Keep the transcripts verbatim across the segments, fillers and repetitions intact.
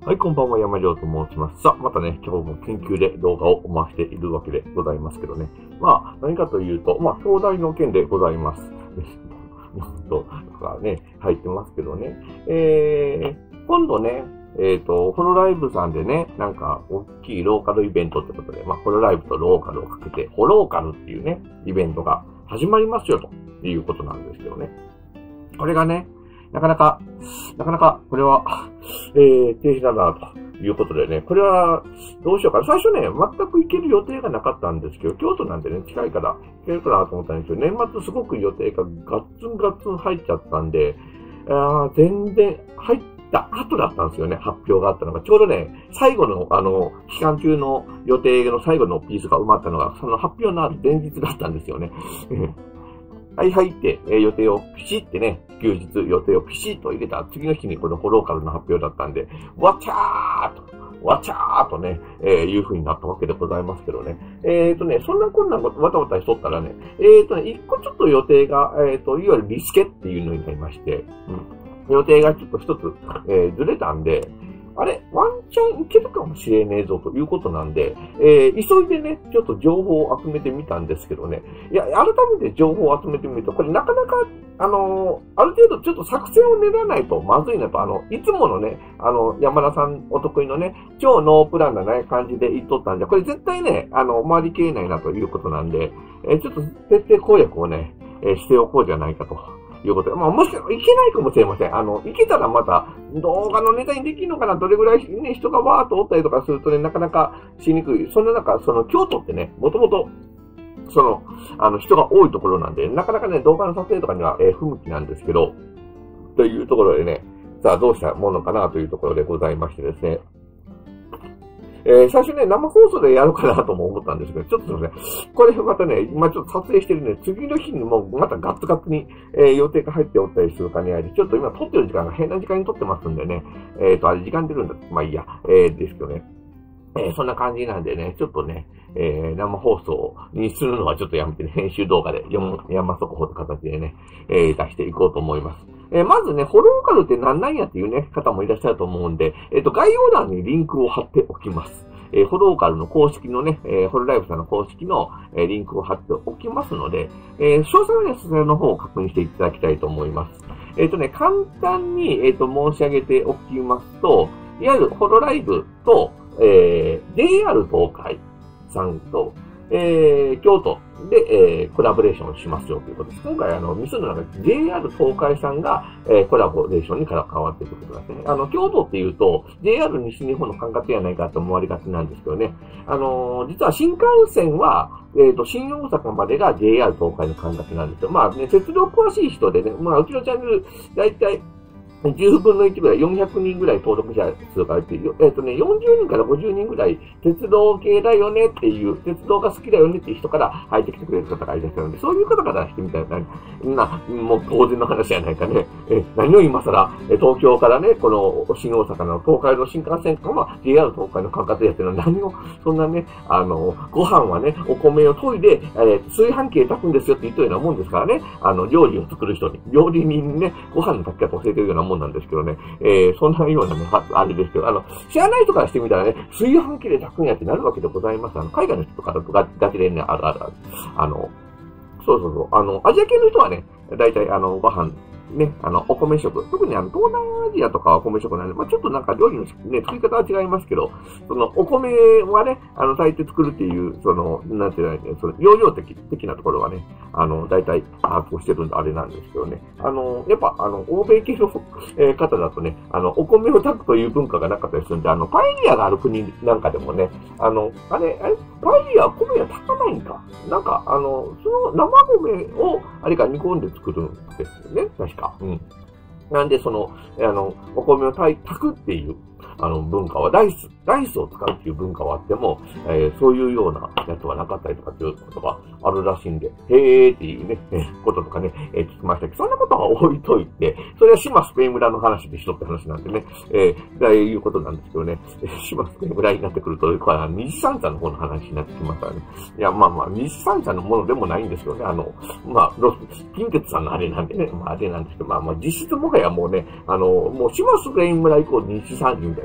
はい、こんばんは、山城と申します。さあ、またね、今日も研究で動画を回しているわけでございますけどね。まあ、何かというと、まあ、兄弟の件でございます。と、かね、入ってますけどね。えー、今度ね、えっと、ホロライブさんでね、なんか、大きいローカルイベントってことで、まあ、ホロライブとローカルをかけて、ホローカルっていうね、イベントが始まりますよ、ということなんですけどね。これがね、なかなか、なかなか、これは、えー、停止だな、ということでね、これは、どうしようかな。最初ね、全く行ける予定がなかったんですけど、京都なんでね、近いから行けるかなと思ったんですけど、年末すごく予定がガッツンガッツン入っちゃったんで、あ全然入った後だったんですよね、発表があったのが。ちょうどね、最後の、あの、期間中の予定の最後のピースが埋まったのが、その発表のある前日だったんですよね。はいはいって、えー、予定をピシってね、休日予定をピシッと入れた次の日にこのホローカルの発表だったんで、わちゃーと、わちゃーとね、えー、いう風になったわけでございますけどね。えーとね、そんなこんなわたわたしとったらね、えーとね、一個ちょっと予定が、えーと、いわゆるリスケっていうのになりまして、うん、予定がちょっと一つ、えー、ずれたんで、あれ、ワンチャンいけるかもしれねえぞということなんで、えー、急いでね、ちょっと情報を集めてみたんですけどね。いや、改めて情報を集めてみると、これなかなか、あのー、ある程度ちょっと作戦を練らないとまずいなと、あの、いつものね、あの、山田さんお得意のね、超ノープランなね、感じで言っとったんで、これ絶対ね、あの、回りきれないなということなんで、えー、ちょっと徹底攻略をね、えー、しておこうじゃないかと。いうことで。まあ、もしかしたらいけないかもしれません。あの、いけたらまた動画のネタにできるのかな、どれぐらいね、人がわーっとおったりとかするとね、なかなかしにくい。そんな中、その京都ってね、もともと、その、あの、人が多いところなんで、なかなかね、動画の撮影とかには、えー、不向きなんですけど、というところでね、さあ、どうしたものかなというところでございましてですね。えー、最初ね、生放送でやろうかなとも思ったんですけど、ちょっとすみません。これまたね、今ちょっと撮影してるね、次の日にもまたガッツガッツに、えー、予定が入っておったりするかにあり、ちょっと今撮ってる時間が変な時間に撮ってますんでね、えっと、あれ時間出るんだ。まあいいや、えー、ですけどね。えー、そんな感じなんでね、ちょっとね、えー、生放送にするのはちょっとやめてね、編集動画で山速報という形でね、えー、出していこうと思います。えー、まずね、ホローカルって何なんやっていうね、方もいらっしゃると思うんで、えっと、概要欄にリンクを貼っておきます。えー、ホローカルの公式のね、えー、ホロライブさんの公式の、えー、リンクを貼っておきますので、えー、詳細はね、それの方を確認していただきたいと思います。えっとね、簡単に、えっと、申し上げておきますと、いわゆるホロライブと、えー、ジェイアール 東海さんと、えー、京都で、えー、コラボレーションをしますよということです。今回、あの、ミスの中で ジェイアール 東海さんが、えー、コラボレーションに関わっているということですね。あの、京都っていうと、ジェイアール 西日本の管轄やないかと思われがちなんですけどね。あのー、実は新幹線は、えっと、新大阪までが ジェイアール 東海の管轄なんですよ。まあね、鉄道詳しい人でね、まあ、うちのチャンネル、だいたい、じゅうぶんのいちぐらい、よんひゃくにんぐらい登録者数がいて、えっとね、よんじゅうにんからごじゅうにんぐらい、鉄道系だよねっていう、鉄道が好きだよねっていう人から入ってきてくれる方がいらっしゃるので、そういう方からしてみたら、な、もう当然の話じゃないかね。え、何を今更、東京からね、この新大阪の東海道新幹線か、まあ、ジェイアール 東海の管轄やってるのは何を、そんなね、あの、ご飯はね、お米を研いで、えー、炊飯器で炊くんですよって言ったようなもんですからね、あの、料理を作る人に、料理人にね、ご飯の炊き方を教えてるようなもんなんですけどね、えー、そんなようなね、あれですけど、あの、知らない人からしてみたらね、炊飯器で炊くんやってなるわけでございます。あの、海外の人とかだとガチでね、あるあるある。あの、そうそうそう、あの、アジア系の人はね、だいたいあの、ご飯、ね、あの、お米食。特にあの、東南アジアとかはお米食なんで、まあちょっとなんか料理のね、作り方は違いますけど、その、お米はね、あの、炊いて作るっていう、その、なんていうの、その、容量的、的なところはね、あの、大体把握してるんであれなんですけどね。あの、やっぱ、あの、欧米系の、えー、方だとね、あの、お米を炊くという文化がなかったりするんで、あの、パエリアがある国なんかでもね、あの、あれ、あれ、パエリアは米は炊かないんか。なんか、あの、その生米を、あれか煮込んで作るんですよね、確か。うん。なんで、その、あの、お米を炊くっていう、あの、文化は、ライス、ライスを使うっていう文化はあっても、えー、そういうようなやつはなかったりとかっていうことがあるらしいんで、へーっていうね、えー、こととかね、えー、聞きましたけど、そんなことは置いといて、それは島スペイン村の話でしょって話なんでね、えー、だいうことなんですけどね、島スペイン村になってくると、これは西三茶の方の話になってきますからね。いや、まあまあ、西三茶のものでもないんですけどね、あの、まあ、ロス、近鉄さんのあれなんでね、まああれなんですけど、まあまあ、実質もはやもうね、あの、もう島スペイン村イコール西三茶みたいな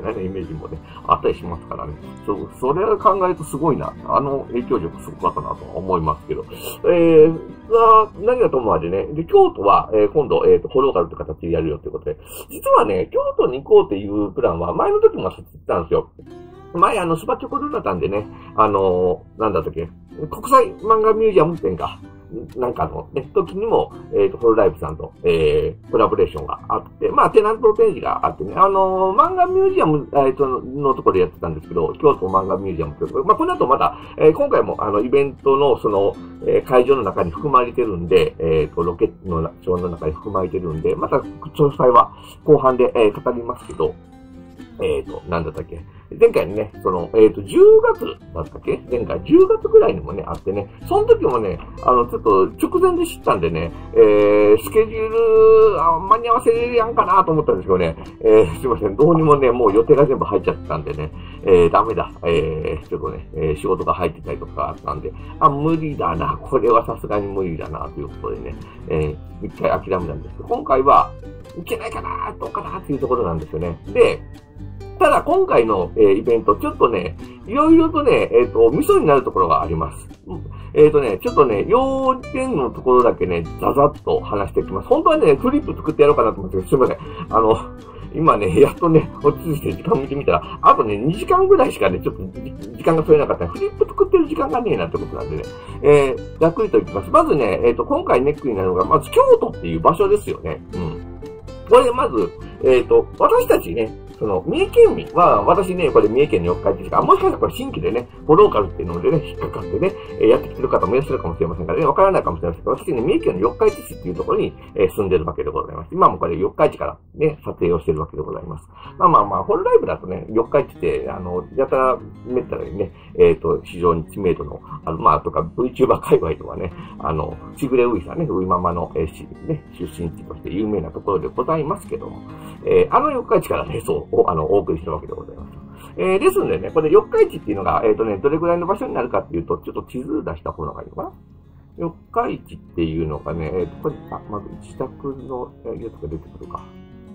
いなイメージもね、あったりしますからね。そう、それを考えるとすごいな。あの影響力すごかったなと思いますけど。えー、何がともあれね。で、京都は、えー、今度、えっと、ホローカルって形でやるよということで。実はね、京都に行こうっていうプランは前の時も知ってたんですよ。前、あの、スパチョコルナタンでね、あのー、なんだったっけ、国際漫画ミュージアム展か。なんかの、ね、時にも、えっと、ホロライブさんと、えー、コラボレーションがあって、まあ、テナント展示があってね、あのー、漫画ミュージアム、えっと、のところでやってたんですけど、京都漫画ミュージアムというところ、まあ、この後また、えー、今回も、あの、イベントの、その、えー、会場の中に含まれてるんで、えっと、ロケットのショーの中に含まれてるんで、また、詳細は後半で、えー、語りますけど、えっと、なんだったっけ。前回ね、その、えっと、じゅうがつだったっけ前回じゅうがつぐらいにもね、あってね、その時もね、あの、ちょっと直前で知ったんでね、えー、スケジュール、あ間に合わせれるやんかなと思ったんですけどね、えー、すいません、どうにもね、もう予定が全部入っちゃったんでね、えー、ダメだ、えー、ちょっとね、えー、仕事が入ってたりとかあったんで、あ、無理だな、これはさすがに無理だな、ということでね、えー、一回諦めたんですけど、今回は、いけないかな、どうかな、っていうところなんですよね。で、ただ今回の、えー、イベント、ちょっとね、いろいろとね、えっと、ミソになるところがあります。うん、えっとね、ちょっとね、要点のところだけね、ざざっと話していきます。本当はね、フリップ作ってやろうかなと思って、すいません。あの、今ね、やっとね、落ち着いて時間見てみたら、あとね、にじかんぐらいしかね、ちょっと時間が取れなかった。フリップ作ってる時間がねえなってことなんでね。えー、ざっくりといきます。まずね、えっと、今回ネックになるのが、まず京都っていう場所ですよね。うん。これまず、えっと、私たちね、その、三重県民は、私ね、これ三重県によっかいってしか、もしかしたらこれ新規でね、フォローカルっていうのでね、引っかかってね、えー、やってきてる方もいらっしゃるかもしれませんからね、わからないかもしれませんけど、私ね、三重県の四日市市っていうところに、えー、住んでるわけでございます。今もこれ四日市からね、撮影をしてるわけでございます。まあまあまあ、ホロライブだとね、四日市って、あの、やたらめったらにね、えっと、非常に知名度の、あの、まあ、とか VTuber 界隈とかね、あの、ちぐれういさんね、ういママの、えー、しね、出身地として有名なところでございますけども、えー、あの四日市からね、そう、あの、お送りしてるわけでございます。えー、ですのでね、これ四日市っていうのが、えっとね、どれぐらいの場所になるかっていうと、ちょっと地図出した方がいいのかな。四日市っていうのがね、えっと、これ、あ、まず自宅のやつが出てくるか。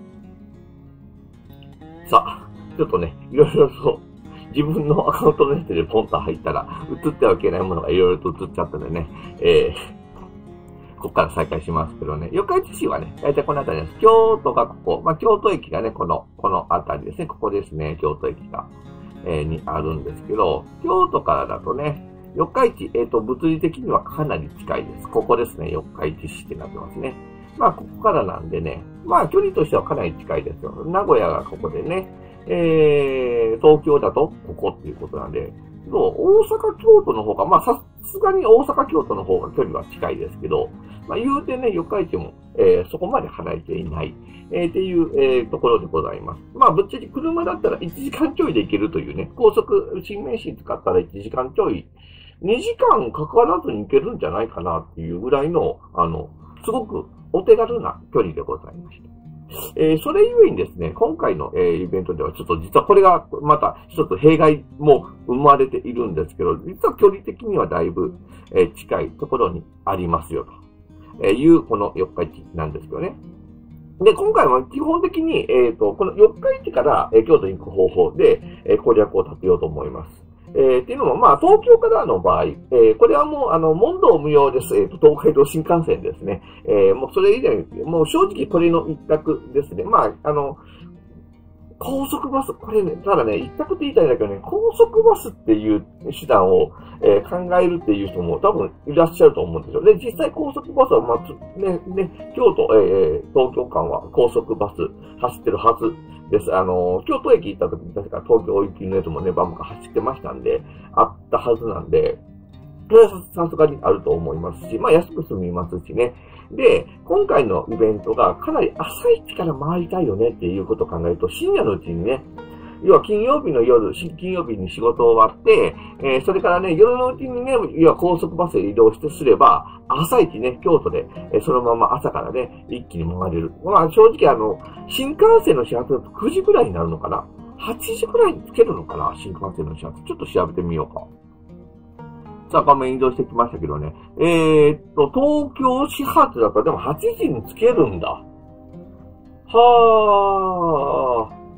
さあ、ちょっとね、いろいろと、自分のアカウントの人でポンと入ったら、映ってはいけないものがいろいろと映っちゃったんでね、えー、ここから再開しますけどね。四日市市はね、大体この辺りです。京都がここ。まあ、京都駅がね、この、この辺りですね。ここですね。京都駅が、えー、にあるんですけど、京都からだとね、四日市、えっと、物理的にはかなり近いです。ここですね。四日市市ってなってますね。まあ、ここからなんでね、まあ、距離としてはかなり近いですよ。名古屋がここでね、えー、東京だとここっていうことなんで、大阪、京都の方が、まあ、さすがに大阪、京都の方が距離は近いですけど、まあ、言うてね、四日市も、えー、そこまで離れていない、えー、っていう、えー、ところでございます。まあ、ぶっちゃけ車だったらいちじかんちょいで行けるというね、高速、新名神使ったらいちじかんちょい、にじかんかからずに行けるんじゃないかなっていうぐらいの、あの、すごくお手軽な距離でございました。えー、それゆえにですね、今回の、えー、イベントではちょっと実はこれがまた一つ弊害も生まれているんですけど、実は距離的にはだいぶ、えー、近いところにありますよというこの四日市なんですけどね。で、今回は基本的に、えっと、この四日市から、えー、京都に行く方法で、えー、攻略を立てようと思います。えー、っていうのも、まあ、東京からの場合、えー、これはもう、あの、問答無用です。えっと、東海道新幹線ですね。えー、もうそれ以前、もう正直これの一択ですね。まあ、あの、高速バス、これね、ただね、一択って言いたいんだけどね、高速バスっていう手段を、えー、考えるっていう人も多分いらっしゃると思うんですよ。で、実際高速バスは、まあ、ね、ね、京都、えー、東京間は高速バス走ってるはずです。あの、京都駅行った時に確か東京行きのやつもね、バンバン走ってましたんで、あったはずなんで、それはさすがにあると思いますし、まあ安く済みますしね。で、今回のイベントがかなり朝一から回りたいよねっていうことを考えると、深夜のうちにね、要は金曜日の夜、金曜日に仕事終わって、えー、それからね、夜のうちにね、要は高速バスで移動してすれば、朝一ね、京都で、えー、そのまま朝からね、一気に回れる。まあ正直あの、新幹線の始発だとくじぐらいになるのかな ?はちじぐらいにつけるのかな新幹線の始発。ちょっと調べてみようか。さあ、画面移動してきましたけどね。えー、っと、東京始発だったらでもはちじにつけるんだ。はー。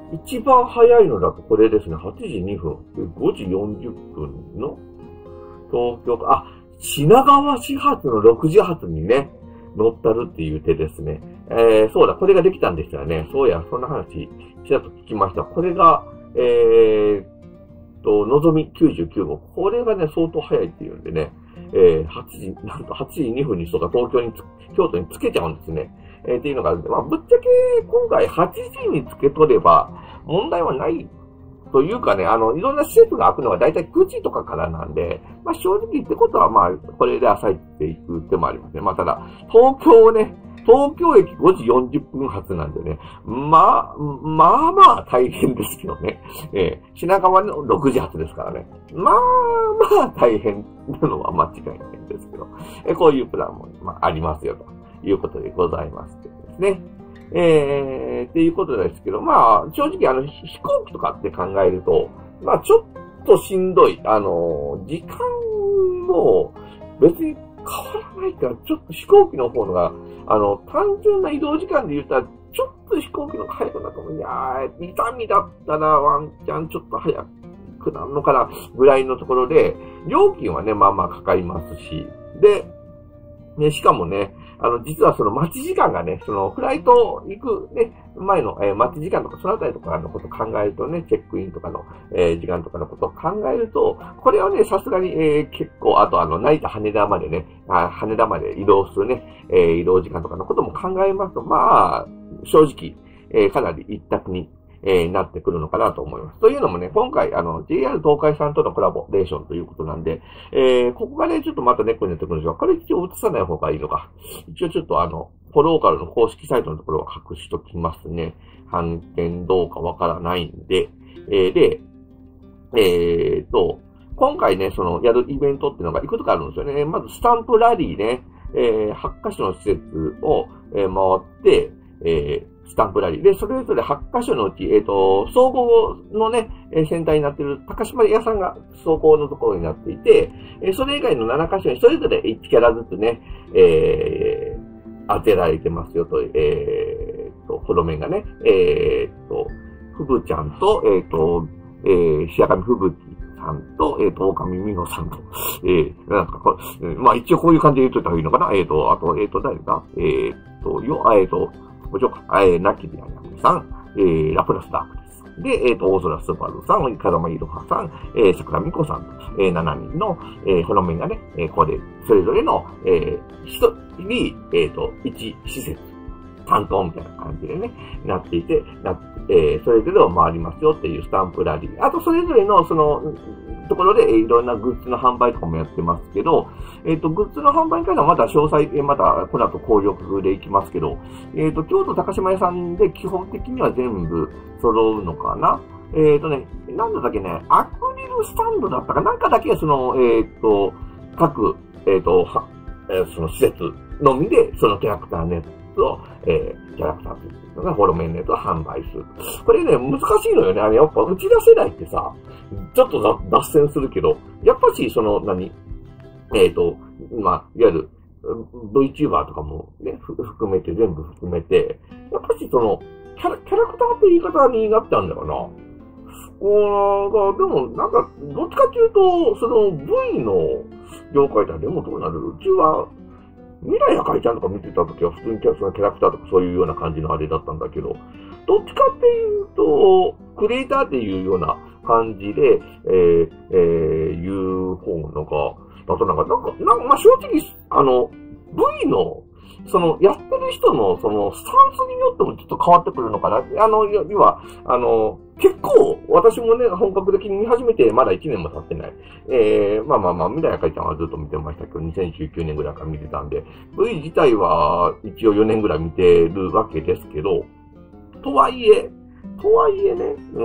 一番早いのだとこれですね、はちじにふん、ごじよんじゅっぷんの東京か、あ、品川始発のろくじ発にね、乗ったるっていう手ですね。えー、そうだ、これができたんでしたよね。そうや、そんな話、ちらっと聞きました。これが、えーと、のぞみきゅうじゅうきゅうごう。これがね、相当早いっていうんでね、えー、はちじ、なんとはちじにふんにそうか、東京につ、京都につけちゃうんですね。えー、っていうのがあるんで、まあ、ぶっちゃけ、今回はちじにつけとれば、問題はないというかね、あの、いろんな施設が開くのがだいたいくじとかからなんで、まあ正直言ってことはまあ、これで浅いっていう手もありますね。まあただ、東京ね、東京駅ごじよんじゅっぷん発なんでね、まあ、まあまあ大変ですけどね。えー、品川のろくじ発ですからね。まあまあ大変なのは間違いないんですけど、えー、こういうプランも、まあ、ありますよということでございますけどですね。えー、っていうことですけど、まあ、正直あの、飛行機とかって考えると、まあ、ちょっとしんどい。あの、時間も別に変わらないから、ちょっと飛行機の方のが、あの、単純な移動時間で言ったら、ちょっと飛行機の早くなると思う。いやー、痛みだったらワンチャンちょっと早くなるのかな、ぐらいのところで、料金はね、まあまあかかりますし、で、ね、しかもね、あの、実はその待ち時間がね、そのフライト行くね、前の、えー、待ち時間とかそのあたりとかのことを考えるとね、チェックインとかの、えー、時間とかのことを考えると、これはね、さすがに、えー、結構、あとあの、成田羽田までね、あ羽田まで移動するね、えー、移動時間とかのことも考えますと、まあ、正直、えー、かなり一択に、えー、なってくるのかなと思います。というのもね、今回、あの、ジェイアール 東海さんとのコラボレーションということなんで、えー、ここがね、ちょっとまたネックになってくるんですが、これ一応映さない方がいいのか。一応ちょっとあの、フォローカルの公式サイトのところは隠しときますね。反転どうかわからないんで、えー、で、えーと、今回ね、その、やるイベントっていうのがいくつかあるんですよね。まず、スタンプラリーね、えー、はちカ所の施設を、えー、回って、えー、スタンプラリー。で、それぞれはちカ所のうち、えっと、総合のね、センターになっている高島屋さんが総合のところになっていて、それ以外のななカ所にそれぞれいちキャラずつね、えー、当てられてますよと、えー、と、フォロメンがね、えー、と、ふぶちゃんと、えー、と、えー、白神ふぶきさんと、えっ、ー、と、狼美穂さんと、えー、なんかこれ、まあ一応こういう感じで言っといた方がいいのかな。えっ、ー、と、あと、えっ、ー、と、誰だえっ、ー、と、よ、えっ、ー、と、ご紹介、えー、ナキビアヤミさん、えー、ラプラスダークです。で、えっ、ー、と、大空スバルさん、風間いろはさん、えー、桜美子さんと、えー、しちにんの、えー、フォロメンがね、えー、ここで、それぞれの、えー、一人、えっ、ー、と、一施設、担当みたいな感じでね、なっていて、なって、えー、それぞれを回りますよっていうスタンプラリー。あと、それぞれの、その、ところで、えー、いろんなグッズの販売とかもやってますけど、えっ、ー、と、グッズの販売に関してはまた詳細、えー、また、この後攻略でいきますけど、えっ、ー、と、京都高島屋さんで基本的には全部揃うのかな。えっ、ー、とね、なんだったっけね、アクリルスタンドだったかなんかだけ、その、えっ、ー、と、各、えっ、と、は、えー、その施設のみで、そのキャラクターネットを、えー、キャラクターというのがフォロメンネットを販売する。これね、難しいのよね。あれ、やっぱ内田世代ってさ、ちょっと脱線するけど、やっぱし、その、何えっ、ー、と、まあ、いわゆる、VTuber とかもね、含めて、全部含めて、やっぱしその、キャラ、キャラクターって言い方になっちゃうんだよな。おー、でも、なんか、どっちかっていうと、その V の業界でもどうなる？うちは、未来赤いちゃんとか見てたときは普通にそのキャラクターとかそういうような感じのあれだったんだけど、どっちかっていうと、クリエイターっていうような感じで、えー、えー、いう方のが、だとなんか、なんか、なんかまあ、正直、あの、V の、その、やってる人の、その、スタンスによってもちょっと変わってくるのかな。あの、要は、あの、結構、私もね、本格的に見始めて、まだいちねんも経ってない。えー、まあまあまあ、未来赤いちゃんはずっと見てましたけど、にせんじゅうきゅうねんぐらいから見てたんで、V 自体は一応よねんぐらい見てるわけですけど、とはいえ、とはいえね、うん。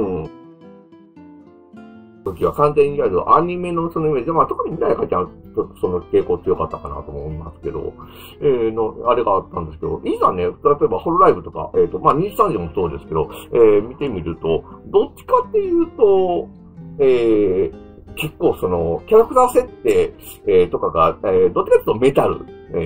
時は完全にやるアニメのそのイメージで、まあ特に未来赤ちゃんはその傾向強かったかなと思いますけど、えー、の、あれがあったんですけど、いざね、例えばホロライブとか、えっ、ー、と、まあにじゅうさんじもそうですけど、えー、見てみると、どっちかっていうと、えー、結構その、キャラクター設定、えー、とかが、えー、どっちかというとメタル、えー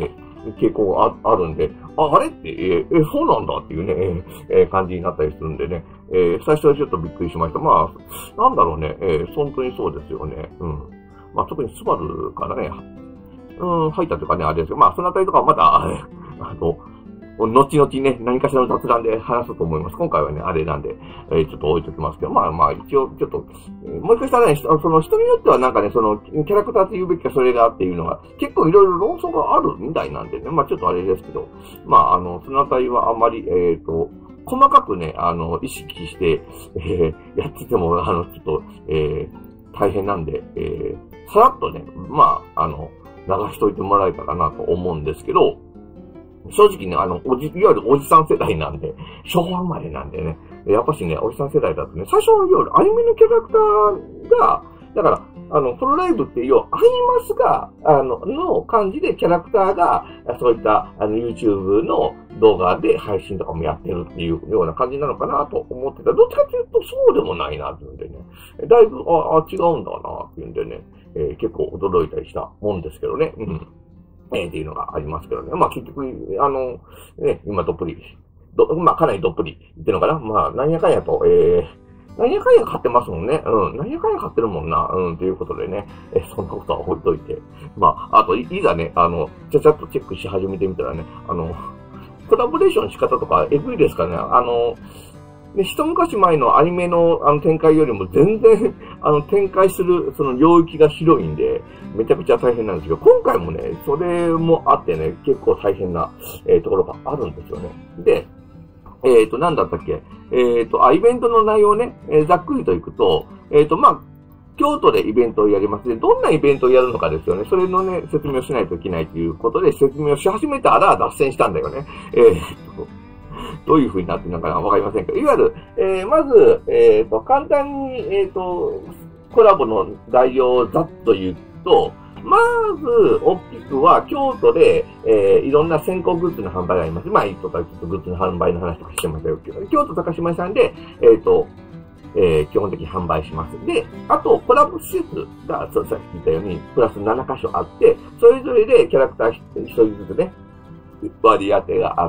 傾向が あ, あるんで、あ、あれって、えー、え、そうなんだっていうね、えー、感じになったりするんでね、えー、最初はちょっとびっくりしました。まあ、なんだろうね、えー、本当にそうですよね。うん。まあ、特にスバルからね、うん、入ったというかね、あれですけど、まあ、そのあたりとかはまた、あの、後々ね、何かしらの雑談で話すと思います。今回はね、あれなんで、えー、ちょっと置いときますけど、まあまあ、一応、ちょっと、えー、もう一回したらね、その人によってはなんかね、その、キャラクターと言うべきかそれがっていうのが、結構いろいろ論争があるみたいなんでね、まあちょっとあれですけど、まああの、そのあたりはあんまり、えっと、細かくね、あの、意識して、えー、やってても、あの、ちょっと、えー、大変なんで、えー、さらっとね、まあ、あの、流しといてもらえたらなと思うんですけど、正直ね、あの、おじ、いわゆるおじさん世代なんで、昭和生まれなんでね、やっぱしね、おじさん世代だとね、最初のいわゆるアニメのキャラクターが、だから、あの、ソロライブっていう、アイマスが、あの、の感じでキャラクターが、そういった、あの、YouTube の動画で配信とかもやってるっていうような感じなのかなと思ってた。どっちかっていうと、そうでもないなっていうんでね、だいぶ、あ、あ違うんだなっていうんでね、えー、結構驚いたりしたもんですけどね。うん。えー、っていうのがありますけどね。まあ結局、あの、ね、今どっぷり、ど、まあかなりどっぷり言ってるのかな。まあ何やかんやと、えー、何やかんや買ってますもんね。うん。何やかんや買ってるもんな。うん。ということでね。えー、そんなことは置いといて。まあ、あとい、いざね、あの、ちゃちゃっとチェックし始めてみたらね、あの、コラボレーションの仕方とか、えぐいですかね。あの、で、一昔前のアニメのあの展開よりも全然、あの、展開する、その領域が広いんで、めちゃくちゃ大変なんですけど、今回もね、それもあってね、結構大変な、えー、ところがあるんですよね。で、えっと、なんだったっけえっと、あ、イベントの内容ね、えー、ざっくりといくと、えっと、まあ、京都でイベントをやりますね。どんなイベントをやるのかですよね。それのね、説明をしないといけないということで、説明をし始めたら脱線したんだよね。えー、っとどういう風になってるのかわかりませんけど、いわゆる、えー、まず、えっと、簡単に、えっと、コラボの概要をざっと言うと、まず、大きくは、京都で、えー、いろんな先行グッズの販売があります。まあ、いいとか、ちょっとグッズの販売の話とかしてましたけど、京都高島屋さんで、えっと、えー、基本的に販売します。で、あと、コラボ施設が、そうさっき言ったように、プラスななかしょあって、それぞれでキャラクター一人ずつね、割り当てがあって、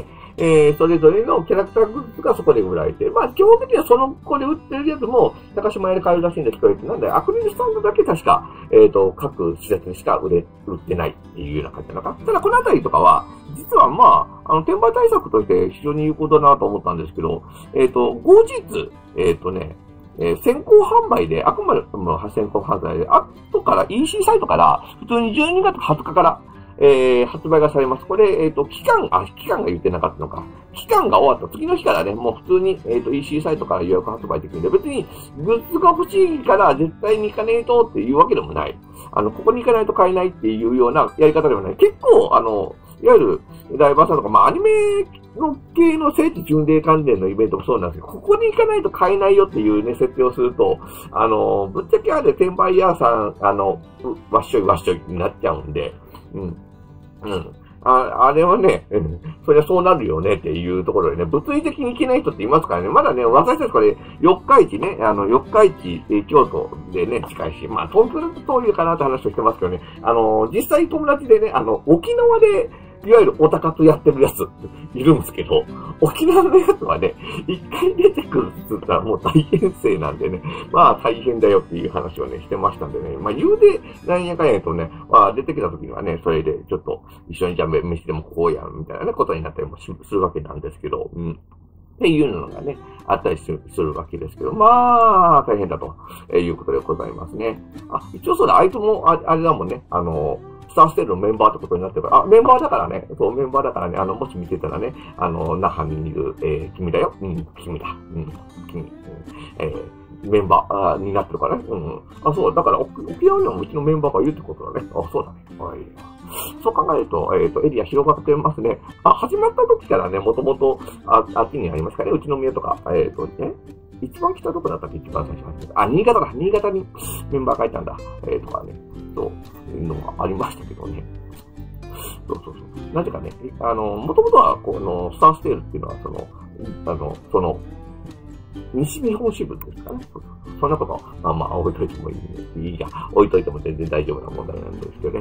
えー、それぞれのキャラクターグッズがそこで売られて、まあ、基本的にはその子で売ってるやつも、高島屋で買えるらしいんですけど、なんで、アクリルスタンドだけ確か、えっと、各施設にしか売れ、売ってないっていうような感じなのか。ただ、このあたりとかは、実はまあ、あの、転売対策として非常に有効だなと思ったんですけど、えっと、後日、えっとね、えー、先行販売で、あくまでも先行販売で、後から イーシー サイトから、普通にじゅうにがつはつかから、えー、発売がされます。これ、えっと、期間、あ、期間が言ってなかったのか。期間が終わった次の日からね、もう普通に、えっと、イーシー サイトから予約発売できるんで、別に、グッズが欲しいから絶対に行かねえとっていうわけでもない。あの、ここに行かないと買えないっていうようなやり方ではない。結構、あの、いわゆる、ライバーさんとか、まあ、アニメの系の聖地巡礼関連のイベントもそうなんですけど、ここに行かないと買えないよっていうね、設定をすると、あの、ぶっちゃけあれ、転売屋さん、あの、わっしょいわっしょいになっちゃうんで、うん。うん。あ、あれはね、うん、そりゃそうなるよねっていうところでね、物理的に行けない人っていますからね、まだね、私たちこれ、四日市ね、あの、四日市、えー、京都でね、近いし、まあ、東京だと遠いかなって話をしてますけどね、あの、実際友達でね、あの、沖縄で、いわゆるオタ活やってるやついるんですけど、沖縄のやつはね、一回出てくるって言ったらもう大変生なんでね、まあ大変だよっていう話をね、してましたんでね、まあ言うで、なんやかんやとね、まあ出てきた時にはね、それでちょっと一緒にじゃあ飯でもこうやんみたいなことになったりもするわけなんですけど、うん。っていうのがね、あったりするわけですけど、まあ、大変だということでございますね。あ、一応そうだ、あいつもあ、あれだもんね、あの、スターステールのメンバーってことになってるから、あ、メンバーだからね、そう、メンバーだからね、あの、もし見てたらね、あの、那覇にいる、えー、君だよ。うん、君だ。うん、君。うん、えー、メンバーになってるからね。うん。あ、そう、だから、沖縄にもうちのメンバーがいるってことだね。あ、そうだね。はい。そう考えると、えっと、エリア広がってますね。あ、始まった時からね、もともと、あ、あっちにありますかね、宇都宮とか、えっと、ね。一番北どこだったっけ一番最初に。あ、新潟だ。新潟にメンバー書いたんだ。えー、とかね。そういうのがありましたけどね。そうそうそう。なぜかね、あの、もともとは、この、スターステールっていうのは、その、あの、その、西日本支部ですかね。そんなこと、まあまあ、置いといてもいい、いいや。置いといても全然大丈夫な問題なんですけどね。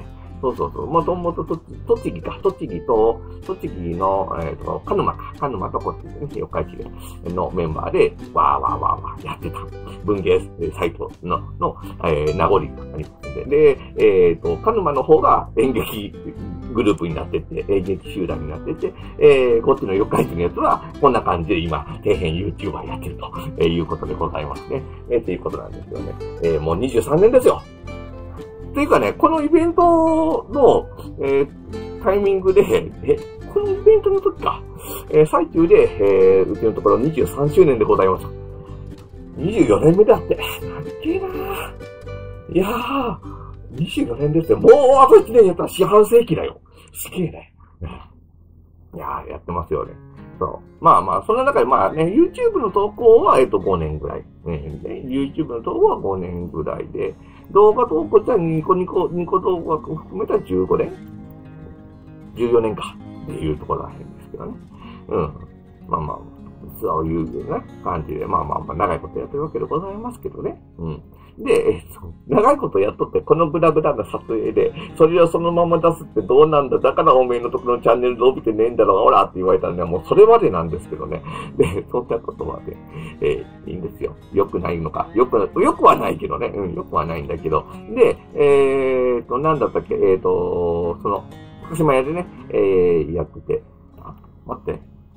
そうそうそう。もともと栃木か、栃木と、栃木の、えっ、ー、と、鹿沼か、鹿沼とこっちですね、四日市でのメンバーで、わーわーわーわーやってた文芸サイトの、の、えー、名残がありますので、で、えっ、ー、と、鹿沼の方が演劇グループになってて、演劇集団になってて、えー、こっちの四日市のやつは、こんな感じで今、底辺 YouTuber やってるということでございますね。えー、ということなんですよね。えー、もうにじゅうさんねんですよ。っていうかね、このイベントの、えー、タイミングで、え、このイベントの時か、えー、最中で、えー、うちのところにじゅうさんしゅうねんでございます。にじゅうよねんめだって。かっけえなー。いやー、にじゅうよねんですよ。もうあといちねんやったら四半世紀だよ。すげえね。いやー、やってますよね。そう。まあまあ、その中でまあね、YouTube の投稿は、えっと、ごねんぐらい。ね、YouTube の投稿はごねんぐらいで、動画投稿じゃニコニコ、ニコ動画含めたらじゅうごねん ?じゅうよねんか。っていうところらへんですけどね。うん。まあまあ、そういうね、感じで、まあまあまあ、長いことやってるわけでございますけどね。うん。で、えっと、長いことやっとって、このブラブラな撮影で、それをそのまま出すってどうなんだ、だからおめえのところのチャンネル伸びてねえんだろう、ほらって言われたらね、もうそれまでなんですけどね。で、そんなことはね、えー、いいんですよ。良くないのか。良く、良くはないけどね。うん、良くはないんだけど。で、えーと、なんだったっけ、えーと、その、福島屋でね、えー、やってて、あ、待って。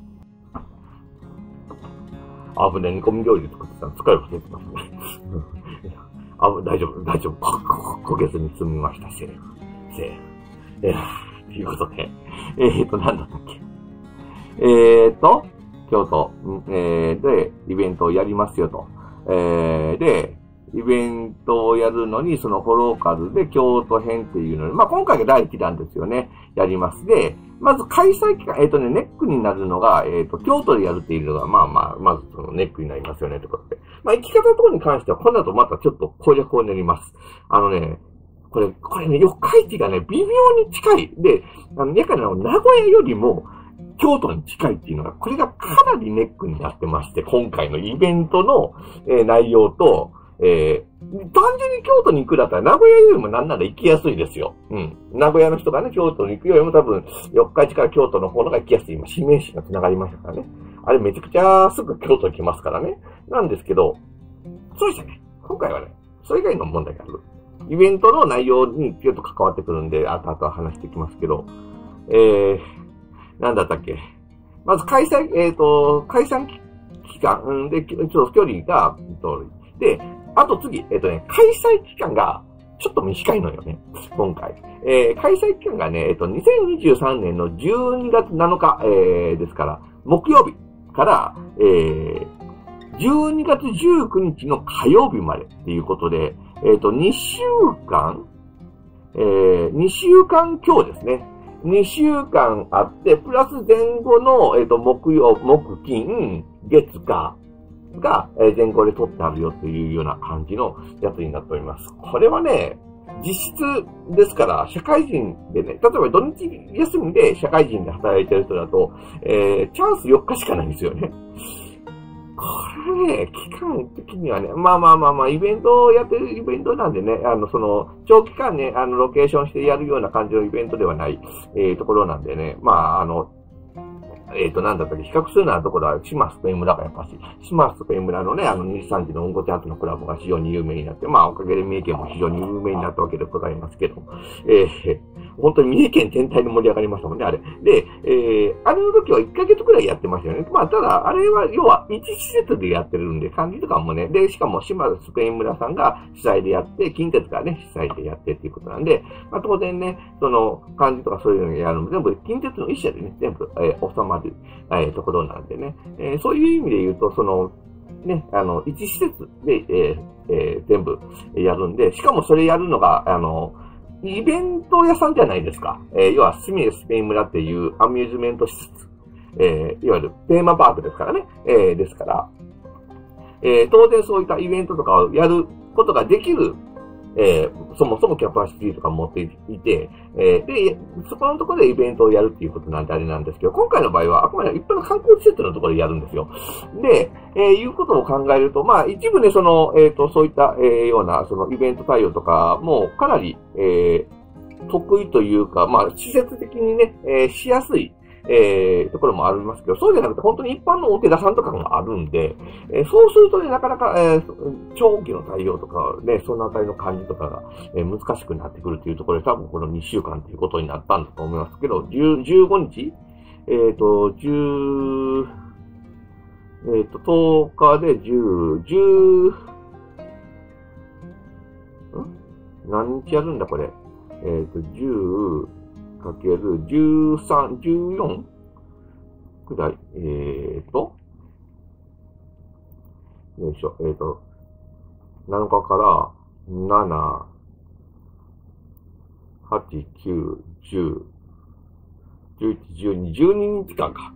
あぶね、煮込み料理作ってたの疲れが出てますね。あ、大丈夫、大丈夫。焦げずに済みました。セーフ。セーフ。えー、ということで、えーと、なんだったっけ。えーと、京都、えー、で、イベントをやりますよと。えー、で、イベントをやるのに、そのホローカルで京都編っていうのに、まあ、今回がだいいちだんですよね。やります。で、まず開催期間、えっ、ー、とね、ネックになるのが、えっ、ー、と、京都でやるっていうのが、まあまあ、まずそのネックになりますよね、ということで。まあ、行き方のところに関しては、この後またちょっと攻略を練ります。あのね、これ、これね、四日市がね、微妙に近い。で、あの、やからの名古屋よりも、京都に近いっていうのが、これがかなりネックになってまして、今回のイベントの、えー、内容と、えー、単純に京都に行くだったら名古屋よりもなんなら行きやすいですよ。うん。名古屋の人がね、京都に行くよりも多分、四日市から京都の方のが行きやすい。今、新名刺が繋がりましたからね。あれめちゃくちゃすぐ京都に来ますからね。なんですけど、そうでしたね。今回はね、それ以外の問題がある。イベントの内容にちょっと関わってくるんで、後々話していきますけど、えー、なんだったっけ。まず開催、えっと、開催期間で、ちょっと距離が、で、あと次、えっとね、開催期間がちょっと短いのよね、今回。えー、開催期間がね、えっと、にせんにじゅうさんねんのじゅうにがつなのか、えー、ですから、木曜日から、えー、じゅうにがつじゅうくにちの火曜日までっていうことで、えっと、にしゅうかん、えー、にしゅうかん強ですね。にしゅうかんあって、プラス前後の、えっと、木曜、木、金、月、火、が前後で取ってあるよっていうような感じのやつになっております。これはね、実質ですから、社会人でね、例えば土日休みで社会人で働いてる人だと、えー、チャンスよっかしかないんですよね。これね、期間的にはね、まあまあまあまあ、イベントをやってるイベントなんでね、あの、その、長期間ね、あの、ロケーションしてやるような感じのイベントではない、えー、ところなんでね、まあ、あの、えっ、ー、と、なんだったっけ、比較するなところは、島スペイン村がやっぱし、島スペイン村のね、あの、にじさんじのうんこちゃんとのコラボが非常に有名になって、まあ、おかげで三重県も非常に有名になったわけでございますけど、えー、本当に三重県全体で盛り上がりましたもんね、あれ。で、えー、あれの時はいっかげつくらいやってましたよね。まあ、ただ、あれは、要は、一施設でやってるんで、感じとかもね、で、しかも島スペイン村さんが主催でやって、近鉄がね、主催でやってっていうことなんで、まあ、当然ね、その、感じとかそういうのをやるの全部、近鉄の一社でね、全部、えー、収まる、えー、ところなんでね、えー、そういう意味で言うと、その、ね、あの、一施設で、えーえー、全部やるんで、しかもそれやるのが、あの、イベント屋さんじゃないですか。えー、要は、スミレスペイン村っていうアミューズメント施設。えー、いわゆるテーマパークですからね。えー、ですから、えー、当然そういったイベントとかをやることができる、えー、そもそもキャパシティとか持っていて、えー、で、そこのところでイベントをやるっていうことなんであれなんですけど、今回の場合はあくまで一般の観光施設のところでやるんですよ。で、えー、いうことを考えると、まあ一部ね、その、えっと、そういった、えー、ような、そのイベント対応とかもかなり、えー、 得意というか、まあ、施設的にね、えー、しやすい、えー、ところもありますけど、そうじゃなくて、本当に一般のお寺さんとかもあるんで、えー、そうするとね、なかなか、えー、長期の対応とか、ね、そのあたりの感じとかが、えー、難しくなってくるというところで、多分このにしゅうかんということになったんだと思いますけど、じゅう、じゅうごにちえっと、じゅう、えっと、とおかでじゅう、じゅう、ん何日やるんだこれ。えっと、じゅうかけるじゅうさん、じゅうよんくらい。えっと、よいしょ。えっと、なのかからなな、はち、きゅう、じゅう、じゅういち、じゅうに、じゅうににちかんか。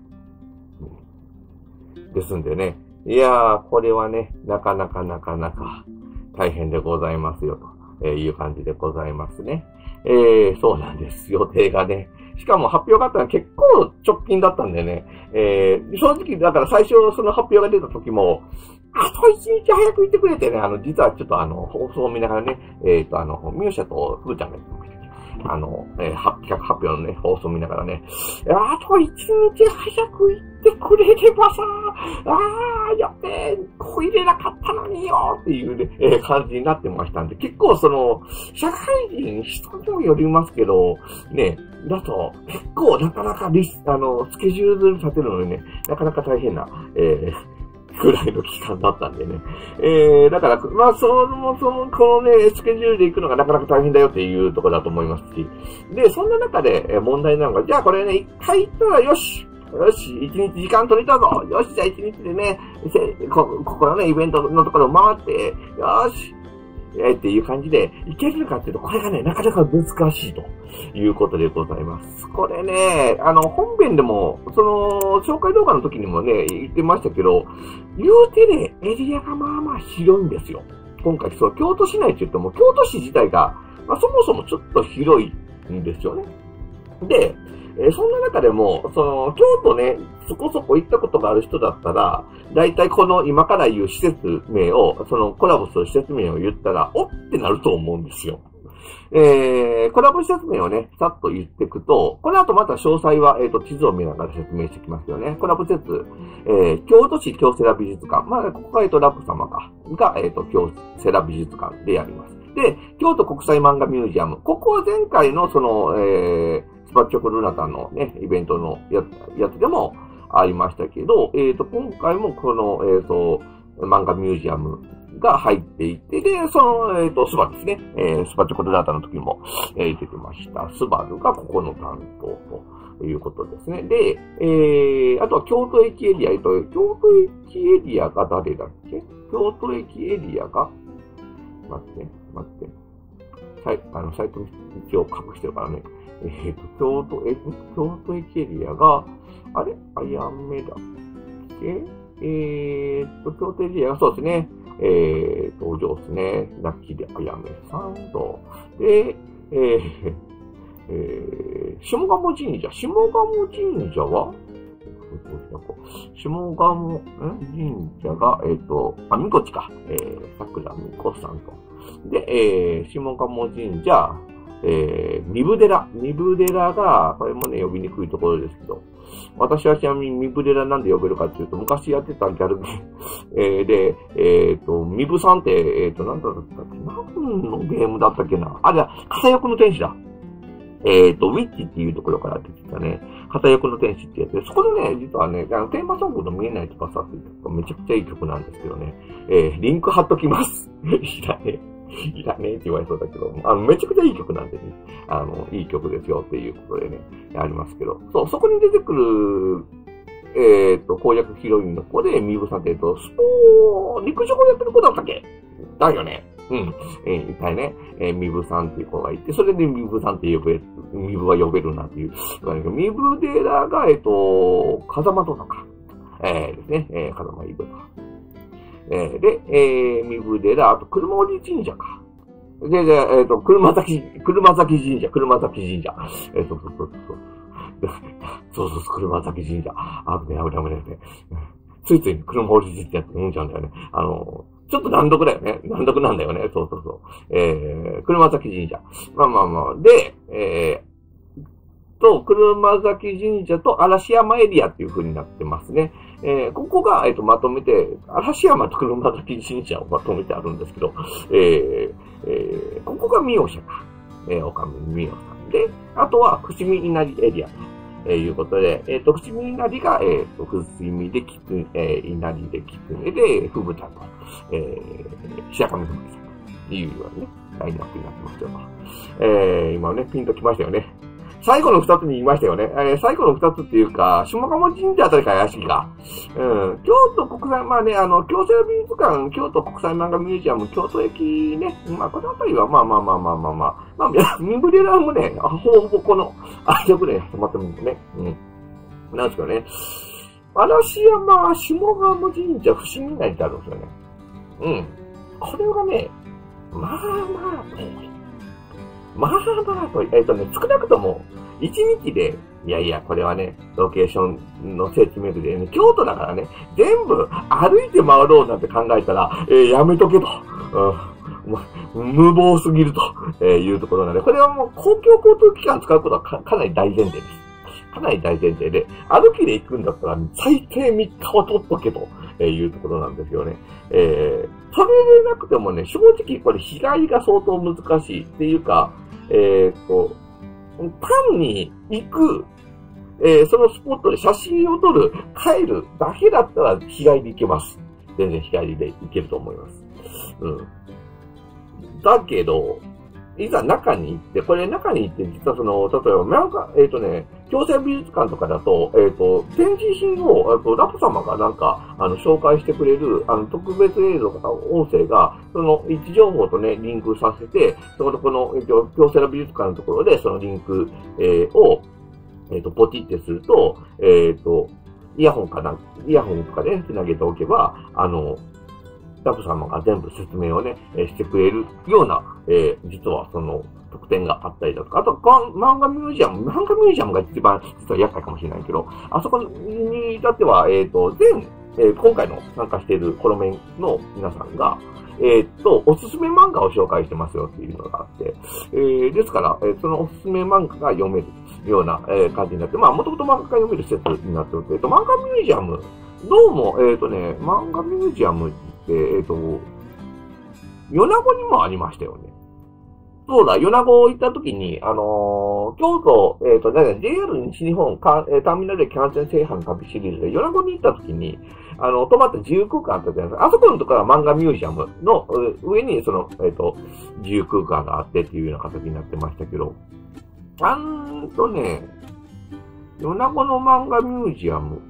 ですんでね。いやー、これはね、なかなかなかなか大変でございますよ、という感じでございますね。えー、そうなんです。予定がね。しかも発表があったのは結構直近だったんでね。えー、正直、だから最初その発表が出た時も、あと一日早く行ってくれてね、あの、実はちょっとあの、放送を見ながらね、えっと、あの、ミューシャとふーちゃんが言ってました。あの、えー、企画発表のね、放送を見ながらね、あと一日早く行ってくれればさ、あー、やっべー、ここ入れなかったのによっていうね、えー、感じになってましたんで、結構その、社会人人にもよりますけど、ね、だと、結構なかなかリス、あの、スケジュール立てるのにね、なかなか大変な、えー、くらいの期間だったんでね。えー、だから、まあ、その、その、このね、スケジュールで行くのがなかなか大変だよっていうところだと思いますし。で、そんな中で問題なのが、じゃあこれね、一回行ったらよしよし一日時間取りたぞよしじゃあ一日でね、こ、ここのね、イベントのところを回って、よしえー、っていう感じで、いけるかっていうと、これがね、なかなか難しいということでございます。これね、あの、本編でも、その、紹介動画の時にもね、言ってましたけど、言うてね、エリアがまあまあ広いんですよ。今回、そう、京都市内って言っても、京都市自体が、まあそもそもちょっと広いんですよね。で、えー、そんな中でも、その、京都ね、そこそこ行ったことがある人だったら、だいたいこの今から言う施設名を、そのコラボする施設名を言ったら、おってなると思うんですよ。えー、コラボ施設名をね、さっと言っていくと、この後また詳細は、えっと、地図を見ながら説明していきますよね。コラボ施設、えー、京都市京セラ美術館。まあ、ここが、えっと、ラップ様か、が、えっと、京セラ美術館でやります。で、京都国際漫画ミュージアム。ここは前回のその、えー、スパッチョクルナタンのね、イベントのやつ、やつでもありましたけど、えっと、今回もこの、えっと、漫画ミュージアムが入っていて、で、その、えっと、スバルですね。えー、スパッチョクルナタンの時も、えー、出てました。スバルがここの担当ということですね。で、えー、あとは京都駅エリア、えっと、京都駅エリアが誰だっけ？京都駅エリアが、待って、待って。サイあの、サイト一応隠してるからね。えっ、ー、と、京都、え、京都駅エリアが、あれあやめだっけえっ、ー、と、京都エリアがそうですね。えー、登場ですね。ラッキーであやめさんと。で、えー、えー、下鴨神社。下鴨神社は下鴨、ん神社が、えっ、ー、と、あ、みこちか。えー、桜みこさんと。で、えー、下鴨神社、えー、みぶ寺。みぶ寺が、これもね、呼びにくいところですけど、私はちなみにみぶ寺なんで呼べるかっていうと、昔やってたギャルゲーム、えー、で、えっ、ー、と、みぶさんって、えっ、ー、と、なんだったっけ何のゲームだったっけなあ、じゃあ、片翼の天使だ。えっ、ー、と、ウィッチっていうところから出てきたね、片翼の天使ってやつで、そこでね、実はね、あのテーマソングの見えない翼っていう曲がめちゃくちゃいい曲なんですけどね、えー、リンク貼っときます。いらねえ。いらねえって言われそうだけど、あの、めちゃくちゃいい曲なんでね、あの、いい曲ですよっていうことでね、ありますけど、そう、そこに出てくる、えっ、ー、と、攻略ヒロインの子で、ミブさんって、えっと、スポー、陸上をやってる子だったっけだよね。うん。えー、いたいね。えー、ミブさんっていう子がいて、それでミブさんって呼べる、ミブは呼べるなっていう。ミブ寺が、えっと、風間殿か。えー、ですね。えー、風間イブとか。えー、で、えー、ミブ寺、あと、車折神社か。で、で、えっと、車崎、車崎神社、車崎神社。えー、そうそうそうそう。そうそうそう、車崎神社。あぶね、あぶね、あぶね。ついつい車折神社って読んじゃうんだよね。あの、 ちょっと難読だよね。難読なんだよね。そうそうそう。えー、車崎神社。まあまあまあ。で、えー、と、車崎神社と嵐山エリアっていう風になってますね。えー、ここが、えっと、まとめて、嵐山と車崎神社をまとめてあるんですけど、えー、えー、ここが三好か。えー、おかみ三好さんで、あとは伏見稲荷エリアと。えー、いうことで、えっ、ー、と、伏見稲荷が、えっ、ー、と、伏見できつ、えー、稲荷できつねで、ふぶちゃんと、えー、白神ふぶきさんというようなね、ラインナップになってますよ。えー、今ね、ピンときましたよね。最後の二つに言いましたよね。えー、最後の二つっていうか、下鴨神社あたりから怪しいが、うん、京都国際、まあね、あの、京セラ美術館、京都国際漫画ミュージアム、京都駅ね、まあ、このあたりは、まあまあまあまあまあまあ、まあ、ミブレラもね、ほぼほぼこの、あれぐらい止まってるんですね。うん。なんですけどね。嵐山、下鴨神社、伏見稲荷ってあるんですよね。うん。これがね、まあまあ、まあまあと、えっとね、少なくとも、一日で、いやいや、これはね、ロケーションの聖地巡りでね、京都だからね、全部歩いて回ろうなんて考えたら、えー、やめとけと。うん、無謀すぎるというところなので、これはもう公共交通機関使うことは か, かなり大前提です。かなり大前提で、歩きで行くんだったら最低みっかは取っとけというところなんですよね。えー、それでなくてもね、正直これ日帰りが相当難しいっていうか、えー、っと、単に行く、えー、そのスポットで写真を撮る、帰るだけだったら日帰りで行けます。全然日帰りで行けると思います。うん。だけど、いざ中に行って、これ中に行って、実はその、例えば、なんか、えっ、ー、とね、京セラ美術館とかだと、えっ、ー、と、展示品を、とラプ様がなんか、あの、紹介してくれる、あの、特別映像とか音声が、その、位置情報とね、リンクさせて、そこでこの、京セラ美術館のところで、そのリンク、えー、を、えっ、ー、と、ポチってすると、えっ、ー、と、イヤホンかな、イヤホンとかで、ね、繋げておけば、あの、ラプ様が全部説明をね、えー、してくれるような、えー、実はその特典があったりだとか、あと、漫画ミュージアム、漫画ミュージアムが一番実は厄介かもしれないけど、あそこに至っては、えっ、ー、と、全、えー、今回の参加しているコロメンの皆さんが、えっ、ー、と、おすすめ漫画を紹介してますよっていうのがあって、えー、ですから、えー、そのおすすめ漫画が読めるような、えー、感じになって、まあ、もともと漫画が読める施設になっており、えっ、ー、と、漫画ミュージアム、どうも、えっ、ー、とね、漫画ミュージアムえっ、ー、と、米子にもありましたよね。そうだ、米子行った時に、あのー、京都、えっ、ー、と、ね、ジェイアール 西日本か、えー、ターミナル駅完全制覇の旅シリーズで、米子に行った時に、あの、泊まった自由空間あったじゃないですか。あそこのところは漫画ミュージアムの上に、その、えっ、ー、と、自由空間があってっていうような形になってましたけど、あんとね、米子の漫画ミュージアム、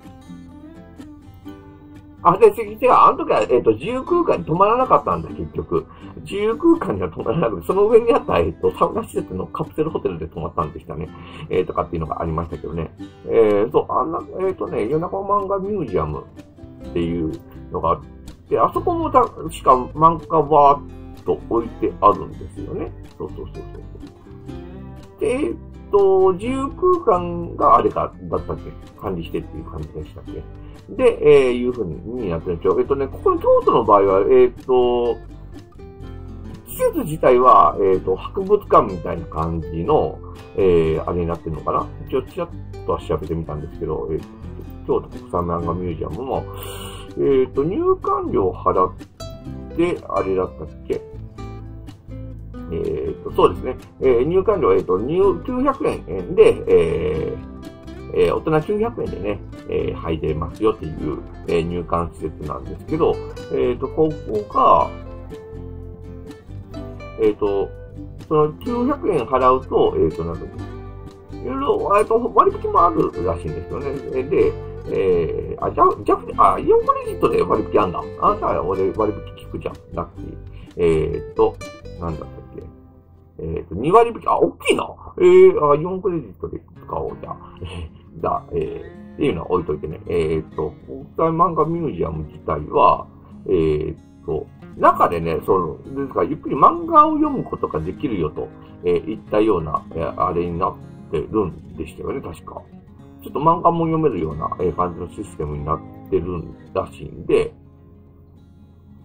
あ、で、次、違う、あの時は、えっ、ー、と、自由空間に泊まらなかったんだ、結局。自由空間には泊まらなくて、その上にあった、えっ、ー、と、サウナ施設のカプセルホテルで泊まったんでしたね。えー、とかっていうのがありましたけどね。えー、そう、あんな、えっ、ー、とね、米子漫画ミュージアムっていうのがあって、あそこもた、しか漫画バーっと置いてあるんですよね。そうそうそうそう。で、えっ、ー、と、自由空間があれか、だったっけ管理してっていう感じでしたっけで、えー、いうふうになってるんですよ。えっとね、ここの京都の場合は、えっと、施設自体は、えっと、博物館みたいな感じの、えー、あれになってるのかな一応、ちらっとは調べてみたんですけど、えっと、京都国際漫画ミュージアムも、えっと、入館料払って、あれだったっけえっと、そうですね。えー、入館料、えっと、入、きゅうひゃくえんで、えー、えー、大人きゅうひゃくえんでね、えー、入れますよっていう、えー、入館施設なんですけど、えっと、ここが、えっと、そのきゅうひゃくえん払うと、えっと、なんか、いろいろ、えっと、割引もあるらしいんですよね。で、えー、あ、じゃ、じゃ、あ、イオンクレジットで割引あんだ。あ、じゃあ、俺割引聞くじゃん。ラッキー。えっと、なんだったっけ。えっと、に割引、あ、大きいな。えー、あ、イオンクレジットで使おう、じゃあ。じゃあ、えー、っていうのは置いといてね。えっと、国際漫画ミュージアム自体は、えっと、中でね、その、ですから、ゆっくり漫画を読むことができるよと、えー、いったような、えー、あれになってるんでしたよね、確か。ちょっと漫画も読めるような、えー、感じのシステムになってるらしいんで、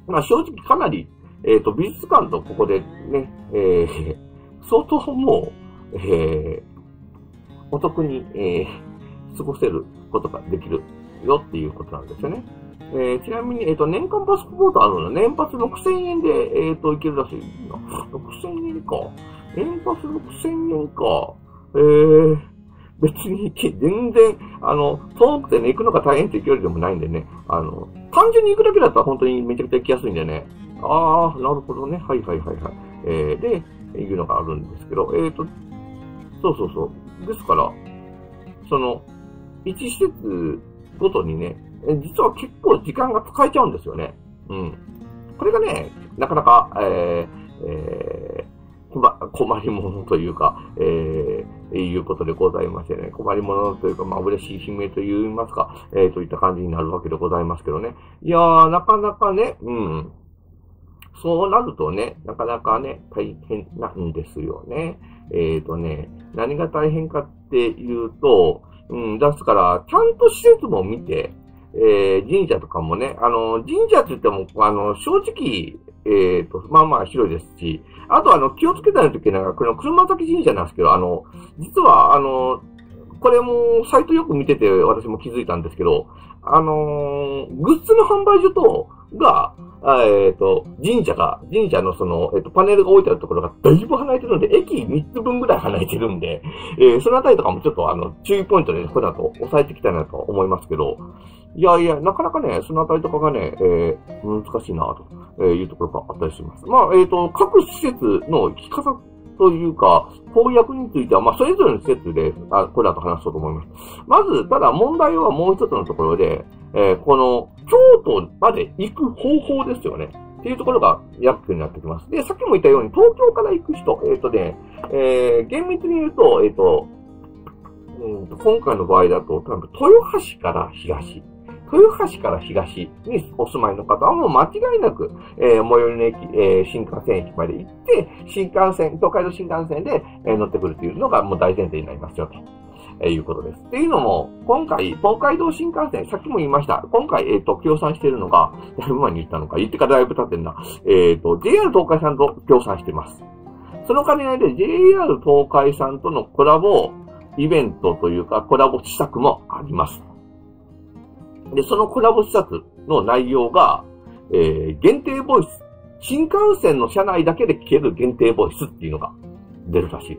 まあ正直かなり、えっと、美術館とここでね、えー、相当もう、えー、お得に、えー、過ごせることができるよっていうことなんですよね。えー、ちなみに、えっ、ー、と、年間パスポートあるの年パスろくせんえんで、えっ、ー、と、いけるらしいな。ろくせんえんか。年パスろくせんえんか。えー、別に、全然、あの、遠くてね、行くのが大変っていう距離でもないんでね、あの、単純に行くだけだったら本当にめちゃくちゃ行きやすいんでね。あー、なるほどね。はいはいはいはい。えー、で、いうのがあるんですけど、えっ、ー、と、そうそうそう。ですから、その、一施設ごとにね、実は結構時間が使えちゃうんですよね。うん。これがね、なかなか、えー、えー、困りものというか、えー、いうことでございましてね、困りものというか、まあ、嬉しい悲鳴と言いますか、えー、といった感じになるわけでございますけどね。いやー、なかなかね、うん。そうなるとね、なかなかね、大変なんですよね。えーとね、何が大変かっていうと、うん、ですから、ちゃんと施設も見て、えー、神社とかもね、あの、神社って言っても、あの、正直、えっと、まあまあ広いですし、あとあの、気をつけたいときは、この車崎神社なんですけど、あの、実は、あの、これも、サイトよく見てて、私も気づいたんですけど、あのー、グッズの販売所と、が、えっと、神社が、神社のその、えっと、パネルが置いてあるところがだいぶ離れてるんで、駅みっつぶんぐらい離れてるんで、えー、そのあたりとかもちょっとあの、注意ポイントで、これだと抑えていきたいなと思いますけど、いやいや、なかなかね、そのあたりとかがね、えー、難しいなというところがあったりします。まあ、えっと、各施設の行き方というか、公約については、まあ、それぞれの施設で、あ、これだと話そうと思います。まず、ただ問題はもう一つのところで、えー、この、京都まで行く方法ですよね。っていうところが厄介になってきます。で、さっきも言ったように、東京から行く人、えっ、ー、とね、えー、厳密に言うと、えっ、ー、と、うんと、今回の場合だと、多分、豊橋から東。豊橋から東にお住まいの方はもう間違いなく、えー、最寄りの駅、えー、新幹線駅まで行って、新幹線、東海道新幹線で、えー、乗ってくるというのがもう大前提になりますよ、と、えー、いうことです。っていうのも、今回、東海道新幹線、さっきも言いました。今回、えっ、ー、と、協賛しているのが、だいぶ前に言ったのか、言ってからだいぶ経ってんな。えっ、ー、と、ジェイアール 東海さんと協賛しています。その兼ね合いで ジェイアール 東海さんとのコラボイベントというか、コラボ施策もあります。で、そのコラボ施策の内容が、えー、限定ボイス。新幹線の車内だけで聞ける限定ボイスっていうのが出るらしいです。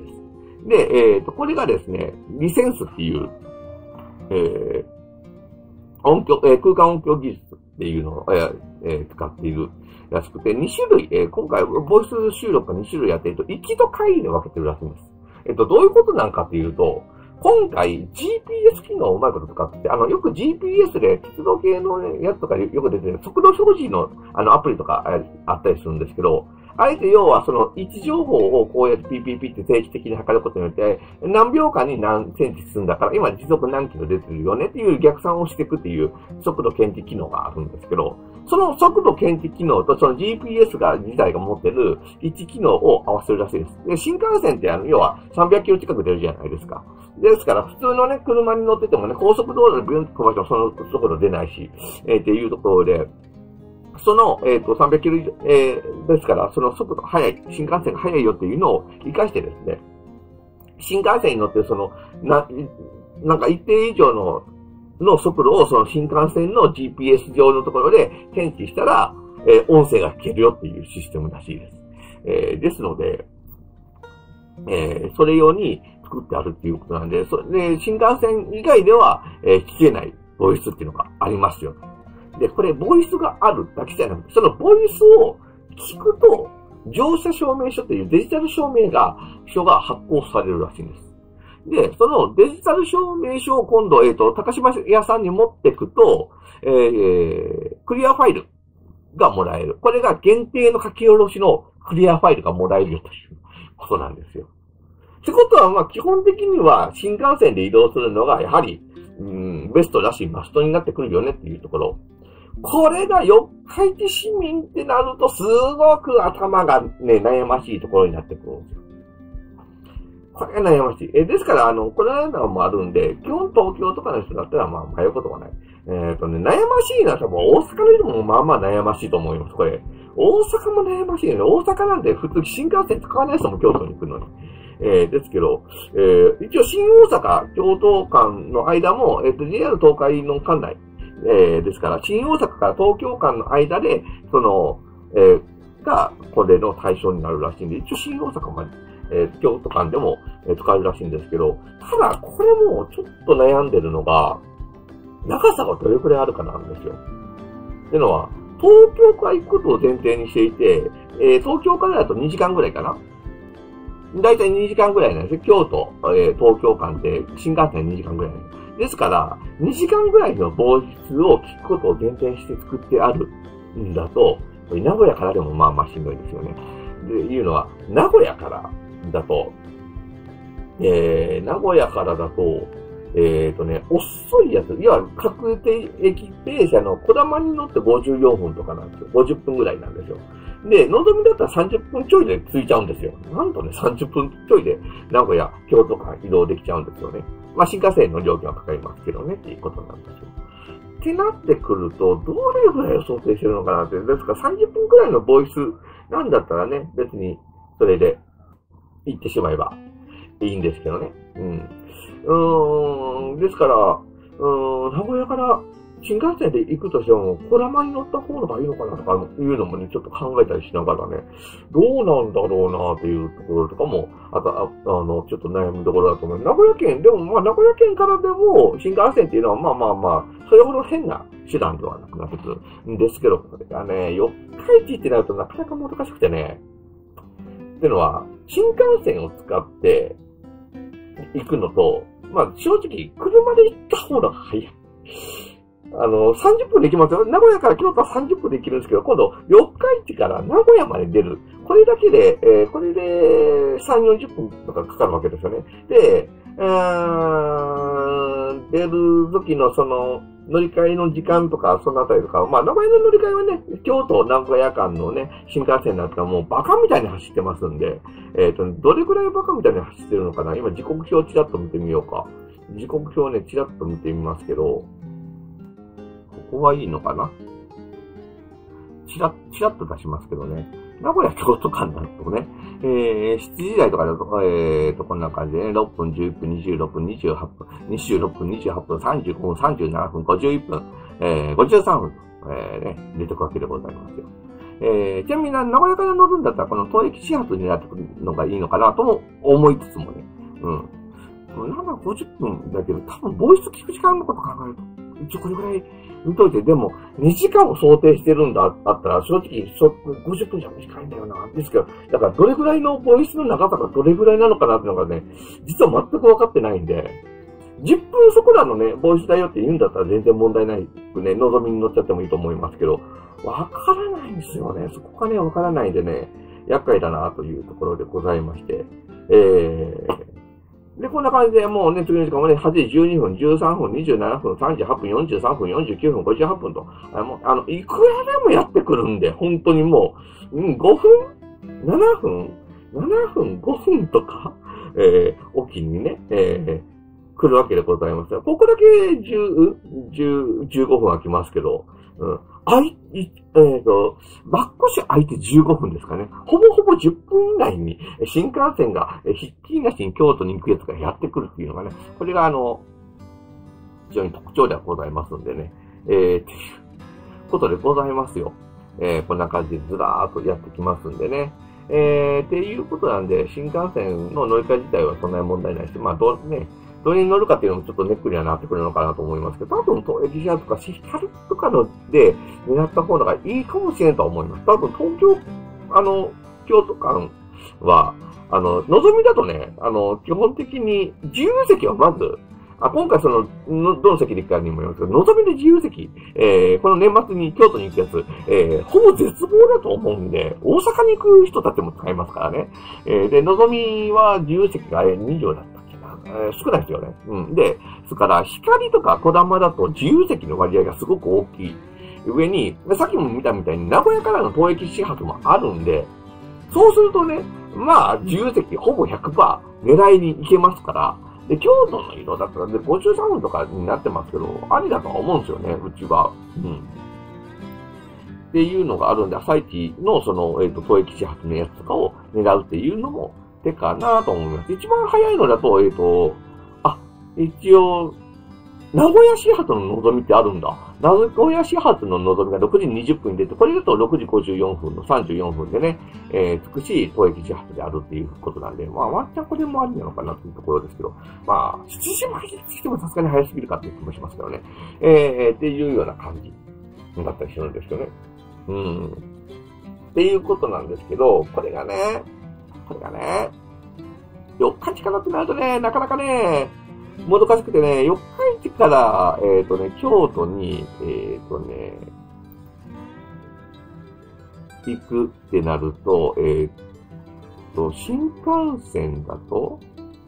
で、えっ、ー、と、これがですね、リセンスっていう、えー、音響、えー、空間音響技術っていうのを、えーえー、使っているらしくて、に種類、えー、今回、ボイス収録がに種類やっていると、行きと帰りで分けてるらしいんです。えっ、ー、と、どういうことなんかっていうと、今回 ジーピーエス 機能をうまいこと使ってて、あの、よく ジーピーエス で鉄道系のやつとかよく出てる速度表示のあのアプリとかあったりするんですけど、あえて要はその位置情報をこうやってピーピーピーって定期的に測ることによって、何秒間に何センチ進んだから、今時速何キロ出てるよねっていう逆算をしていくっていう速度検知機能があるんですけど、その速度検知機能とその ジーピーエス が自体が持ってる位置機能を合わせるらしいです。で、新幹線ってあの、要はさんびゃっキロ近く出るじゃないですか。ですから、普通のね、車に乗っててもね、高速道路でビュンと飛ばしてもその速度出ないし、えー、っていうところで、その、えっ、ー、と、さんびゃっキロ以上、えー、ですから、その速度速い、新幹線が速いよっていうのを活かしてですね、新幹線に乗ってその、な、なんか一定以上の、の速度をその新幹線の ジーピーエス 上のところで検知したら、えー、音声が聞けるよっていうシステムらしいです。えー、ですので、えー、それ用に作ってあるっていうことなんで、それで、新幹線以外では、えー、聞けないボイスっていうのがありますよ。で、これ、ボイスがあるだけじゃなくて、そのボイスを聞くと、乗車証明書というデジタル証明が、書が発行されるらしいんです。で、そのデジタル証明書を今度、えっと、高島屋さんに持っていくと、えー、クリアファイルがもらえる。これが限定の書き下ろしのクリアファイルがもらえるよということなんですよ。ってことは、まあ、基本的には新幹線で移動するのが、やはり、うん、ベストだし、マストになってくるよねっていうところ。これが四日市市民ってなると、すごく頭がね、悩ましいところになってくるんですよ。これが悩ましい。え、ですから、あの、これのようなのもあるんで、基本東京とかの人だったら、まあ、迷うことはない。 えっとね、悩ましいのは多分大阪の人もまあまあ悩ましいと思います、これ。大阪も悩ましいよね。大阪なんて普通新幹線使わない人も京都に行くのに。えー、ですけど、えー、一応新大阪、京都間の間も、えっ、ー、と、ジェイアール 東海の間内、えー、ですから、新大阪から東京間の間で、その、えー、が、これの対象になるらしいんで、一応新大阪まで、えー、京都間でも、えー、使えるらしいんですけど、ただ、これもちょっと悩んでるのが、長さがどれくらいあるかなんですよ。っていうのは、東京から行くことを前提にしていて、えー、東京からだとにじかんぐらいかな。だいたいにじかんぐらいなんですよ。京都、えー、東京間って新幹線にじかんぐらい。ですから、にじかんぐらいのボイスを聞くことを前提にして作ってあるんだと、名古屋からでもまあまあしんどいですよね。で、いうのは、名古屋からだと、えー、名古屋からだと、えっとね、遅いやつ、いわゆる各駅停車の小玉に乗ってごじゅうよんぷんとかなんですよ。ごじゅっぷんぐらいなんですよ。で、のぞみだったらさんじゅっぷんちょいで着いちゃうんですよ。なんとね、さんじゅっぷんちょいで名古屋、京都間移動できちゃうんですよね。まあ、新幹線の料金はかかりますけどね、っていうことなんですよ。ってなってくると、どれぐらいを想定してるのかなって。ですからさんじゅっぷんくらいのボイスなんだったらね、別にそれで行ってしまえばいいんですけどね。うん。うーん、ですから、うーん、名古屋から新幹線で行くとしても、小玉に乗った方がいいのかなとかいうのもね、ちょっと考えたりしながらね、どうなんだろうなっていうところとかも、あと、ああの、ちょっと悩むところだと思う。名古屋県、でもまあ名古屋県からでも新幹線っていうのはまあまあまあ、それほど変な手段ではなくなってくるんですけど、これがね、四日市ってなるとなかなか難しくてね、っていうのは、新幹線を使って行くのと、まあ正直、車で行った方が早い。あの、さんじゅっぷんで行きますよ。名古屋から京都はさんじゅっぷんで行けるんですけど、今度、四日市から名古屋まで出る。これだけで、えー、これでさん、よんじゅっぷんとかかかるわけですよね。で、うーん、出る時のその、乗り換えの時間とか、そのあたりとか、まあ、名古屋の乗り換えはね、京都、名古屋間のね、新幹線なんかもうバカみたいに走ってますんで、えっと、どれくらいバカみたいに走ってるのかな。今、時刻表をちらっと見てみようか。時刻表をね、ちらっと見てみますけど、ここはいいのかなちら、ちらっと出しますけどね。名古屋京都間だとね、えー、しちじ台とかだと、えーと、こんな感じでね、ろっぷん、じゅういっぷん、にじゅうろっぷん、にじゅうはっぷん、にじゅうろっぷん、にじゅうはっぷん、さんじゅうごふん、さんじゅうななふん、ごじゅういっぷん、えー、ごじゅうさんぷん、えー、ね、出てくわけでございますよ。えー、ちなみに名古屋から乗るんだったら、この東駅始発になってくるのがいいのかなとも思いつつもね、うん。なんだごじゅっぷんだけど、多分ボイス聞く時間のこと考えると、一応これぐらい見といて、でもにじかんを想定してるんだったら、正直ごじゅっぷんじゃ短いんだよな。ですけど、だからどれぐらいのボイスの長さがどれぐらいなのかなっていうのがね、実は全く分かってないんで、じゅっぷんそこらのね、ボイスだよって言うんだったら全然問題ないくね、望みに乗っちゃってもいいと思いますけど、分からないんですよね。そこがね、分からないんでね、厄介だなというところでございまして、えー、で、こんな感じで、もうね、次の時間もね、はちじじゅうにふん、じゅうさんぷん、にじゅうななふん、さんじゅうはっぷん、よんじゅうさんぷん、よんじゅうきゅうふん、ごじゅうはっぷんと、あの、あのいくらでもやってくるんで、本当にもう、うん、ごふん ?なな 分 ?なな 分、ごふんとか、えー、おきにね、えー、来るわけでございます。ここだけじゅう、じゅう、じゅうごふん空きますけど、うん。あい、えっ、ー、と、バックシ空いてじゅうごふんですかね。ほぼほぼじゅっぷん以内に新幹線がひっきりなしに京都に行くやつがやってくるっていうのがね、これがあの、非常に特徴ではございますんでね、えー、っていうことでございますよ。えー、こんな感じでずらーっとやってきますんでね。えー、っていうことなんで、新幹線の乗り換え自体はそんなに問題ないし、まあ、どうね、どれに乗るかっていうのもちょっとネックにはなってくるのかなと思いますけど、多分東駅車とかシカルとかので狙った方がいいかもしれんとは思います。多分東京、あの、京都間は、あの、のぞみだとね、あの、基本的に自由席はまず、あ今回その、のどの席で行くかにもよりますけど、のぞみで自由席、えー、この年末に京都に行くやつ、えー、ほぼ絶望だと思うんで、大阪に行く人たちも使いますからね。えー、で、のぞみは自由席がにじょうだった。えー、少ないですよね。うん。で、それから、光とか小玉だと自由席の割合がすごく大きい。上に、さっきも見たみたいに名古屋からの東駅始発もあるんで、そうするとね、まあ、自由席ほぼ ひゃくパーセント 狙いに行けますから、 で、京都の移動だったら、で、ごじゅうさんぷんとかになってますけど、ありだとは思うんですよね、うちは。うん。っていうのがあるんで、朝一の、その、えっと、東駅始発のやつとかを狙うっていうのも手かなと思います。一番早いのだと、えっと、あ、一応、名古屋始発ののぞみってあるんだ。名古屋始発ののぞみがろくじにじゅっぷんに出て、これだとろくじごじゅうよんぷんのさんじゅうよんぷんでね、えー、つくし、東駅始発であるっていうことなんで、まあ、ワンチャンこれもありなのかなっていうところですけど、まあ、しちじまでにしてもさすがに早すぎるかっていう気もしますけどね。えー、っていうような感じだったりするんですよね。うん。っていうことなんですけど、これがね、これがね、よっかいちからってなるとね、なかなかね、もどかしくてね、よっかいちから、えっとね、京都に、えっとね、行くってなると、えっと、新幹線だと、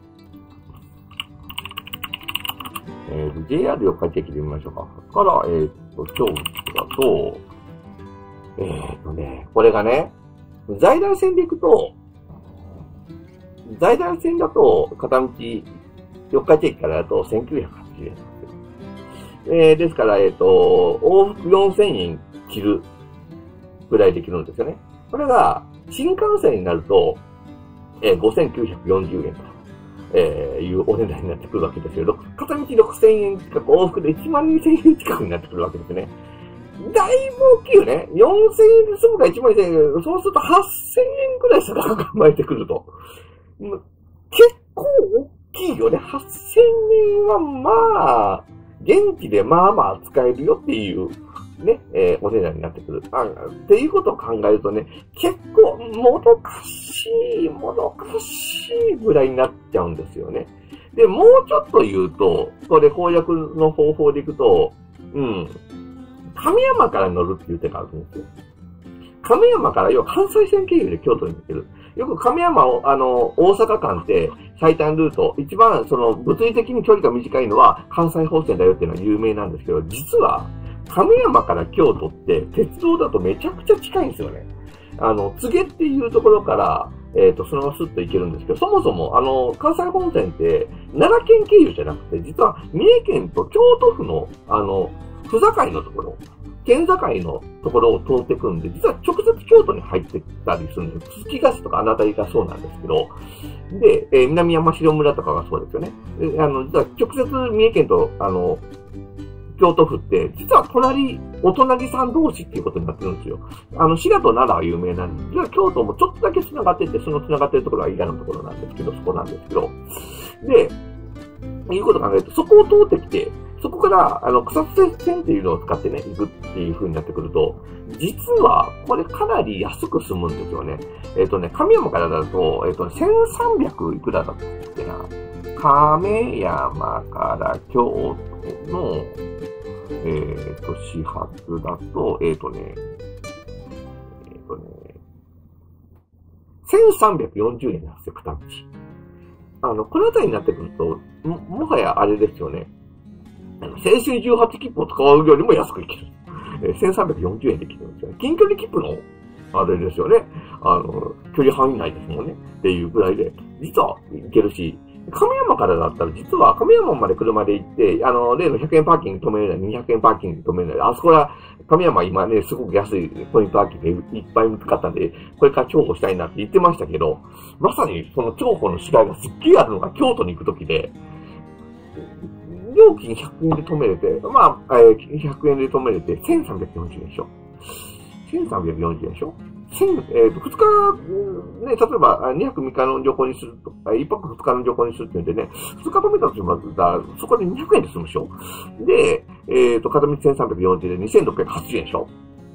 えっと、ジェイアール 四日市駅で見ましょうか。から、えっと、京都だと、えっとね、これがね、在来線で行くと、在来線だと、片道、四日市駅からだとせんきゅうひゃくはちじゅうえんなんですよ。えー、ですから、えっと、往復よんせんえん切るぐらいできるんですよね。これが、新幹線になると、えー、ごせんきゅうひゃくよんじゅうえんと、えー、いうお値段になってくるわけですよ。片道ろくせんえん近く、往復でいちまんにせんえん近くになってくるわけですね。だいぶ大きいよね。よんせんえんで済むかいちまんにせんえん、そうするとはっせんえんくらい差が考えてくると。結構大きいよね。はっせんえんはまあ、元気でまあまあ使えるよっていうね、えー、お値段になってくる。あっていうことを考えるとね、結構もどかしい、もどかしいぐらいになっちゃうんですよね。で、もうちょっと言うと、これ翻訳の方法でいくと、うん、亀山から乗るっていう手があるんですよ。亀山から、要は関西線経由で京都に行ける。よく亀山を、あの、大阪間って最短ルート、一番その物理的に距離が短いのは関西本線だよっていうのは有名なんですけど、実は亀山から京都って鉄道だとめちゃくちゃ近いんですよね。あの、柘植っていうところから、えっと、そのままスッと行けるんですけど、そもそも、あの、関西本線って奈良県経由じゃなくて、実は三重県と京都府の、あの、府境のところ、県境のところを通ってくんで、実は直接京都に入ってきたりするんですよ。月ヶ市とかあの辺りがそうなんですけど、で、えー、南山城村とかがそうですよね。で、あの、実は直接三重県と、あの、京都府って、実は隣、お隣さん同士っていうことになってるんですよ。あの、滋賀と奈良は有名なんです。実は京都もちょっとだけ繋がってて、その繋がってるところは伊賀のところなんですけど、そこなんですけど。で、いうことを考えると、そこを通ってきて、そこから、あの、草津線っていうのを使ってね、行くっていう風になってくると、実は、これかなり安く済むんですよね。えっとね、亀山からだと、えっとね、せんさんびゃくいくらだったっけな。亀山から京都の、えっと、始発だと、えっとね、えっとね、せんさんびゃくよんじゅうえんなんですよ、片道。あの、この辺りになってくると、も、もはやあれですよね。青春じゅうはち切符を使うよりも安くいける。えー、せんさんびゃくよんじゅうえんできるんですよね。近距離切符の、あれですよね。あの、距離範囲内ですもんね。っていうぐらいで、実はいけるし、亀山からだったら実は亀山まで車で行って、あの、例のひゃくえんパーキング止めれない、にひゃくえんパーキング止めれない。あそこは、亀山今ね、すごく安いポイントパーキングでいっぱい見つかったんで、これから重宝したいなって言ってましたけど、まさにその重宝の違いがすっげえあるのが京都に行くときで、料金ひゃくえんで止めれて、まあ、えー、ひゃくえんで止めれて、せんさんびゃくよんじゅうえんでしょ。せんさんびゃくよんじゅうえんでしょ。千、えっと、二日、ね、例えば、にはくみっかの旅行にするとか、一泊二日の旅行にするっていうんでね、二日止めたとしますが、そこでにひゃくえんで済むでしょ。で、えっと、片道せんさんびゃくよんじゅうえんでにせんろっぴゃくはちじゅうえんでしょ。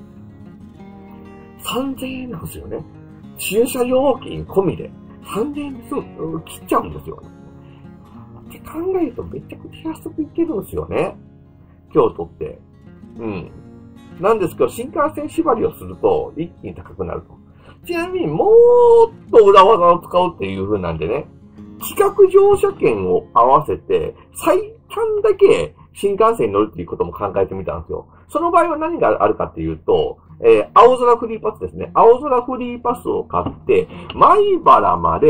さんぜんえんなんですよね。駐車料金込みで、さんぜんえんで済む、切っちゃうんですよね。って考えるとめちゃくちゃ安くいけるんですよね。京都って。うん。なんですけど、新幹線縛りをすると一気に高くなると。ちなみにもーっと裏技を使うっていう風なんでね、企画乗車券を合わせて最短だけ新幹線に乗るっていうことも考えてみたんですよ。その場合は何があるかっていうと、えー、青空フリーパスですね。青空フリーパスを買って、米原まで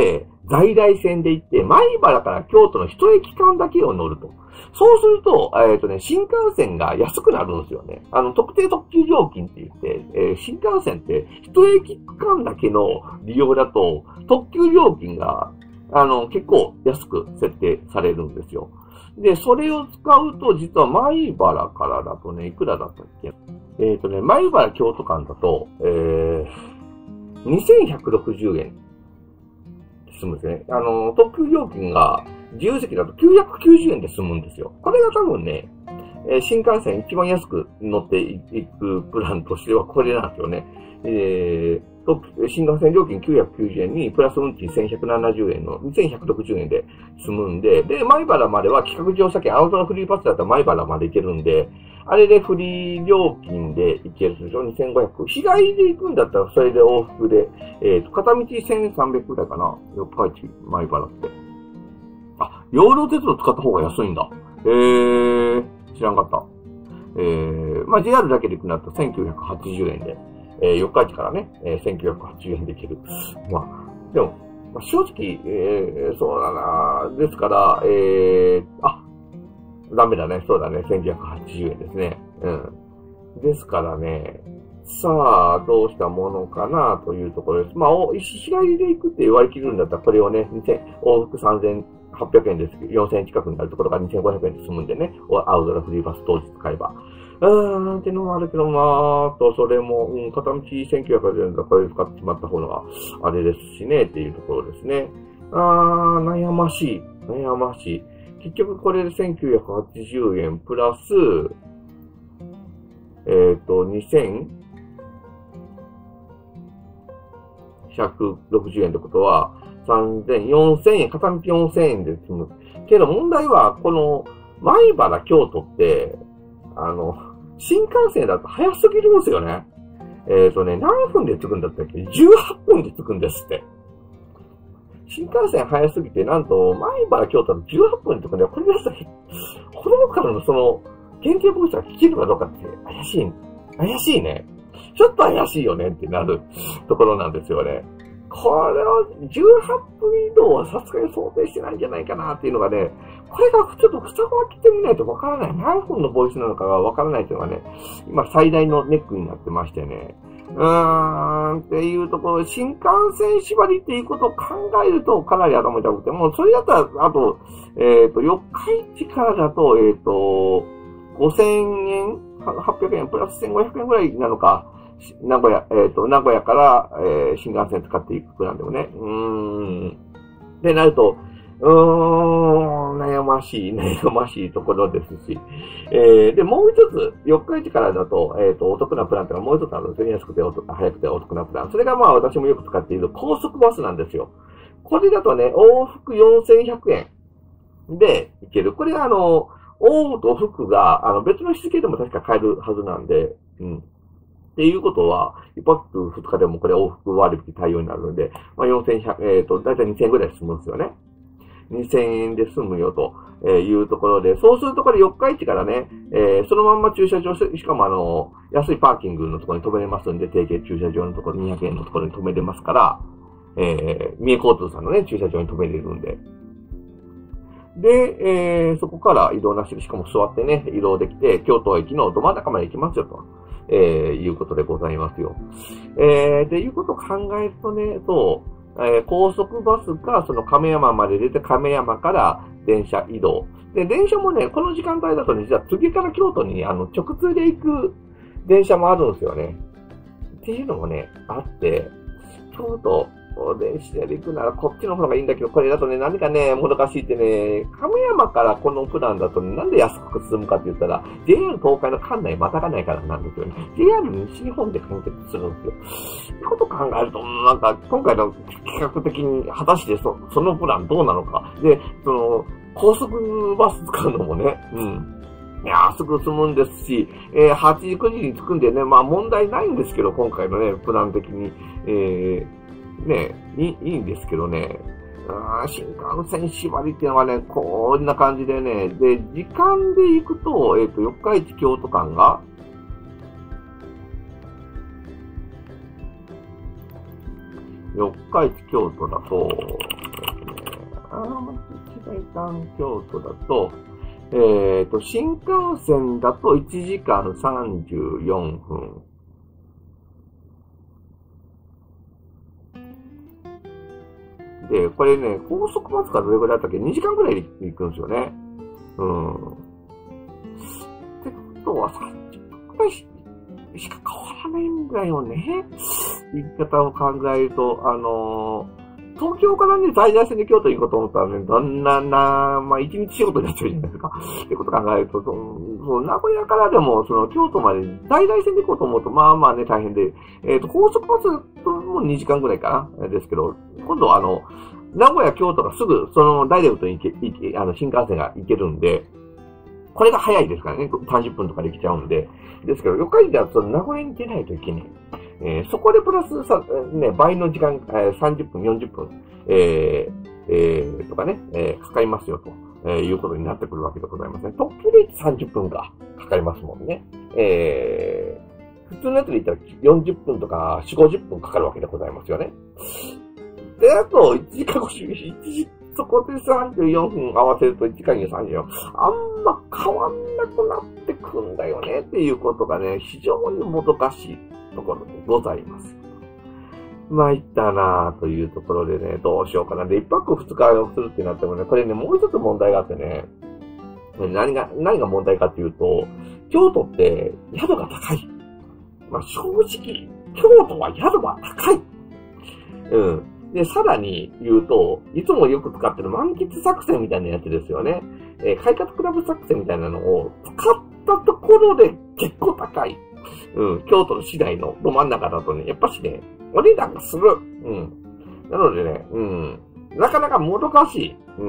在来線で行って、米原から京都の一駅間だけを乗ると。そうすると、えっとね、新幹線が安くなるんですよね。あの、特定特急料金って言って、えー、新幹線って一駅間だけの利用だと、特急料金が、あの、結構安く設定されるんですよ。で、それを使うと、実は米原からだとね、いくらだったっけ？えっとね、米原京都間だと、えー、にせんひゃくろくじゅうえん。済むんですね。あの、特急料金が自由席だときゅうひゃくきゅうじゅうえんで済むんですよ。これが多分ね、えー、新幹線一番安く乗っていくプランとしてはこれなんですよね。えー新幹線料金きゅうひゃくきゅうじゅうえんに、プラス運賃せんひゃくななじゅうえんのにせんひゃくろくじゅうえんで済むんで、で、米原までは企画乗車券、アウトのフリーパスだったら米原まで行けるんで、あれでフリー料金で行けるでしょ ?にせんごひゃく。日帰りで行くんだったらそれで往復で、えっと、片道せんさんびゃくくらいかな。四日市、米原って。あ、養老鉄道使った方が安いんだ。えー、知らんかった。えー、まあ、ジェイアール だけで行くんだったらせんきゅうひゃくはちじゅうえんで。えー、四日市からね、えー、せんきゅうひゃくはちじゅうえんでいける。まあ、でも、まあ、正直、えー、そうだなですから、えー、あ、ダメだね、そうだね、せんきゅうひゃくはちじゅうえんですね。うん。ですからね、さあ、どうしたものかなというところです。まあ、日帰りで行くって割り切るんだったら、これをね、にせん往復さんぜんはっぴゃくえんですけど、よんせんえん近くになるところがにせんごひゃくえんで済むんでね、アウトドラフリーバス当日買えば。うーん、っていうのもあるけど、まあ、と、それも、うん、片道せんきゅうひゃくえんだからこれ使ってしまった方が、あれですしね、っていうところですね。あー、悩ましい。悩ましい。結局これでせんきゅうひゃくはちじゅうえんプラス、えっと、にせんひゃくろくじゅうえんってことは、さんぜん、よんせんえん、片道よんせんえんで済む。けど問題は、この、米原京都って、あの、新幹線だと早すぎるんですよね。えっとね、何分で着くんだったっけ ?じゅうはっぷんで着くんですって。新幹線早すぎて、なんと、米原京都のじゅうはっぷんで着くんだよ。これ皆さん、子供からのその、限定ボイスが聞けるかどうかって怪しい、怪しいね。ちょっと怪しいよねってなるところなんですよね。これをじゅうはっぷん移動はさすがに想定してないんじゃないかなっていうのがね、これがちょっと双葉来てみないとわからない。何分のボイスなのかがわからないというのがね、今最大のネックになってましてね。うーん、っていうところ、新幹線縛りっていうことを考えるとかなり頭痛くて、もうそれだったら、あと、えっと、四日市からだと、えっと、ごせんえん ?はっぴゃくえんプラスせんごひゃくえんぐらいなのか。名古屋、えっと、名古屋から、えー、新幹線使っていくプランでもね。うーん。で、なると、うーん、悩ましい、悩ましいところですし。えー、で、もう一つ、四日市からだと、えっと、お得なプランってのがもう一つあるんですよ。安くてお得、早くてお得なプラン。それがまあ私もよく使っている高速バスなんですよ。これだとね、往復よんせんひゃくえんで行ける。これがあの、往と復が、あの、別の日付でも確か買えるはずなんで、うん。っていうことは、一泊二日でもこれ往復割引対応になるので、まあ、よんせんひゃく、えっと、だいたいにせんえんぐらいで済むんですよね。にせんえんで済むよというところで、そうするとこれ四日市からね、えー、そのまんま駐車場、しかもあの、安いパーキングのところに止めれますんで、定型駐車場のところにひゃくえんのところに止めれますから、えー、三重交通さんのね、駐車場に止めれるんで。で、えー、そこから移動なしで、しかも座ってね、移動できて、京都駅のど真ん中まで行きますよと。えー、いうことでございますよ。えー、っていうことを考えるとね、そう、えー、高速バスか、その亀山まで出て、亀山から電車移動。で、電車もね、この時間帯だとね、実は次から京都に、あの、直通で行く電車もあるんですよね。っていうのもね、あって、京都、電車で行くならこっちの方がいいんだけど、これだとね、何かね、もどかしいってね、亀山からこのプランだとね、なんで安く進むかって言ったら、ジェイアール 東海の管内またがないからなんですよね。ジェイアール 西日本で完結するんですよ。ってことを考えると、なんか、今回の企画的に果たしてそ、そのプランどうなのか。で、その、高速バス使うのもね、うん。いやー、すぐ済むんですし、えー、はちじ、くじに着くんでね、まあ問題ないんですけど、今回のね、プラン的に、えー、ねいい、いいんですけどね、あ新幹線縛りっていうのはね、こんな感じでね、で、時間で行くと、えっと、四日市京都間が、四日市京都だと、 一旦京都だと、えっと、新幹線だといちじかんさんじゅうよんぷん。で、これね、高速バスがどれぐらいだったっけ ?に 時間ぐらいで行くんですよね。うん。ってことはさんじゅっぷんくらいしか変わらないんだよね。言い方を考えると、あのー、東京からね、在来線で京都に行こうと思ったらね、どんなな、まあ、一日仕事になっちゃうじゃないですか。ってことを考えると、その名古屋からでも、その、京都まで在来線で行こうと思うと、まあまあね、大変で、えっと、高速バスともにじかんぐらいかな、ですけど、今度はあの、名古屋、京都がすぐ、その、ダイレクトに行け、行け、あの、新幹線が行けるんで、これが早いですからね、さんじゅっぷんとかできちゃうんで。ですけど、よかいでは、その、名古屋に出ないといけない。えー、そこでプラスさ、ね、倍の時間、えー、さんじゅっぷん、よんじゅっぷん、えー、えー、とかね、えー、かかりますよと、えー、いうことになってくるわけでございますね。特急でさんじゅっぷんがかかりますもんね。えー、普通のやつで言ったらよんじゅっぷんとかよんじゅう、ごじゅっぷんかかるわけでございますよね。で、あと、いちじかんごじゅう、いちじ、そこでさんじゅうよんぷん合わせるといちじかんにさんじゅうよん。あんま変わんなくなってくんだよねっていうことがね、非常にもどかしいところでございます。参ったなぁというところでね、どうしようかな。で、一泊二日をするってなってもね、これね、もう一つ問題があってね、何が、何が問題かっていうと、京都って宿が高い。まあ、正直、京都は宿は高い。うん。で、さらに言うと、いつもよく使ってる満喫作戦みたいなやつですよね。えー、快活クラブ作戦みたいなのを使ったところで結構高い。うん。京都の市内のど真ん中だとね、やっぱしね、お値段がする。うん。なのでね、うん。なかなかもどかしい。うん。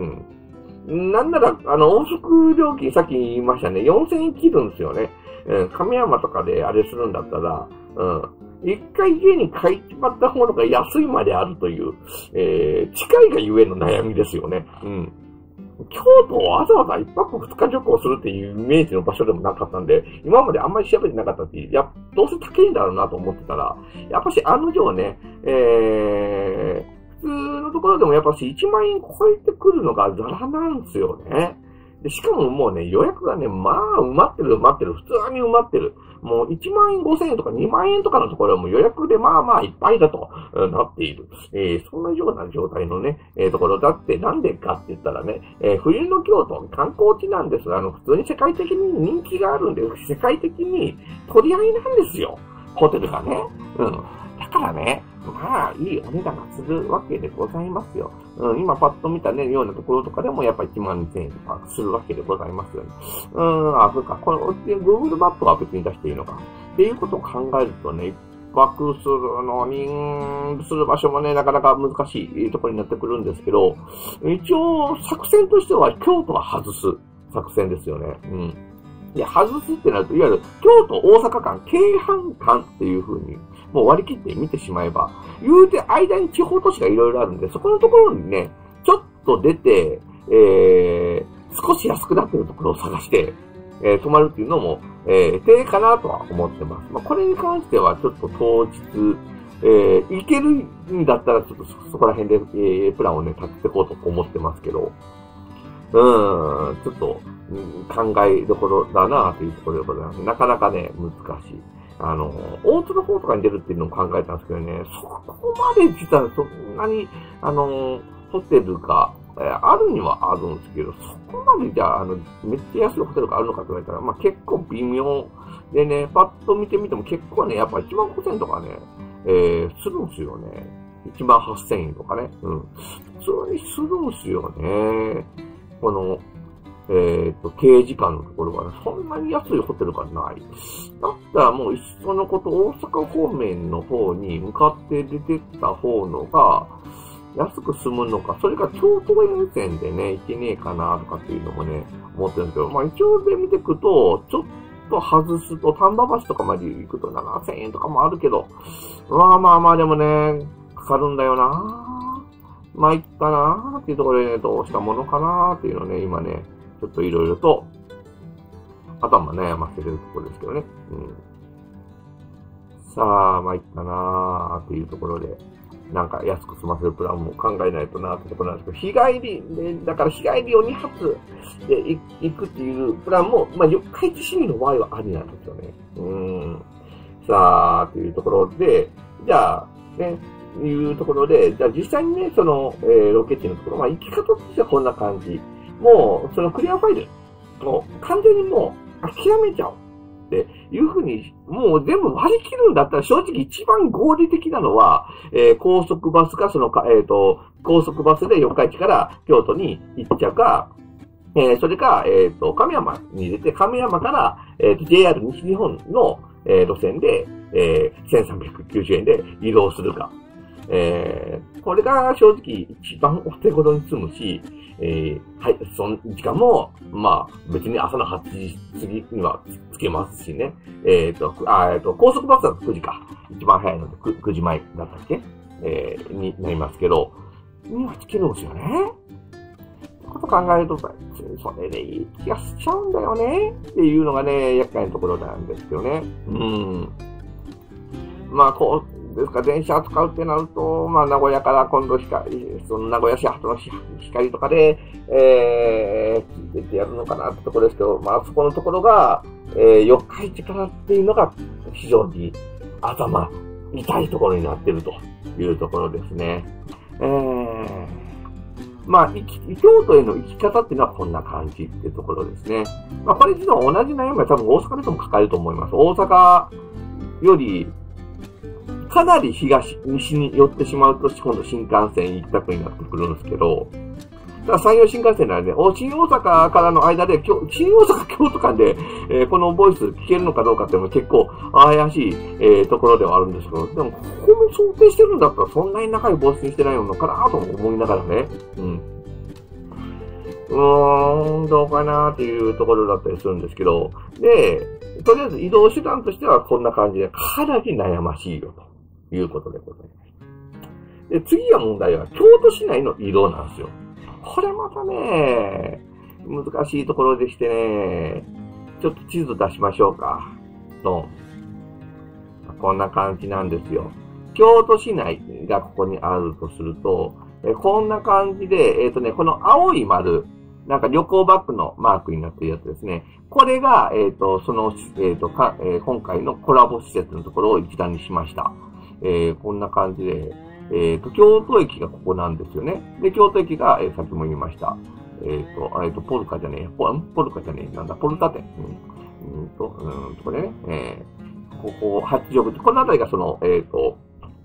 なんなら、あの、往復料金、さっき言いましたね、よんせんえん切るんですよね。うん。亀山とかであれするんだったら、うん。一回家に帰っちまった方が安いまであるという、えー、近いがゆえの悩みですよね。うん。京都をわざわざ一泊二日旅行するっていうイメージの場所でもなかったんで、今まであんまり調べてなかったっていう、いや、どうせ高いんだろうなと思ってたら、やっぱし案の定ね、えー、普通のところでもやっぱしいちまんえん超えてくるのがザラなんですよね。でしかももうね、予約がね、まあ埋まってる埋まってる、普通に埋まってる。もういちまんえんごせんえんとかにまんえんとかのところはもう予約でまあまあいっぱいだと、うん、なっている。えー、そんなような状態のね、えー、ところだってなんでかって言ったらね、えー、冬の京都観光地なんですが、あの、普通に世界的に人気があるんで、世界的に取り合いなんですよ。ホテルがね。うん。だからね、まあ、いいお値段がするわけでございますよ。うん、今パッと見たね、ようなところとかでもやっぱいちまんにせんえんとかするわけでございますよね。うん、あ、そうか。これ、Google マップは別に出していいのか。っていうことを考えるとね、一泊するのに、する場所もね、なかなか難しいところになってくるんですけど、一応、作戦としては京都は外す作戦ですよね。うん。いや、外すってなると、いわゆる京都大阪間、京阪間っていう風に、もう割り切って見てしまえば、言うて間に地方都市がいろいろあるんで、そこのところにね、ちょっと出て、えー、少し安くなってるところを探して、えー、泊まるっていうのも、えー、手かなとは思ってます。まあ、これに関してはちょっと当日、えー、行けるんだったらちょっと そ, そこら辺で、えー、プランをね、立てていこうと思ってますけど、うーん、ちょっと、うん、考えどころだなというところでございます。なかなかね、難しい。あの、大津の方とかに出るっていうのを考えたんですけどね、そこまで実はそんなに、あの、ホテルが、えー、あるにはあるんですけど、そこまでじゃあ、あの、めっちゃ安いホテルがあるのかと言われたら、まあ結構微妙でね、パッと見てみても結構ね、やっぱいちまんごせんえんとかね、えー、するんですよね。いちまんはっせんえんとかね。うん。普通にするんですよね。この、えっと、経時間のところはね、そんなに安いホテルがない。だったらもういっそのこと大阪方面の方に向かって出てった方のが安く済むのか、それか京都沿線でね、行けねえかなとかっていうのもね、思ってるんですけど、まあ一応で見ていくと、ちょっと外すと丹波橋とかまで行くとななせんえんとかもあるけど、まあまあまあでもね、かかるんだよなまあいったなーっていうところでね、どうしたものかなーっていうのをね、今ね、ちょっといろいろと頭悩ませてるところですけどね。うん、さあ、参ったなーっていうところで。うなんか安く済ませるプランも考えないとなってところなんですけど、日帰りで、だから日帰りをにはつで行くっていうプランも、まあ、四日市市民の場合はありなんですよね。うーん。さあ、というところで、じゃあ、ね、いうところで、じゃあ実際にね、その、えー、ロケ地のところ、まあ、行き方としてはこんな感じ。もう、そのクリアファイル、もう完全にもう諦めちゃう。っていうふうに、もう全部割り切るんだったら正直一番合理的なのは、えー、高速バスか、そのか、えっと、高速バスで四日市から京都に行っちゃうか、えー、それか、えっと、亀山に出て、亀山から、えっと、ジェイアール 西日本の、えー、路線で、えー、せんさんびゃくきゅうじゅうえんで移動するか。えー、これが正直一番お手頃に済むし、えー、はい、その時間も、まあ、別に朝のはちじ過ぎにはつけますしね。えっ、ー、と、あ、えっ、ー、と、高速バスだとくじか。一番早いので 9, くじまえだったっけえー、になりますけど、にはつけるんですよね。ってこと考えると、それでいい気がしちゃうんだよね。っていうのがね、厄介なところなんですけどね。うん。まあ、こう、ですから、電車を使うってなると、まあ、名古屋から今度光、その名古屋市鳩の光とかで、えー、出てやるのかなってところですけど、まあ、そこのところが、えー、四日市からっていうのが、非常に頭痛いところになっているというところですね。えー、まあ、京都への行き方っていうのはこんな感じっていうところですね。まあ、これ実は同じ悩みは多分大阪でも抱えると思います。大阪より、かなり東、西に寄ってしまうと、今度新幹線一択になってくるんですけど、だから山陽新幹線ならね、新大阪からの間で、新大阪京都間で、えー、このボイス聞けるのかどうかっていうのも結構怪しい、えー、ところではあるんですけど、でも、ここも想定してるんだったらそんなに仲良いボイスにしてないのかなと思いながらね。うん。うーん、どうかなっていうところだったりするんですけど、で、とりあえず移動手段としてはこんな感じで、かなり悩ましいよと。いうことでございます。で、次が問題は、京都市内の移動なんですよ。これまたね、難しいところでしてね、ちょっと地図出しましょうか。と、こんな感じなんですよ。京都市内がここにあるとすると、えこんな感じで、えっとね、この青い丸、なんか旅行バッグのマークになっているやつですね。これが、えっと、その、えっと、か、えー、今回のコラボ施設のところを一覧にしました。えー、こんな感じで、えっと、京都駅がここなんですよね。で、京都駅が、えー、さっきも言いました。えっと、えっと、ポルカじゃねえ、ポ、ポルカじゃねえ、なんだ、ポルタ店。うん、うんと、うんと、これね、えー、ここ、八丈口、このあたりがその、えっと、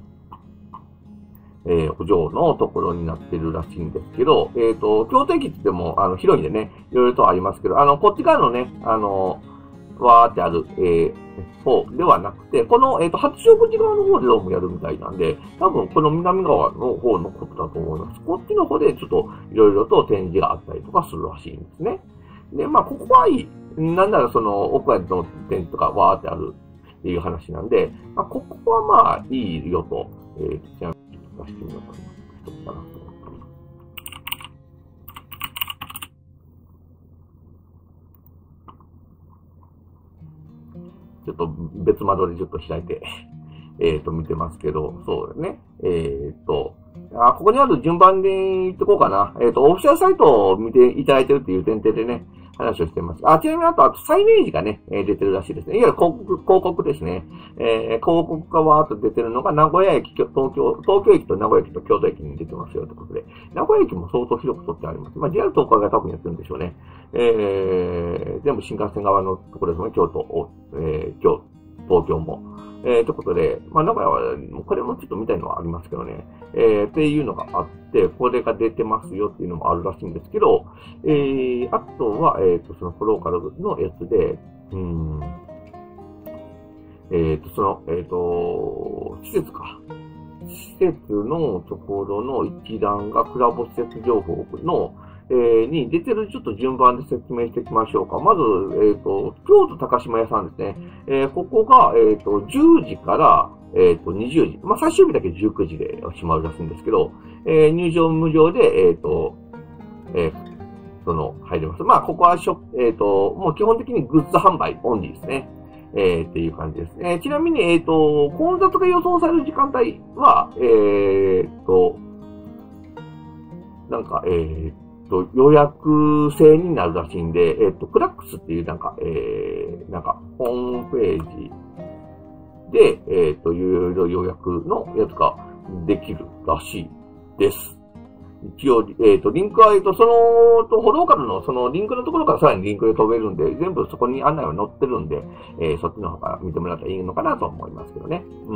えー、お嬢のところになってるらしいんですけど、えっと、京都駅って言っても、あの、広いんでね、いろいろとありますけど、あの、こっち側のね、あの、わーってある、えー、方ではなくて、この、えっと、八丈口側の方でどうもやるみたいなんで、多分この南側の方のことだと思います。こっちの方でちょっといろいろと展示があったりとかするらしいんですね。で、まあ、ここはいい。なんならその、奥外の展示とかわーってあるっていう話なんで、まあ、ここはまあ、いいよと、えー、ちなみに出してみようと思います。ちょっとかな。ちょっと別窓でちょっと開いて、えっと、見てますけど、そうですね。えっと、あ、ここにある順番で言ってこうかな。えっと、オフィシャルサイトを見ていただいてるっていう前提でね、話をしてます。あ、ちなみにあと、あと、サイネージがね、出てるらしいですね。いわゆる広告、広告ですね。えー、広告がわーっと出てるのが、名古屋駅、東京、東京駅と名古屋駅と京都駅に出てますよということで、名古屋駅も相当広く取ってあります。まあ、ジェイアール 東海が多分やってるんでしょうね。えー、全部新幹線側のところですね。京都、えー、京、東京も。えー、ということで、まあ、名古屋は、これもちょっと見たいのはありますけどね。えー、っていうのがあって、これが出てますよっていうのもあるらしいんですけど、えー、あとは、えっと、そのローカルのやつで、うーん、えっと、その、えっと、施設か。施設のところの一覧が、クラブ施設情報の、えー、に出てるちょっと順番で説明していきましょうか。まず、えっと、京都高島屋さんですね。えー、ここが、えっと、じゅうじから、えっと、にじゅうじ。まあ、最終日だけじゅうくじで閉まるらしいんですけど、えー、入場無料で、えっと、えー、その、入れます。まあ、ここはショップ、えっと、もう基本的にグッズ販売オンリーですね。えー、っていう感じです。えー、ちなみに、えっと、混雑が予想される時間帯は、えー、 なんか、えー、っと、予約制になるらしいんで、えー、っと、クラックスっていうなんか、えー、なんか、ホームページで、えー、っと、いろいろ予約のやつができるらしいです。一応、えっと、リンクは、えっと、その、と、歩道からの、その、リンクのところからさらにリンクで飛べるんで、全部そこに案内は載ってるんで、えー、そっちの方から見てもらったらいいのかなと思いますけどね。うん。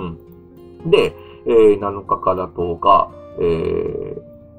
で、えー、なのかからとおか、えー、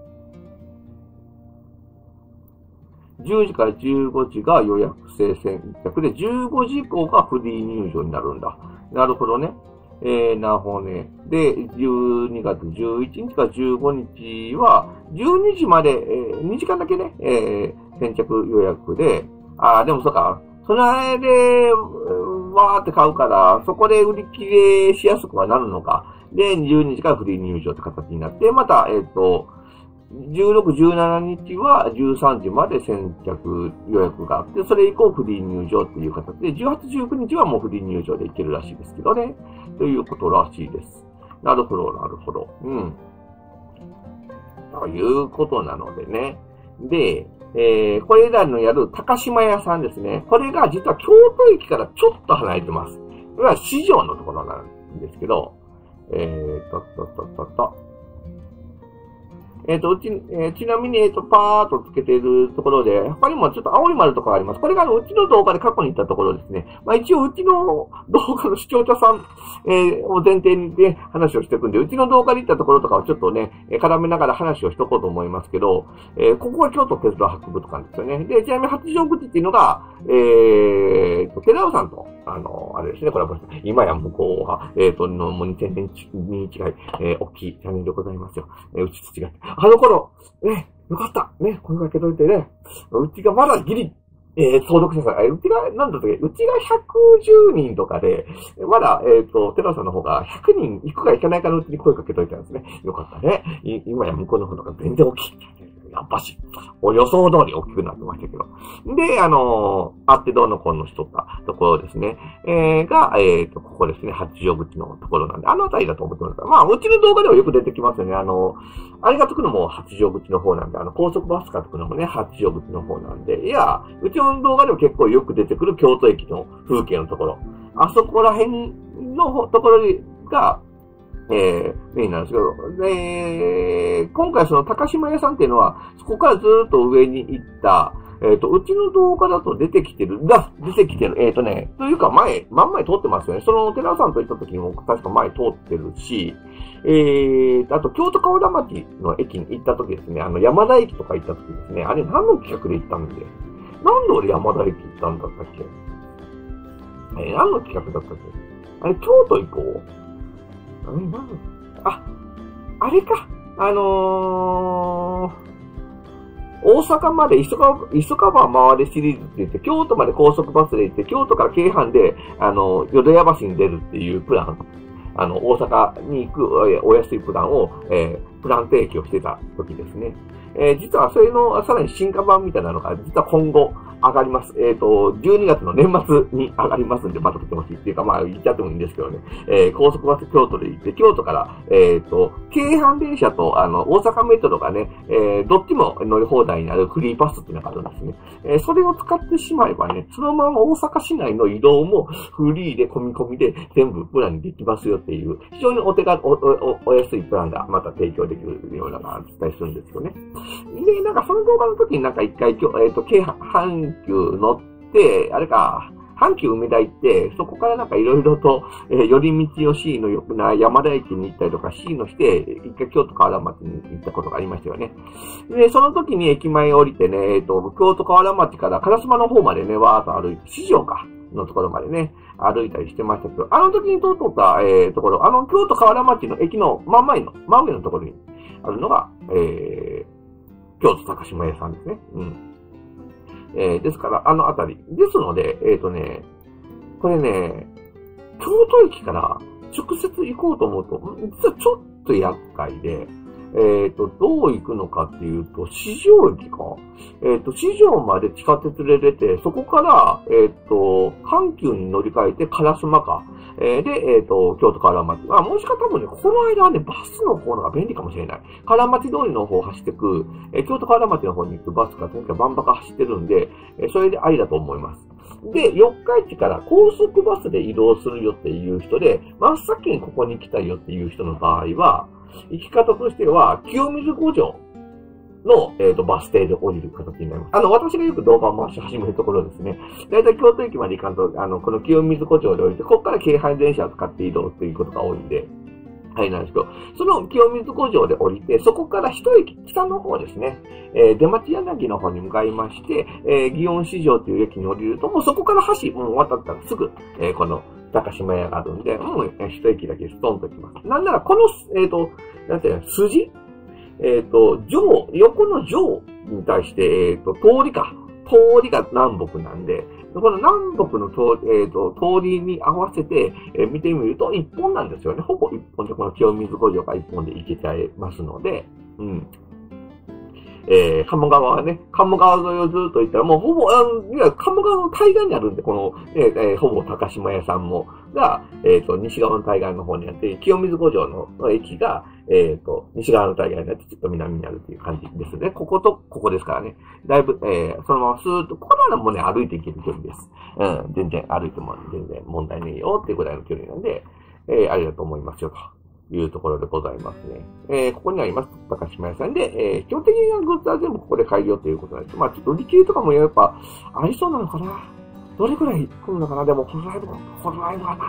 じゅうじからじゅうごじが予約制先着で、じゅうごじ以降がフリー入場になるんだ。なるほどね。えー、なるほどね。で、じゅうにがつじゅういちにちからじゅうごにちは、じゅうにじまで、えー、にじかんだけね、えー、先着予約で、あー、でもそうか、それで、わーって買うから、そこで売り切れしやすくはなるのか。で、じゅうにじからフリー入場って形になって、また、えっと、じゅうろく、じゅうしちにちはじゅうさんじまで先着予約があって、それ以降フリー入場っていう形で、じゅうはち、じゅうくにちはもうフリー入場で行けるらしいですけどね。ということらしいです。なるほど、なるほど。うん。ということなのでね。で、えー、これらのやる高島屋さんですね。これが実は京都駅からちょっと離れてます。これは市場のところなんですけど、えーと、と、と、と、と。えっ、ー、と、うち、えー、ちなみに、えっ、ー、と、パーっとつけているところで、他にもちょっと青い丸とかあります。これがあの、うちの動画で過去に行ったところですね。まあ一応、うちの動画の視聴者さん、えー、を前提にで話をしていくんで、うちの動画で行ったところとかをちょっとね、絡めながら話をしとこうと思いますけど、えー、ここは京都鉄道博物館ですよね。で、ちなみに八丈口っていうのが、えーと、寺尾さんと、あの、あれですね、コラボして、今や向こうは、えーと、の、もうにせんねんに違い、えー、大きいチャンネルでございますよ。えー、うちと違って。あの頃、ね、よかった。ね、声かけといてね。うちがまだギリ、えー、登録者さん、えー、うちが、なんだったっけ、うちがひゃくじゅうにんとかで、まだ、えっ、ー、と、テラさんの方がひゃくにん行くか行かないかのうちに声かけといたんですね。よかったね。い今や向こうの方が全然大きい。やっぱし、お予想通り大きくなってましたけど。で、あのー、あってどうのこうのしとったところですね。えー、が、えっ、ー、と、ここですね、八丈口のところなんで、あのあたりだと思ってます。まあ、うちの動画ではよく出てきますよね。あのー、あれがつくのも八丈口の方なんで、あの、高速バスがつくのもね、八丈口の方なんで、いや、うちの動画でも結構よく出てくる京都駅の風景のところ。あそこら辺のところが、えー、メインなんですけど、で、今回その高島屋さんっていうのは、そこからずーっと上に行った、えっ、ー、と、うちの動画だと出てきてる、が、出てきてる、えっ、ー、とね、というか前、真ん前通ってますよね。その寺さんと行った時にも確か前通ってるし、えー、あと京都河原町の駅に行った時ですね、あの山田駅とか行った時ですね、あれ何の企画で行ったんで、なんで俺山田駅行ったんだったっけえー、何の企画だったっけあれ、京都行こうあ、あれか。あのー、大阪まで磯川、磯川回れシリーズって言って、京都まで高速バスで行って、京都から京阪で、あの、淀屋橋に出るっていうプラン。あの、大阪に行くお安いプランを、えー、プラン提供してた時ですね。えー、実はそれのさらに進化版みたいなのが、実は今後上がります。えっと、じゅうにがつの年末に上がりますんで、また来てほしいっていうか、まあ言っちゃってもいいんですけどね。えー、高速バス京都で行って、京都から、えっと、京阪電車と、あの、大阪メトロがね、えー、どっちも乗り放題になるフリーパスっていうのがあるんですね。えー、それを使ってしまえばね、そのまま大阪市内の移動もフリーで込み込みで全部プランにできますよっていう、非常にお手軽、お、お、お安いプランがまた提供できるようなのを伝えするんですよね。で、なんかその動画の時になんか一回、えっ、ー、と、京阪急乗って、あれか、阪急梅田行って、そこからなんかいろいろと、えー、寄り道を C のよくな山田駅に行ったりとか C のして、一回京都河原町に行ったことがありましたよね。で、その時に駅前降りてね、えっ、ー、と、京都河原町から烏丸の方までね、わーっと歩いて、市場か。のところまでね、歩いたりしてましたけど、あの時に通った、えー、ところ、あの京都河原町の駅の真ん前の、真上のところにあるのが、えー、京都高島屋さんですね。うん。えー、ですから、あのあたり。ですので、えっ、ー、とね、これね、京都駅から直接行こうと思うと、実はちょっと厄介で、 えっと、どう行くのかっていうと、四条駅か。えっと、四条まで地下鉄で出て、そこから、えっと、阪急に乗り換えて烏丸か。えー、で、えっと、京都河原町。まあ、もしか多分ね、この間はね、バスの方のが便利かもしれない。河原町通りの方を走ってく、えー、京都河原町の方に行くバスが、とにかくバンバカ走ってるんで、えー、それでありだと思います。で、四日市から高速バスで移動するよっていう人で、真っ先にここに来たいよっていう人の場合は、行き方としては、清水五条の、えーと、バス停で降りる形になります。あの、私がよく動画を回し始めるところですね。だいたい京都駅まで行かんと、あの、この清水五条で降りて、ここから京阪電車を使って移動っていうことが多いんで、はい、なんですけど、その清水五条で降りて、そこから一駅北の方ですね、えー、出町柳の方に向かいまして、えー、祇園市場という駅に降りると、もうそこから橋、もう渡ったらすぐ、えー、この高島屋があるんで、もう一駅だけストンと来ます。なんなら、この、えっと、なんていうの、筋えっと、上、横の上に対して、えっと、通りか。通りが南北なんで、この南北の通,、えー、と通りに合わせて、えー、見てみると一本なんですよね。ほぼ一本で、この清水五条が一本で行けちゃいますので、うん。えー、鴨川はね、鴨川沿いをずっと行ったら、もうほぼ、あの、いや、鴨川の対岸にあるんで、この、えーえー、ほぼ高島屋さんも、が、えっ、ー、と、西側の対岸の方にあって、清水五条の駅が、えっ、ー、と、西側の対岸にあって、ちょっと南にあるっていう感じですね。ここと、ここですからね。だいぶ、えー、そのままスーッと、ここならもうね、歩いていける距離です。うん、全然歩いても全然問題ねえよっていうぐらいの距離なんで、えー、ありだと思いますよ、というところでございますね。えー、ここにあります、高島屋さんで、えー、基本的なグッズは全部ここで買えるよということなんです。まあ、ちょっと売り切れとかもやっぱ、ありそうなのかな。どれくらい来るのかな。でも、このライブ、このライブはな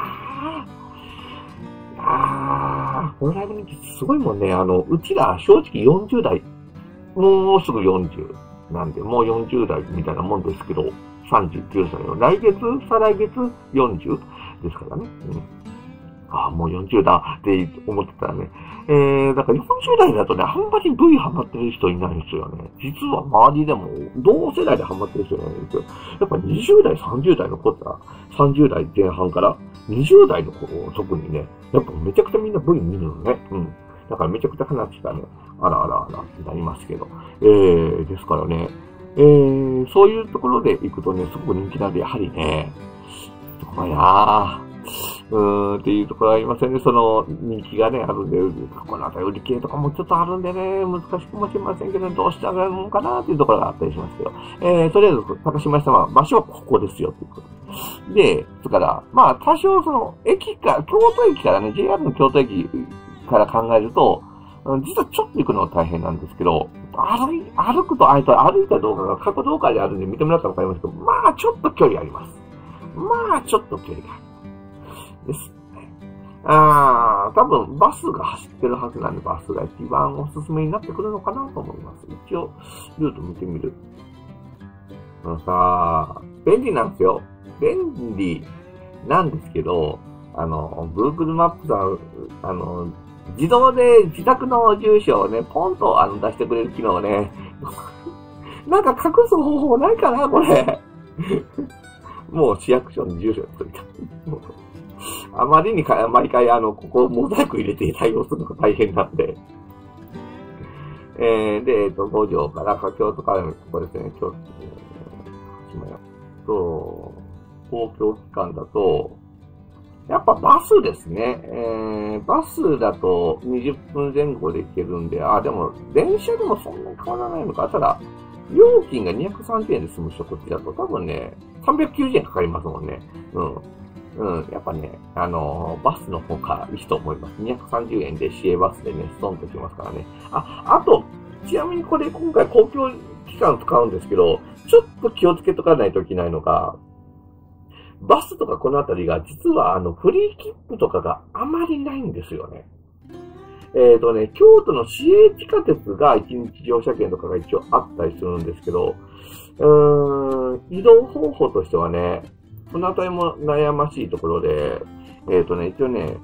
あー、このライブ人気すごいもんね。あの、うちら正直よんじゅう代、もうすぐよんじゅうなんで、もうよんじゅう代みたいなもんですけど、さんじゅうきゅうさいの来月、再来月よんじゅうですからね。うん、ああ、もうよんじゅうだって思ってたらね。えー、だからよんじゅう代だとね、あんまり V ハマってる人いないんですよね。実は周りでも同世代でハマってる人いないんですよ。やっぱにじゅう代、さんじゅう代の子ってさんじゅう代前半からにじゅう代の子特にね、やっぱめちゃくちゃみんな V 見るのね。うん。だからめちゃくちゃ話がね、あらあらあらってなりますけど。えー、ですからね、えー、そういうところで行くとね、すごく人気なんで、やはりね、そこはやー、うーん、っていうところはありませんね。その人気がね、あるんで、このあたり売り切れとかもちょっとあるんでね、難しくもしれませんけど、どうしてあげるのかなっていうところがあったりしますけど。えー、とりあえず、高島さんは場所はここですよ、ということで。で、それから、まあ、多少その、駅か、京都駅からね、ジェイアール の京都駅から考えると、実はちょっと行くのは大変なんですけど、歩い、歩くと、あえて歩いた動画が過去動画であるんで見てもらったらわかりますけど、まあ、ちょっと距離あります。まあ、ちょっと距離がある。ですね。あー、多分バスが走ってるはずなんで、バスが一番おすすめになってくるのかなと思います。一応、ルート見てみる。あのさ、便利なんですよ。便利なんですけど、あの、Google マップさん、あの、自動で自宅の住所をね、ポンとあの出してくれる機能ね。なんか隠す方法ないかな、これ。もう市役所の住所を作りたい。あまりにか毎回あの、ここモザイク入れて対応するのが大変なんで。えー、で、えっと、五条から、京都からのここですね、京都、島屋と、公共機関だと、やっぱバスですね。えー、バスだとにじゅっぷんぜん後で行けるんで、あ、でも、電車でもそんなに変わらないのか。ただ、料金がにひゃくさんじゅうえんで済む人こっちだと多分ね、さんびゃくきゅうじゅうえんかかりますもんね。うん。うん。やっぱね、あのー、バスの方がいいと思います。にひゃくさんじゅうえんで市営バスでね、ストンときますからね。あ、あと、ちなみにこれ今回公共機関使うんですけど、ちょっと気をつけとかないといけないのが、バスとかこのあたりが実はあのフリー切符とかがあまりないんですよね。えっとね、京都の市営地下鉄がいちにち乗車券とかが一応あったりするんですけど、うーん、移動方法としてはね、そのあたりも悩ましいところで、えっとね、一応ね、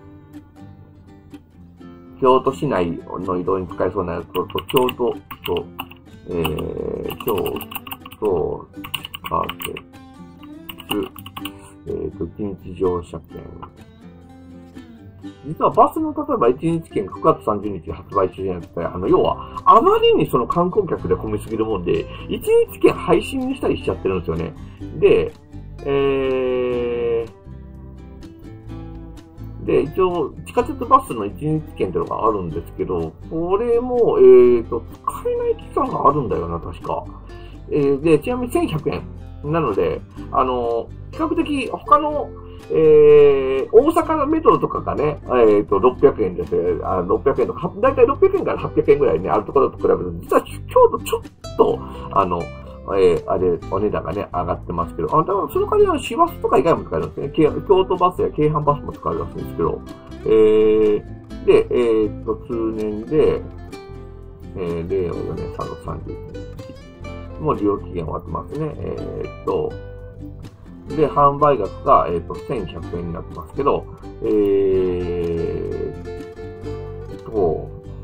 京都市内の移動に使えそうなやつと、京都と、えー、京都地下鉄、えっと、いちにち乗車券。 実はバスの例えばいちにち券くがつさんじゅうにち発売中じゃなくて、あの、要は、あまりにその観光客で混みすぎるもんで、いちにち券配信にしたりしちゃってるんですよね。で、えー、で、一応、地下鉄バスのいちにち券っていうのがあるんですけど、これも、えーと、使えない期間があるんだよな、確か。えー、で、ちなみにせんひゃくえん。なので、あの、比較的他の、えー、大阪のメトロとかがね、えっと、ろっぴゃくえんですね。あろっぴゃくえんとか、だいたいろっぴゃくえんからはっぴゃくえんぐらいね、あるところと比べると、実は京都ちょっと、あの、えー、あれ、お値段がね、上がってますけど、あ、だからその代わりは市バスとか以外も使えるんですね。京都バスや京阪バスも使えるらしいんですけど、えー、で、えー、っと、通年で、えー、れいわよねんさんがつさんじゅういちにちもう利用期限終わってますね。えー、っと、で、販売額が、えっと、せんひゃくえんになってますけど、えーと、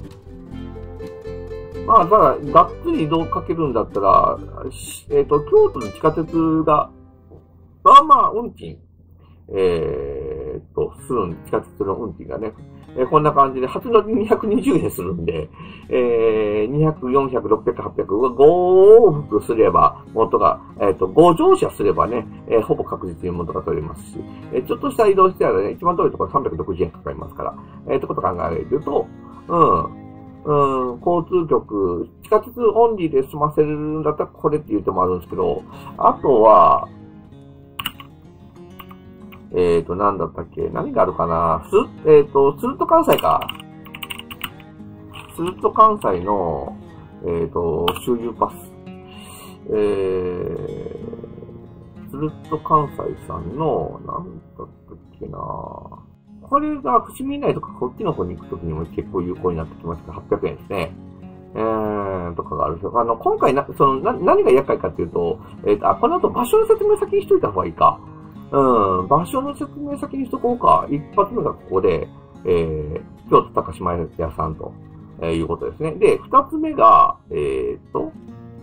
まあ、ただ、がっつり移動かけるんだったら、えっと、京都の地下鉄が、まあまあ、運賃、えーと、するん、地下鉄の運賃がね、えー、こんな感じで、初乗りにひゃくにじゅうえんするんで、えー、にひゃく、よんひゃく、ろっぴゃく、はっぴゃく、ご往復すれば、元が、えっと、ご乗車すればね、えー、ほぼ確実に元が取れますし、えー、ちょっとした移動してたらね、一番遠いところさんびゃくろくじゅうえんかかりますから、えー、ってことを考えると、うん、うん、交通局、地下鉄オンリーで済ませるんだったらこれって言う手もあるんですけど、あとは、えっと、なんだったっけ何があるかなす、えっと、スルッと関西か。スルッと関西の、えっと、周遊パス。えー、スルッと関西さんの、なんだったっけなこれが伏見内とかこっちの方に行くときにも結構有効になってきますけど、はっぴゃくえんですね。えー、とかがあるんですよ。あの、今回な、その、な、何が厄介かっていうと、えっと、あ、この後場所の説明先にしといた方がいいか。うん、場所の説明先にしとこうか。一発目がここで、えー、京都高島屋さんと、えー、いうことですね。で、二つ目が、えーっと、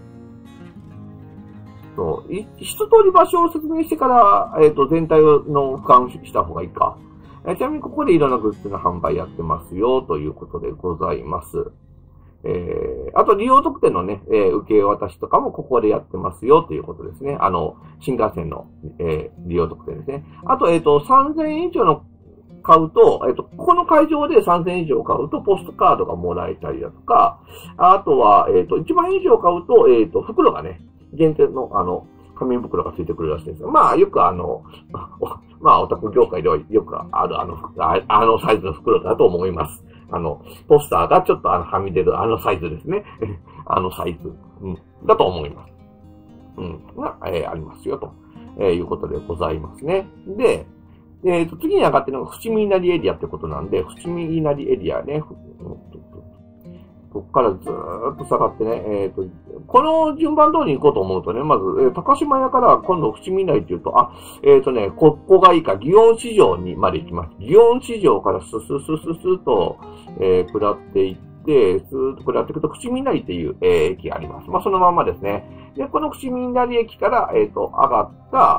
そう、い一通り場所を説明してから、えーっと、全体の俯瞰した方がいいか。えー、ちなみにここでいろんなグッズの販売やってますよ、ということでございます。えー、あと利用特典のね、えー、受け渡しとかもここでやってますよということですね。あの、新幹線の、えー、利用特典ですね。あと、えっと、さんぜんえん以上の買うと、えっと、ここの会場でさんぜんえん以上買うとポストカードがもらえたりだとか、あとは、えっと、いちまんえん以上買うと、えっと、袋がね、限定の、あの、紙袋がついてくるらしいんですよ。まあ、よくあの、まあ、オタク業界ではよくあるあの、あのサイズの袋だと思います。あの、ポスターがちょっとあの、はみ出るあのサイズですね。あのサイズ、うん、だと思います。うん、が、えー、ありますよ、と、えー、いうことでございますね。で、えっと、次に上がってるのが伏見稲荷エリアってことなんで、伏見稲荷エリアね、ここからずーっと下がってね、えっと、この順番通りに行こうと思うとね、まず、えー、高島屋から今度伏見稲荷っていうと、あ、えっとね、ここがいいか、祇園市場にまで行きます。祇園市場からスススススと、えー、下っていって、スーッと下っていくと、伏見稲荷っていう、えー、駅があります。まあ、そのままですね。で、この伏見稲荷駅から、えっと、上がった、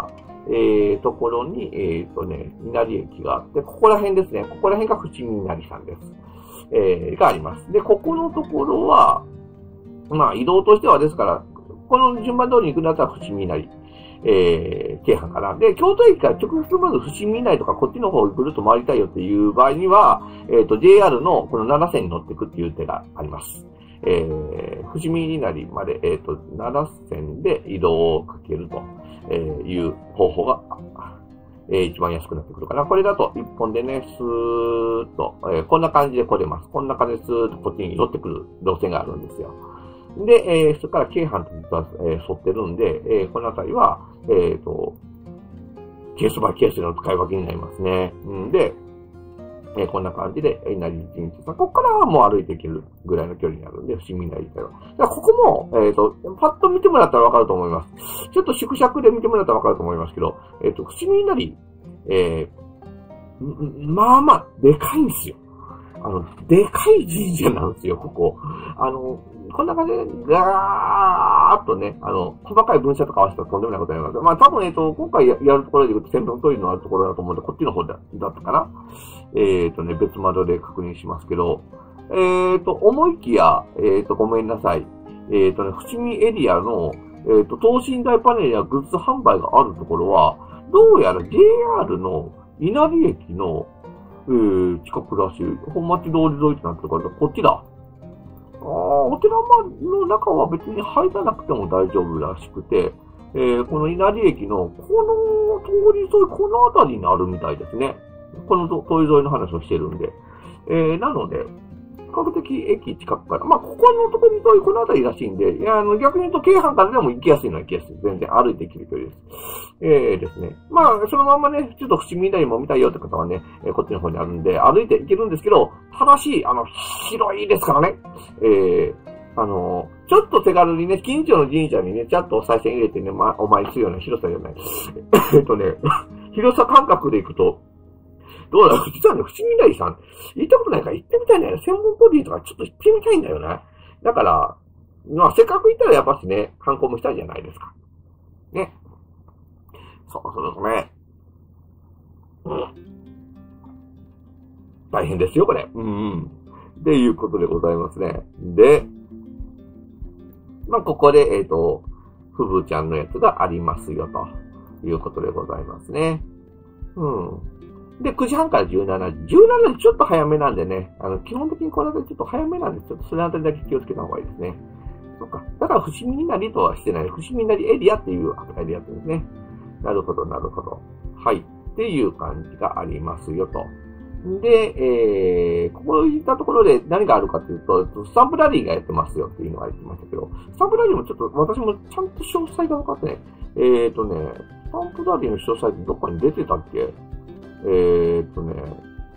えー、ところに、えっとね、稲荷駅があって、ここら辺ですね。ここら辺が伏見稲荷さんです。えー、があります。で、ここのところは、まあ移動としてはですから、この順番通りに行くんだったら伏見稲荷、えー、京阪かな。で、京都駅から直接まず伏見稲荷とかこっちの方をぐるっと回りたいよっていう場合には、えっと、ジェイアール のこのななせんに乗っていくっていう手があります。えー、伏見稲荷まで、えっと、ななせんで移動をかけるという方法が、えー、一番安くなってくるかな。これだと一本でね、スーッと、えー、こんな感じで来れます。こんな感じでスーッとこっちに寄ってくる路線があるんですよ。で、えー、それから京阪と実は、えー、沿ってるんで、えー、この辺りは、えっと、ケースバイケースの使い分けになりますね。んで、えー、こんな感じで、稲荷神社さん。ここからはもう歩いていけるぐらいの距離になるんで、伏見稲荷から。だからここも、えっと、パッと見てもらったらわかると思います。ちょっと縮尺で見てもらったらわかると思いますけど、えっと、伏見稲荷、えー、まあまあ、でかいんですよ。 あの、でかい神社なんですよ、ここ。あの、こんな感じで、ガーっとね、あの、細かい文章とか合わせたらとんでもないことになります。まあ、多分、えっと、今回やるところで言うと、線路取りのあるところだと思うんで、こっちの方だだったかな。えっとね、別窓で確認しますけど、えっと、思いきや、えっと、ごめんなさい。えっとね、伏見エリアの、えっと、等身大パネルやグッズ販売があるところは、どうやら ジェイアール の稲荷駅の、えー、近くらしい。本町通り沿いってなってるから、こっちだ。ああ、お寺の中は別に入らなくても大丈夫らしくて、えー、この稲荷駅の、この通り沿い、この辺りにあるみたいですね。この通り沿いの話をしてるんで。えー、なので、比較的駅近くから、まあ、ここのところに沿い、この辺りらしいんで、いや、あの、逆に言うと、京阪からでも行きやすいのは行きやすい。全然歩いて行ける距離です。えーですね。まあ、そのまんまね、ちょっと伏見稲荷も見たいよって方はね、えー、こっちの方にあるんで、歩いて行けるんですけど、ただし、あの、広いですからね。えー、あの、ちょっと手軽にね、近所の神社にね、ちゃんと再銭入れてね、ま、お参りするような広さじゃない。えっとね、広さ感覚で行くと、どうだろう、実はね、伏見稲荷さん、行ったことないから行ってみたいんだよね。専門ボディとかちょっと行ってみたいんだよね。だから、まあ、せっかく行ったらやっぱしね、観光もしたいじゃないですか。ね。そうするとね、うん。大変ですよ、これ。うんうん。っていうことでございますね。で、まあ、ここで、えっと、ふぶちゃんのやつがありますよ、ということでございますね。うん。で、くじはんからじゅうしちじ。じゅうしちじちょっと早めなんでね、あの、基本的にこれでちょっと早めなんで、ちょっとそれあたりだけ気をつけた方がいいですね。そっか。だから、伏見稲荷とはしてない。伏見稲荷エリアっていう扱いでやってるんですね。なるほど、なるほど。はい。っていう感じがありますよ、と。で、えー、こういったところで何があるかというと、スタンプラリーがやってますよっていうのが言ってましたけど、スタンプラリーもちょっと私もちゃんと詳細が分かってね。えーとね、スタンプラリーの詳細ってどこに出てたっけ？えーとね、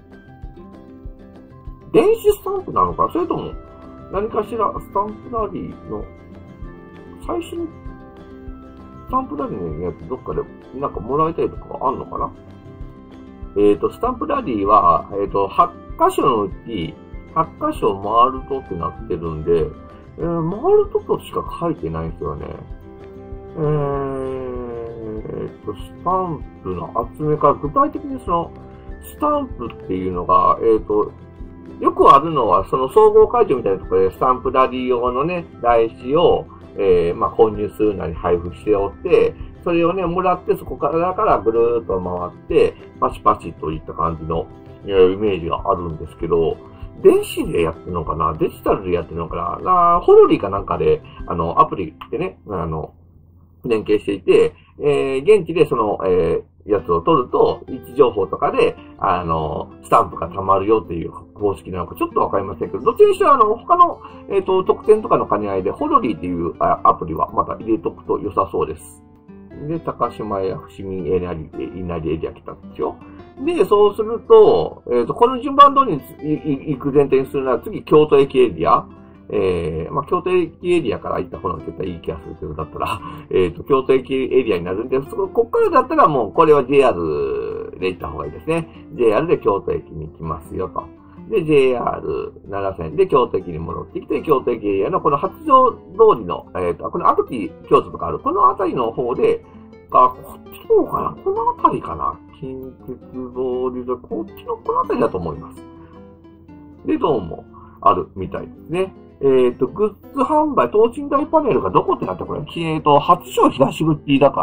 電子スタンプなのか、それとも何かしらスタンプラリーの最初にスタンプラリーのやつどっかでなんかもらいたいとかあんのかな？えっと、スタンプラリーは、えっと、はち箇所のうちはち箇所回るとってなってるんで、えー、回るととしか書いてないんですよね。えーっと、スタンプの集めから、具体的にその、スタンプっていうのが、えっと、よくあるのは、その総合会場みたいなところでスタンプラリー用のね、台紙を、えー、まあ、購入するなり配布しておって、それをね、もらって、そこからからぐるーっと回って、パチパチといった感じの、えー、イメージがあるんですけど、電子でやってるのかな？デジタルでやってるのかな？なホロリーかなんかで、あの、アプリでね、あの、連携していて、えー、現地でその、えー、やつを取ると、位置情報とかで、あの、スタンプが溜まるよっていう方式なのかちょっとわかりませんけど、どっちにしろあの、他の、えっと、特典とかの兼ね合いで、ホロリーっていうアプリはまた入れとくと良さそうです。で、高島屋伏見稲荷エリア来たんですよ。で、そうすると、えっと、この順番通りに行く前提にするなら、次、京都駅エリア。えー、まあ、京都駅エリアから行った方が絶対いい気がするけど、だったら、えっと、京都駅エリアになるんで、ここからだったらもう、これは ジェイアール で行った方がいいですね。ジェイアール で京都駅に行きますよと。で、ジェイアールなな 線で京都駅に戻ってきて、京都駅エリアのこの八条通りの、えっと、この赤木京都とかある、この辺りの方で、あ、こっちの方かな？この辺りかな？近鉄通りで、こっちのこの辺りだと思います。で、どうもあるみたいですね。えっと、グッズ販売、等身大パネルがどこってなったらこれ、えっと、八条東口だから、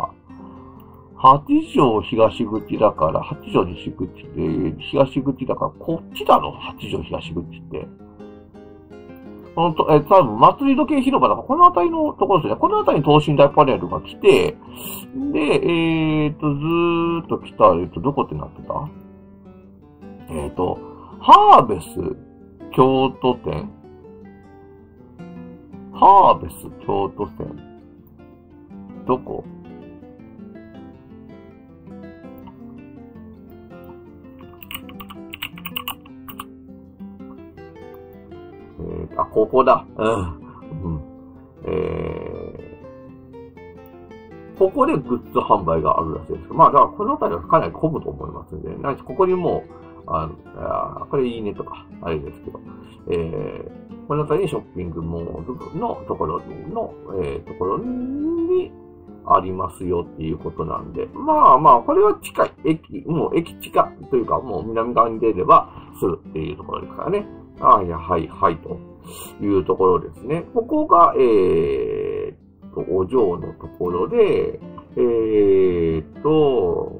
八条東口だから、八条西口で、東口だから、こっちだろ、八条東口って。ほんと、え、多分、祭り時計広場だから、この辺りのところですね。この辺りに等身大パネルが来て、で、えっと、ずーっと来た、えっと、どこってなってた？えっと、ハーベス京都店。ハーベス京都店。どこ？えー、あ、ここだ。うん。うん。えー、ここでグッズ販売があるらしいです。まあ、だからこの辺りはかなり混むと思いますんで、何しここにもあの、これいいねとか、あれですけど、えー、この辺りにショッピングモールのところの、えー、ところにありますよっていうことなんで、まあまあ、これは近い、駅、もう駅近というか、もう南側に出ればするっていうところですからね。ああ、いや、はい、はい、というところですね。ここが、えー、と、お嬢のところで、えーと、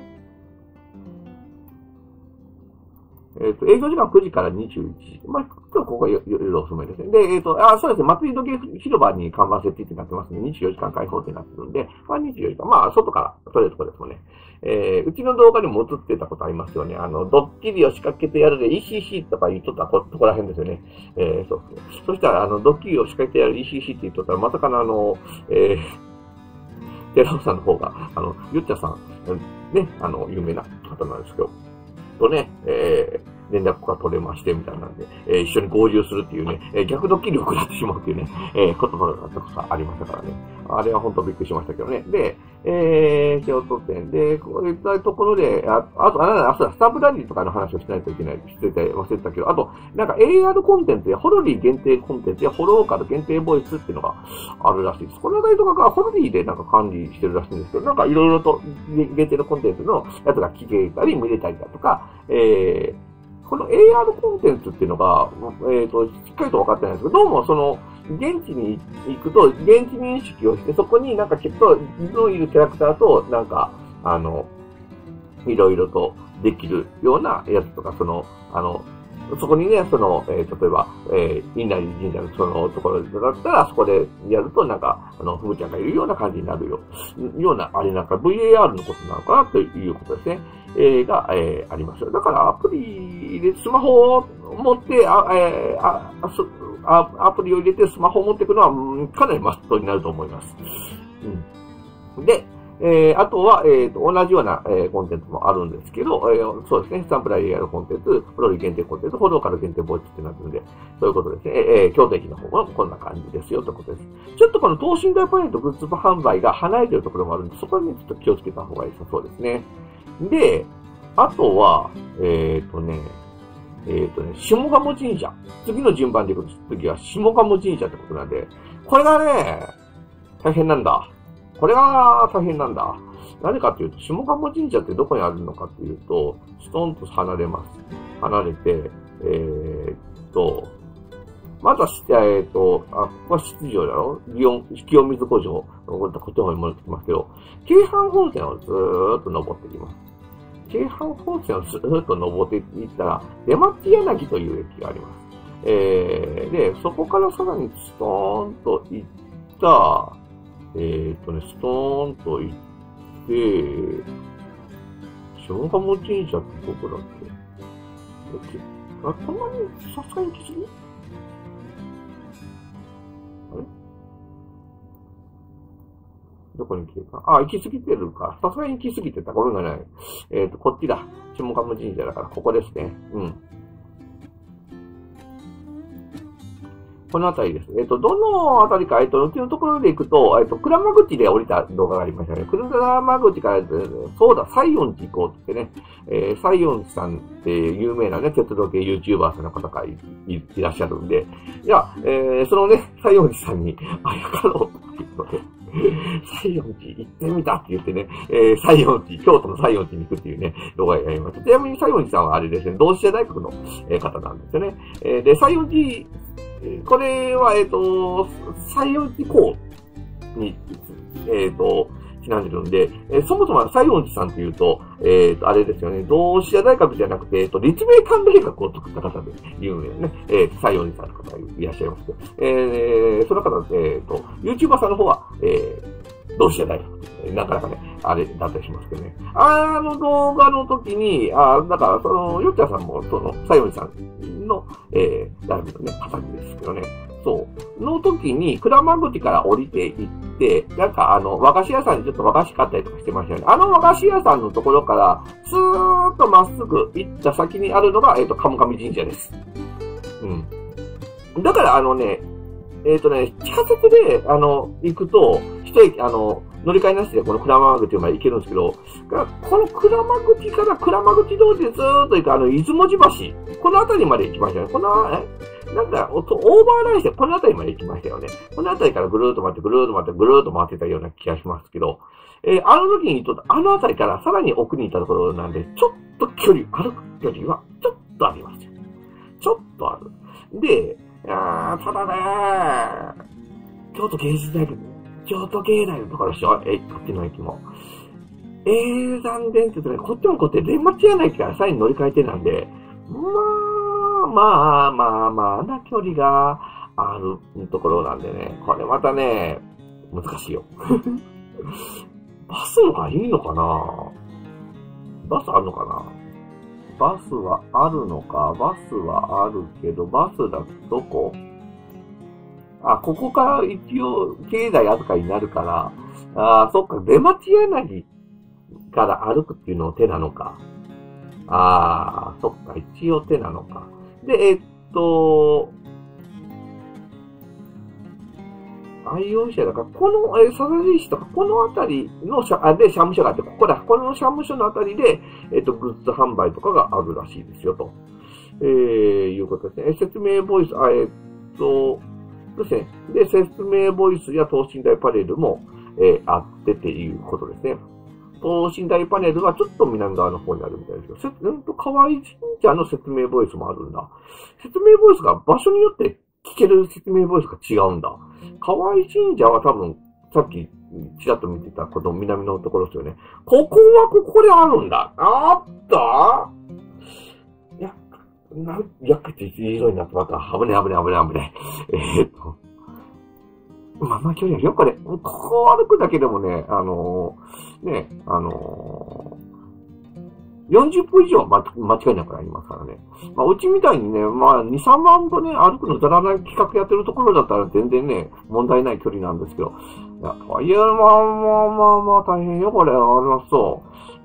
えっ、と、営業時間くじからにじゅういちじ。まあ、今日ここが夜遅めですね。で、えっ、と、あ、そうですね。祭り時計広場に看板設置ってなってますね。にじゅうよじかん開放ってなってるんで、まあにじゅうよじかん。まあ、外から撮れるところですもんね。えー、うちの動画にも映ってたことありますよね。あの、ドッキリを仕掛けてやるで イーシーシー とか言っとったとこら辺ですよね。えー、そうそう。そしたら、あの、ドッキリを仕掛けてやる イーシーシー って言っとったら、まさかのあの、えー、寺尾さんの方が、あの、ゆっちゃさん、ね、あの、有名な方なんですけど、とね、えー、連絡が取れまして、みたいなんで、えー、一緒に合流するっていうね、えー、逆ドッキリを食らってしまうっていうね、えー、ことがありましたからね。あれは本当びっくりしましたけどね。で、えー、京都店で、こういったところで、あ、あと、あ、あ、そうだ、スタンプラリーとかの話をしないといけない。してて、忘れてたけど、あと、なんか エーアール コンテンツや、ホロリー限定コンテンツや、ホローカル限定ボイスっていうのがあるらしいです。このあたりとかがホロリーでなんか管理してるらしいんですけど、なんかいろいろと限定のコンテンツのやつが聞けたり見れたりだとか、えー、この エーアール コンテンツっていうのが、えっと、しっかりと分かってないんですけど、どうもその、現地に行くと、現地認識をして、そこになんかきっと、のいるキャラクターと、なんか、あの、いろいろとできるようなやつとか、その、あの、そこにね、その、えー、例えば、えー、稲荷神社のそのところだったら、そこでやると、なんか、あの、ふむちゃんがいるような感じになるよ。ような、あれなんか ブイエーアール のことなのかなということですね。えー、が、えー、ありますよ。だから、アプリでスマホを持って、あ、えー、あ、あ、アプリを入れてスマホを持っていくのは、うん、かなりマストになると思います。うん。で、えー、あとは、えっ、ー、と、同じような、えー、コンテンツもあるんですけど、えー、そうですね、スタンプラリーのコンテンツ、フロリ限定コンテンツ、フォローから限定ボイスってなってるんで、そういうことですね。えー、京都駅の方もこんな感じですよ、ということです。ちょっとこの等身大パネルとグッズ販売が離れてるところもあるんで、そこに、ね、ちょっと気をつけた方がいいそうですね。で、あとは、えっ、ー、とね、えっ、ー、とね、下鴨神社。次の順番でいくと、次は下鴨神社ってことなんで、これがね、大変なんだ。これが大変なんだ。何かというと、下鴨神社ってどこにあるのかというと、ストンと離れます。離れて、えー、っと、まずは、えー、っと、あ、ここは七条だろ祇園、清水古城。こういったことに戻ってきますけど、京阪本線をずーっと登っていきます。京阪本線をずーっと登っていったら、出町柳という駅があります。えー、で、そこからさらにストーンと行った、えー、っとね、ストーンと行って、で、下鴨神社ってどこだっけ？あ、こんなにさすがに行き過ぎ？あれどこに来てるか？あ、行き過ぎてるか。さすがに行き過ぎてた。ごめんなさい。えっと、こっちだ。下鴨神社だから、ここですね。うん。このあたりです。えっと、どのあたりか、えっと、うちのところで行くと、えっと、鞍馬口で降りた動画がありましたね。鞍馬口から、そうだ、西園寺行こうってね、えー、西園寺さんって有名なね、鉄道系 YouTuber さんの方が い, い, いらっしゃるんで、いや、えー、そのね、西園寺さんにあやかろうっていうので、西園寺行ってみたって言ってね、えー、西園寺、京都の西園寺に行くっていうね、動画をやりました。ちなみに西園寺さんはあれですね、同志社大学の方なんですよね。えー、で、西園寺、これは、えっ、ー、と、西園寺校に、えっ、ー、と、ちなんでるんで、えー、そもそも西園寺さんというと、えっ、ー、と、あれですよね、同志社大学じゃなくて、えっ、ー、と、立命館大学を作った方で有名なね、えー、西園寺さんの方がいらっしゃいますけど、えー、その方、えっ、ー、と、YouTuber さんの方は、えー、同志社大学。なかなかね、あれだったりしますけどね。あの動画の時に、あだから、その、よっちゃんさんも、その、西園寺さんの、えー、ライブのね、方ですけどね。そう。の時に、鞍馬口から降りて行って、なんかあの、和菓子屋さんにちょっと和菓子買ったりとかしてましたよね。あの和菓子屋さんのところから、スーッとまっすぐ行った先にあるのが、えっと、鴨上神社です。うん。だからあのね、えっとね、地下鉄で、あの、行くと、一駅、あの、 乗り換えなしでこの鞍馬口まで行けるんですけど、この鞍馬口から鞍馬口通りでずーっと行くあの、出雲寺橋、この辺りまで行きましたね。この、えなんか、オーバーラインしてこの辺りまで行きましたよね。この辺りからぐるーっと回って、ぐるーっと回って、ぐるーっと回ってたような気がしますけど、えー、あの時にと、あの辺りからさらに奥に行ったところなんで、ちょっと距離、歩く距離はちょっとありますよ。ちょっとある。で、あーただねー、京都芸術大学、京都芸大のところでしょ、え、こっちの駅も。永山電鉄ね、こっちもこっちで、電町屋の駅からさらに乗り換えてなんで、まあ、まあ、まあ、まあ、な距離があるところなんでね、これまたね、難しいよ。バスの方がいいのかな？バスあるのかな？バスはあるのか、バスはあるけど、バスだとどこ？あ、ここから一応、経済扱いになるから、ああ、そっか、出町柳から歩くっていうのを手なのか。ああ、そっか、一応手なのか。で、えっと、愛用者だから、この、えー、佐々木市とか、このあたりの社、あ、で、社務所があって、ここだ、この社務所のあたりで、えっと、グッズ販売とかがあるらしいですよ、と。えー、いうことですね。説明ボイス、あ、えっと、ですね。で、説明ボイスや等身大パネルも、えー、あってっていうことですね。等身大パネルはちょっと南側の方にあるみたいですけど、せうんと、河合神社の説明ボイスもあるんだ。説明ボイスが場所によって聞ける説明ボイスが違うんだ。河合神社は多分、さっきちらっと見てたこの南のところですよね。ここはここであるんだ。あったいや、なん、やっかって言いそうになってまた。危ね危ね危ね危ね。えーっと。まあまあ距離はよくね、ここを歩くだけでもね、あのー、ね、あのー、よんじゅっぷん以上は間違いなくなりますからね。まあ、うちみたいにね、まあ、に、さんまん歩ね、歩くのざらない企画やってるところだったら全然ね、問題ない距離なんですけど。いや、とはいえ、まあまあまあまあ、大変よ、これ。あの、そう。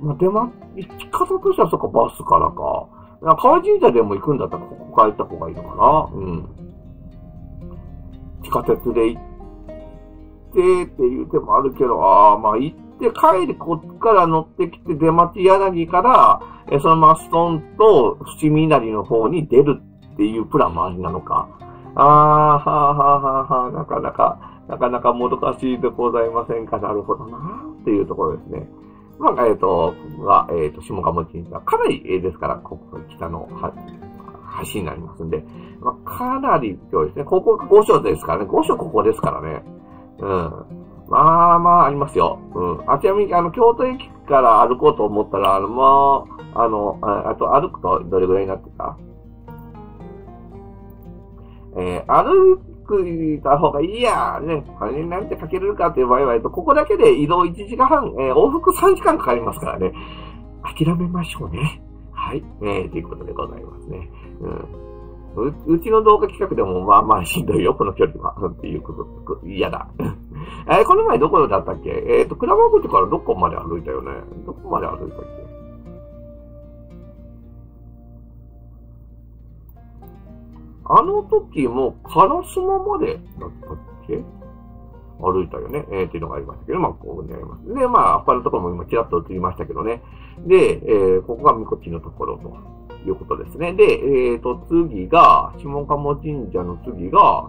まあ、でも、行き方としてはそっか、バスからか。いや、河合神社でも行くんだったら、ここから行った方がいいのかな。うん。地下鉄で行って、っていう手もあるけど、ああ、まあ行って帰りこっから乗ってきて出町柳から、えそのままストンと伏見稲荷の方に出るっていうプランもありなのか。ああ、はあはあはあはあ、なかなか、なかなかもどかしいでございませんか。なるほどな、っていうところですね。まあ、えっ、ー、と、は、えっ、ー、と、下鴨神社。かなり、えー、ですから、ここ、北の、は、橋になりますんで、まあ、かなり今日ですね。ここがご所ですからね。ご所ここですからね。うん。まあまあ、ありますよ。うん。あ、ちなみに、あの、京都駅から歩こうと思ったら、あの、もう、あの、ああと歩くとどれぐらいになってた？えー、歩くた方がいいや、ね、あれになんてかけれるかっていう場合は、えっと、ここだけで移動いちじかんはん、えー、往復さんじかんかかりますからね。諦めましょうね。はい。えー、ということでございますね。うん。う, うちの動画企画でもまあまあしんどいよ、この距離は。っていうこと、嫌だ。えー、この前どこだったっけ？えっ、ー、と、倉間口からどこまで歩いたよね。どこまで歩いたっけ？あの時も、烏丸までだったっけ？歩いたよね。えー、っていうのがありましたけど、まあ、こうにあります。で、まあ、他のところも今ちらっと映りましたけどね。で、えー、ここがみこちのところと。いうことですね。で、えっ、ー、と、次が、下鴨神社の次が、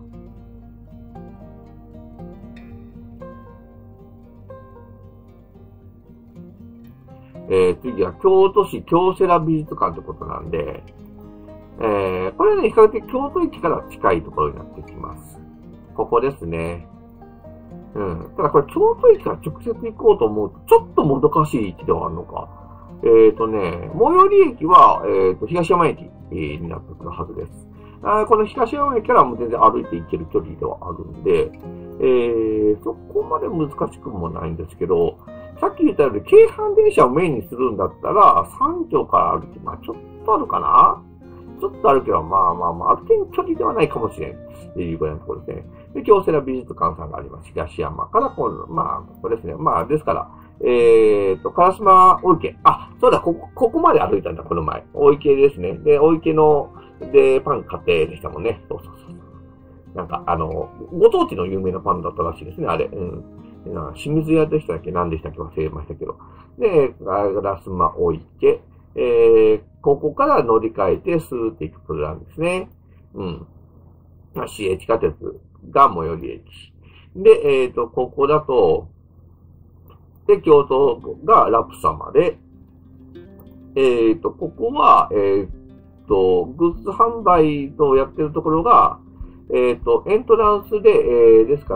えー、次は京都市京セラ美術館ってことなんで、えー、これね、比較的京都駅から近いところになってきます。ここですね。うん。ただこれ京都駅から直接行こうと思うと、ちょっともどかしい位置ではあるのか。えっ、ー、とね、最寄り駅は、えっ、ー、と、東山駅、えー、になってくるはずです。あこの東山駅からも全然歩いて行ける距離ではあるんで、えー、そこまで難しくもないんですけど、さっき言ったように、京阪電車をメインにするんだったら、三条から歩き、まあちょっとあるかなちょっとあるけど、まあまあまあ、ある程度距離ではないかもしれん。っていうぐらいのところですね。で、京セラ美術館さんがあります。東山から、この、まあ、ここですね。まあ、ですから、えーと、烏丸大池。あ、そうだ、ここ、ここまで歩いたんだ、この前。大池ですね。で、大池の、で、パン買ってでしたもんね。そうそうそう。なんか、あの、ご当地の有名なパンだったらしいですね、あれ。うん。 清水屋でしたっけ何でしたっけ忘れましたけど。で、ガラス間置いて、えー、ここから乗り換えてスーって行くプランですね。うん。まあ、市営地下鉄が最寄り駅。で、えっと、ここだと、で、京都がラプサまで、えっと、ここは、えっと、グッズ販売とやってるところが、えっと、エントランスで、えー、ですから、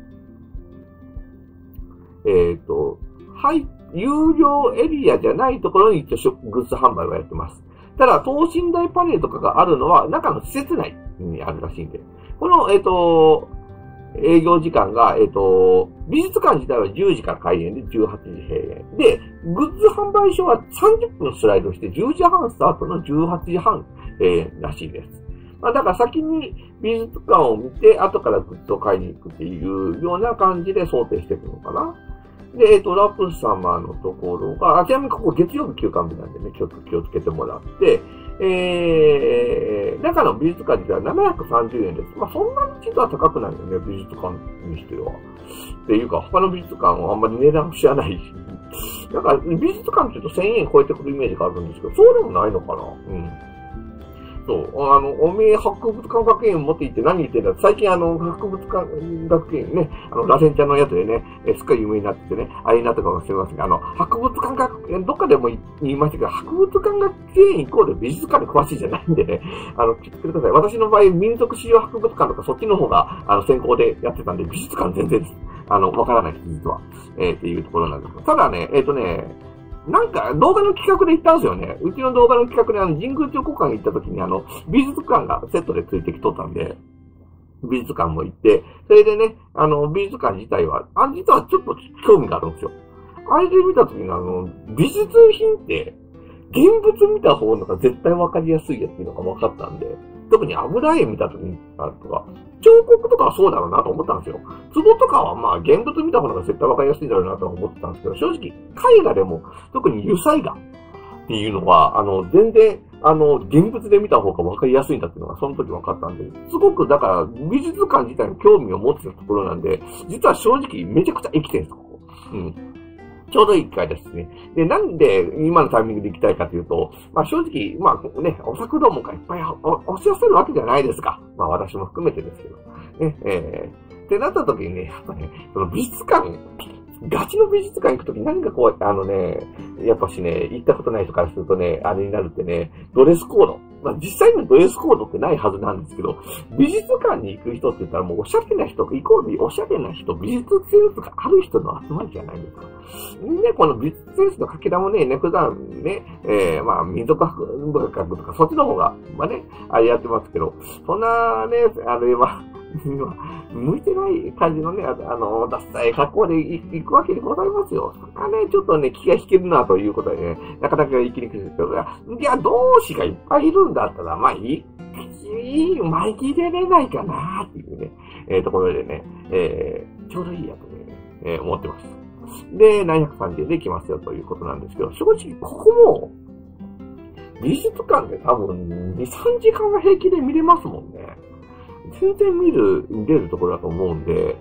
えっと、はい、有料エリアじゃないところに一応グッズ販売をやってます。ただ、等身大パネルとかがあるのは中の施設内にあるらしいんで。この、えっと、営業時間が、えっと、美術館自体はじゅうじから開園でじゅうはちじ閉園。で、グッズ販売所はさんじゅっぷんスライドしてじゅうじはんスタートのじゅうはちじはん閉園らしいです。まあ、だから先に美術館を見て、後からグッズを買いに行くっていうような感じで想定していくのかな。で、えっと、ラプ様のところが、あ、ちなみにここ月曜日休館日なんでね、ちょっと気をつけてもらって、えー、中の美術館ではななひゃくさんじゅうえんです。まあ、そんなに実は高くないよね、美術館にしては。っていうか、他の美術館はあんまり値段知らないし。なんか、美術館って言うとせんえん超えてくるイメージがあるんですけど、そうでもないのかな。うん。そう。あの、おめえ博物館学園持って行って何言ってんだって、最近あの、博物館学園ね、あの、螺旋ちゃんのやつでね、えすっかり有名になっててね、あれになったかもしれませんが、あの、博物館学園、どっかでも言いましたけど、博物館学園イコール美術館に詳しいじゃないんでね、あの、聞いてください。私の場合、民族資料博物館とかそっちの方が、あの、先行でやってたんで、美術館全然、あの、わからないです、実は。えー、っていうところなんですけど。ただね、えっとね、なんか動画の企画で行ったんですよね。うちの動画の企画であの神宮町古館に行った時にあの美術館がセットでついてきとったんで、美術館も行って、それでね、あの美術館自体は、あ、実はちょっと興味があるんですよ。あれで見た時にあの、美術品って現物見た方のが絶対わかりやすいやっていうのが分かったんで、特に油絵見た時に、あとか、彫刻とかはそうだろうなと思ったんですよ。壺とかはまあ現物見た方が絶対わかりやすいだろうなと思ってたんですけど、正直絵画でも、特に油彩画っていうのは、あの、全然、あの、現物で見た方がわかりやすいんだっていうのがその時分かったんで、すごくだから美術館自体に興味を持ってたところなんで、実は正直めちゃくちゃ生きてるんです、ここ。うん。ちょうどいい機会ですね。で、なんで今のタイミングで行きたいかというと、まあ正直、まあね、お作どもがいっぱい押し寄せるわけじゃないですか。まあ私も含めてですけど。ね、えー、ってなった時にね、やっぱね、その美術館、ガチの美術館行くとき何かこう、あのね、やっぱしね、行ったことない人からするとね、あれになるってね、ドレスコード。まあ実際にドレスコードってないはずなんですけど、美術館に行く人って言ったらもうおしゃれな人、イコールおしゃれな人、美術センスがある人の集まりじゃないですか。ね、この美術センスのかけらもね、ね、普段ね、えー、まあ民族学とかそっちの方が、まあね、あれやってますけど、そんなね、あれは、向いてない感じのね、あの、ダッサい格好で行くわけでございますよ。それはね、ちょっとね、気が引けるなということでね、なかなか行きにくいですけど、いや、同志がいっぱいいるんだったら、まあ、いい、いい、紛れれないかなっていうね、えー、ところでね、えー、ちょうどいいやとね、えー、思ってます。で、ななひゃくさんじゅうえんで来ますよということなんですけど、正直ここも、美術館で多分に、さんじかんは平気で見れますもんね。全然見る、見れるところだと思うんで、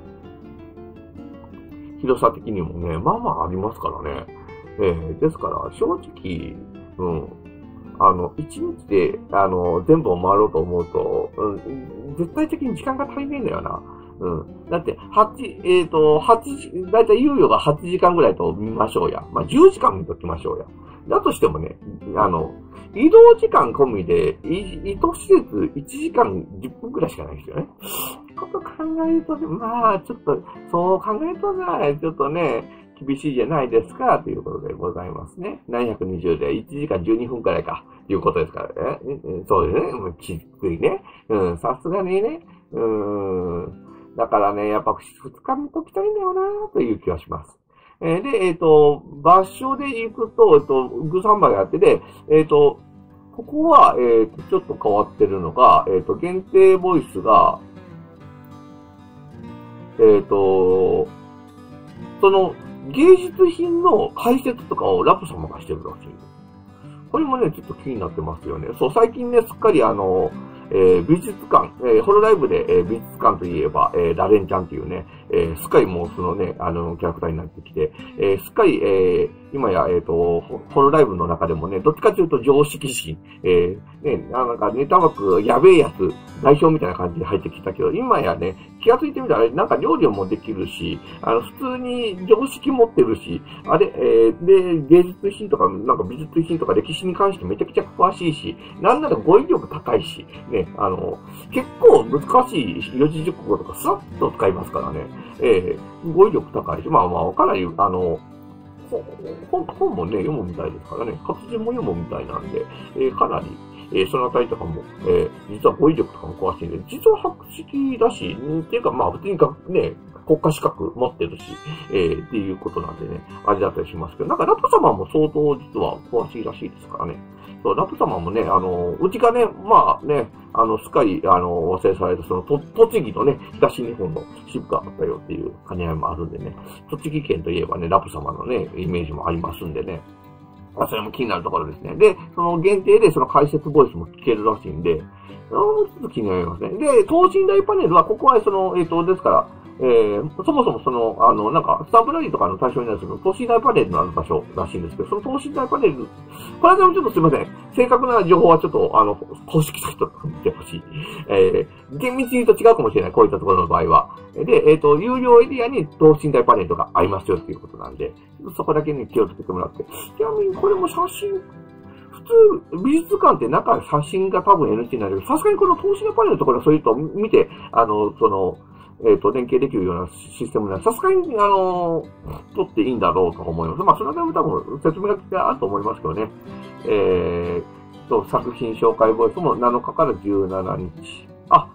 広さ的にもね、まあまあありますからね。えー、ですから、正直、うん、あの、一日で、あの、全部を回ろうと思うと、うん、絶対的に時間が足りないんだよな。うん。だって、はち、えっと、はちじ、だいたい猶予がはちじかんぐらいと見ましょうや。まあ、じゅうじかん見ときましょうや。だとしてもね、あの、移動時間込みで、移動施設いちじかんじゅっぷんくらいしかないですよね。こと考えるとね、まあ、ちょっと、そう考えるとね、ちょっとね、厳しいじゃないですか、ということでございますね。ななひゃくにじゅうでいちじかんじゅうにふんくらいか、いうことですからね。そうですね。もうきついね。うん、さすがにね。うん。だからね、やっぱふつか見ときたいんだよな、という気がします。えー、で、えっ、ー、と、場所で行くと、えっと、グサンバがあってで、えっ、ー、と、ここは、えっ、ー、と、ちょっと変わってるのが、えっ、と、限定ボイスが、えっ、と、その、芸術品の解説とかをラプ様がしてるらしい。これもね、ちょっと気になってますよね。そう、最近ね、すっかりあの、 えー、美術館、えー、ホロライブで、えー、美術館といえば、えー、ラレンちゃんというね、えー、スカイもそのね、あの、キャラクターになってきて、えー、スカイ、えー、今や、えっ、ー、と、ホロライブの中でもね、どっちかというと常識人、えー、ね、なんかネタ枠やべえやつ、代表みたいな感じで入ってきたけど、今やね、気がついてみたら、なんか料理もできるし、あの、普通に常識持ってるし、あれ、えー、で、芸術品とか、なんか美術品とか歴史に関してめちゃくちゃ詳しいし、なんなら語彙力高いし、ね、あの、結構難しい四字熟語とかスラッと使いますからね、えー、語彙力高いし、まあまあ、かなり、あの、本、本もね、読むみたいですからね、活字も読むみたいなんで、えー、かなり、えー、そのあたりとかも、えー、実は語彙力とかも詳しいんで、実は博識だし、っていうか、まあ、普通にがね、国家資格持ってるし、えー、っていうことなんでね、あれだったりしますけど、なんかラプ様も相当実は詳しいらしいですからね。そう、ラプ様もね、あの、うちがね、まあね、あの、すっかり、あの、忘れ去られた、その、と、栃木のね、東日本の支部があったよっていう兼ね合いもあるんでね、栃木県といえばね、ラプ様のね、イメージもありますんでね。まあ、それも気になるところですね。で、その限定でその解説ボイスも聞けるらしいんで、もうちょっと気になりますね。で、等身大パネルは、ここはその、えっと、ですから、えー、そもそもその、あの、なんか、スターブラリーとかの対象になるその、等身大パネルのある場所らしいんですけど、その等身大パネル、これでもちょっとすいません。正確な情報はちょっと、あの、公式サイトと見てほしい。えー、厳密に言うと違うかもしれない。こういったところの場合は。で、えっと、有料エリアに等身大パネルがありますよっていうことなんで、そこだけに気をつけてもらって。ちなみに、これも写真、普通、美術館って中写真が多分 エヌティー になるけど、さすがにこの等身大パネルのところはそういうと見て、あの、その、えっと、連携できるようなシステムなら、さすがに、あの、取っていいんだろうと思います。まあ、その辺も多分説明があると思いますけどね。えー、と、作品紹介ボイスもなのかからじゅうしちにち。あ、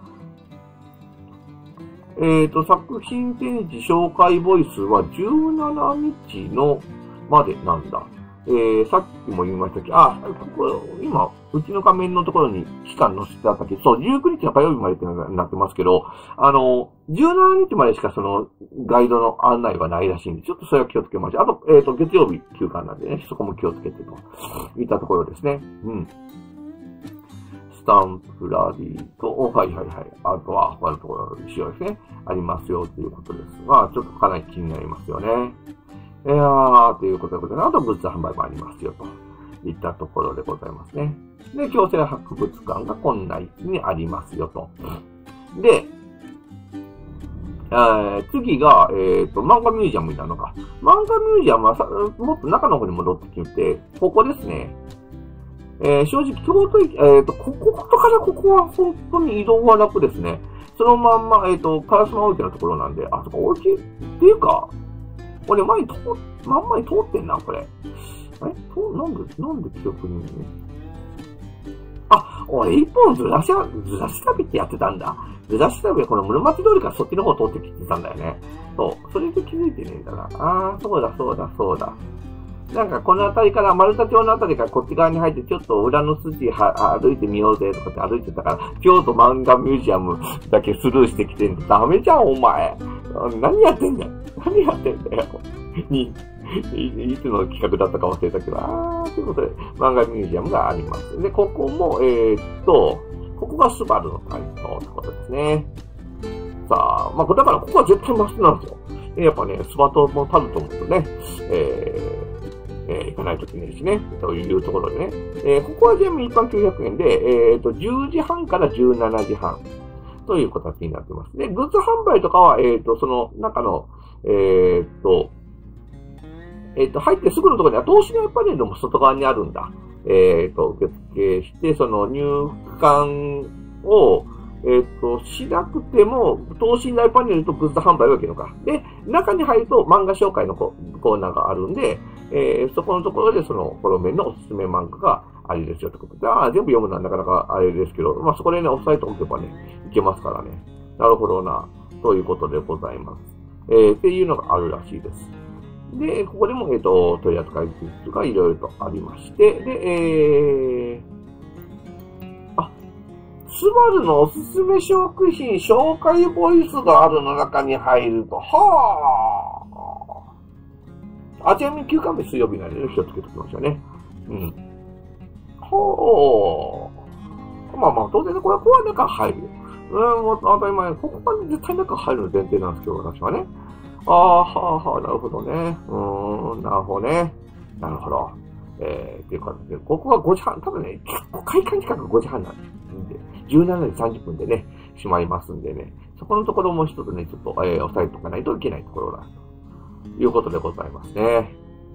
えっと、作品展示紹介ボイスはじゅうしちにちのまでなんだ。えー、さっきも言いましたけど、あ、ここ、今、うちの画面のところに期間載せてあったけど、そう、じゅうくにちが火曜日までってなってますけど、あの、じゅうしちにちまでしかその、ガイドの案内はないらしいんで、ちょっとそれは気をつけましょう。あと、えっと、月曜日休館なんでね、そこも気をつけてと、いったところですね。うん。スタンプラリーと、はいはいはい。あとは、他のところの仕様ですね。ありますよ、ということですが、ちょっとかなり気になりますよね。いやー、ということでございます。あと、グッズ販売もありますよ、といったところでございますね。で、強制博物館がこんな位置にありますよ、と。で、えー、次が、えっと、漫画ミュージアムになるのか。漫画ミュージアムはさ、もっと中の方に戻ってきて、ここですね。えー、正直、京都駅、えっと、こことからここは本当に移動は楽ですね。そのまんま、えっと、烏丸大池のところなんで、あそこ大池っていうか、俺前に通、まんまに通ってんな、これ。えと、なんで、なんで記憶にね。あ、俺一本ずらし、ずらし旅ってやってたんだ。ずらし旅はこの室町通りからそっちの方通ってきてたんだよね。そう。それで気づいてねえんだな。あー、そうだ、そうだ、そうだ。なんかこの辺りから、丸太町の辺りからこっち側に入って、ちょっと裏の筋は歩いてみようぜとかって歩いてたから、京都漫画ミュージアムだけスルーしてきてんで、ダメじゃん、お前。何やってんだよ。何やってんだよ。に、いつの企画だったか忘れたけど、あー、ということで、漫画ミュージアムがあります。で、ここも、えーっと、ここがスバルのタイトってことですね。さあ、まあ、だからここは絶対マストなんですよ。やっぱね、スバトもタルトもとね、えー、えー、行かないといけないしね、というところでね。えー、ここは全部一般きゅうひゃくえんで、えーっと、じゅうじはんからじゅうしちじはんという形になってます。で、グッズ販売とかは、えーっと、その中の、えーっと、えっと、入ってすぐのところには、等身大パネルも外側にあるんだ。えっと、受付して、その入館を、えっと、しなくても、等身大パネルとグッズ販売はできるのか。で、中に入ると漫画紹介のコーナーがあるんで、えー、そこのところでその、フォロー面のおすすめ漫画がありですよってことで、ああ、全部読むのはなかなかあれですけど、まあ、そこでね、押さえておけばね、いけますからね。なるほどな、ということでございます。えー、っていうのがあるらしいです。で、ここでも、えっと、取り扱いグッズがいろいろとありまして、で、えー、あ、スバルのおすすめ食品紹介ボイスがあるの中に入ると、はぁー。あ、ちなみに休館日水曜日なんで気をつけておきましょうね。うん。ほー。 まあまあ、当然ね、これは、ここは中入るよ。うん、もう当たり前。ここは絶対中入るの前提なんですけど、私はね。ああ、はあはあ、なるほどね。うーん、なるほどね。なるほど。えー、っていう感じで、ここはごじはん、多分ね、結構開館時間がごじはんなんで、じゅうしちじさんじゅっぷんでね、閉まりますんでね、そこのところも一つね、ちょっと、えー、押さえておかないといけないところだ、ということでございますね。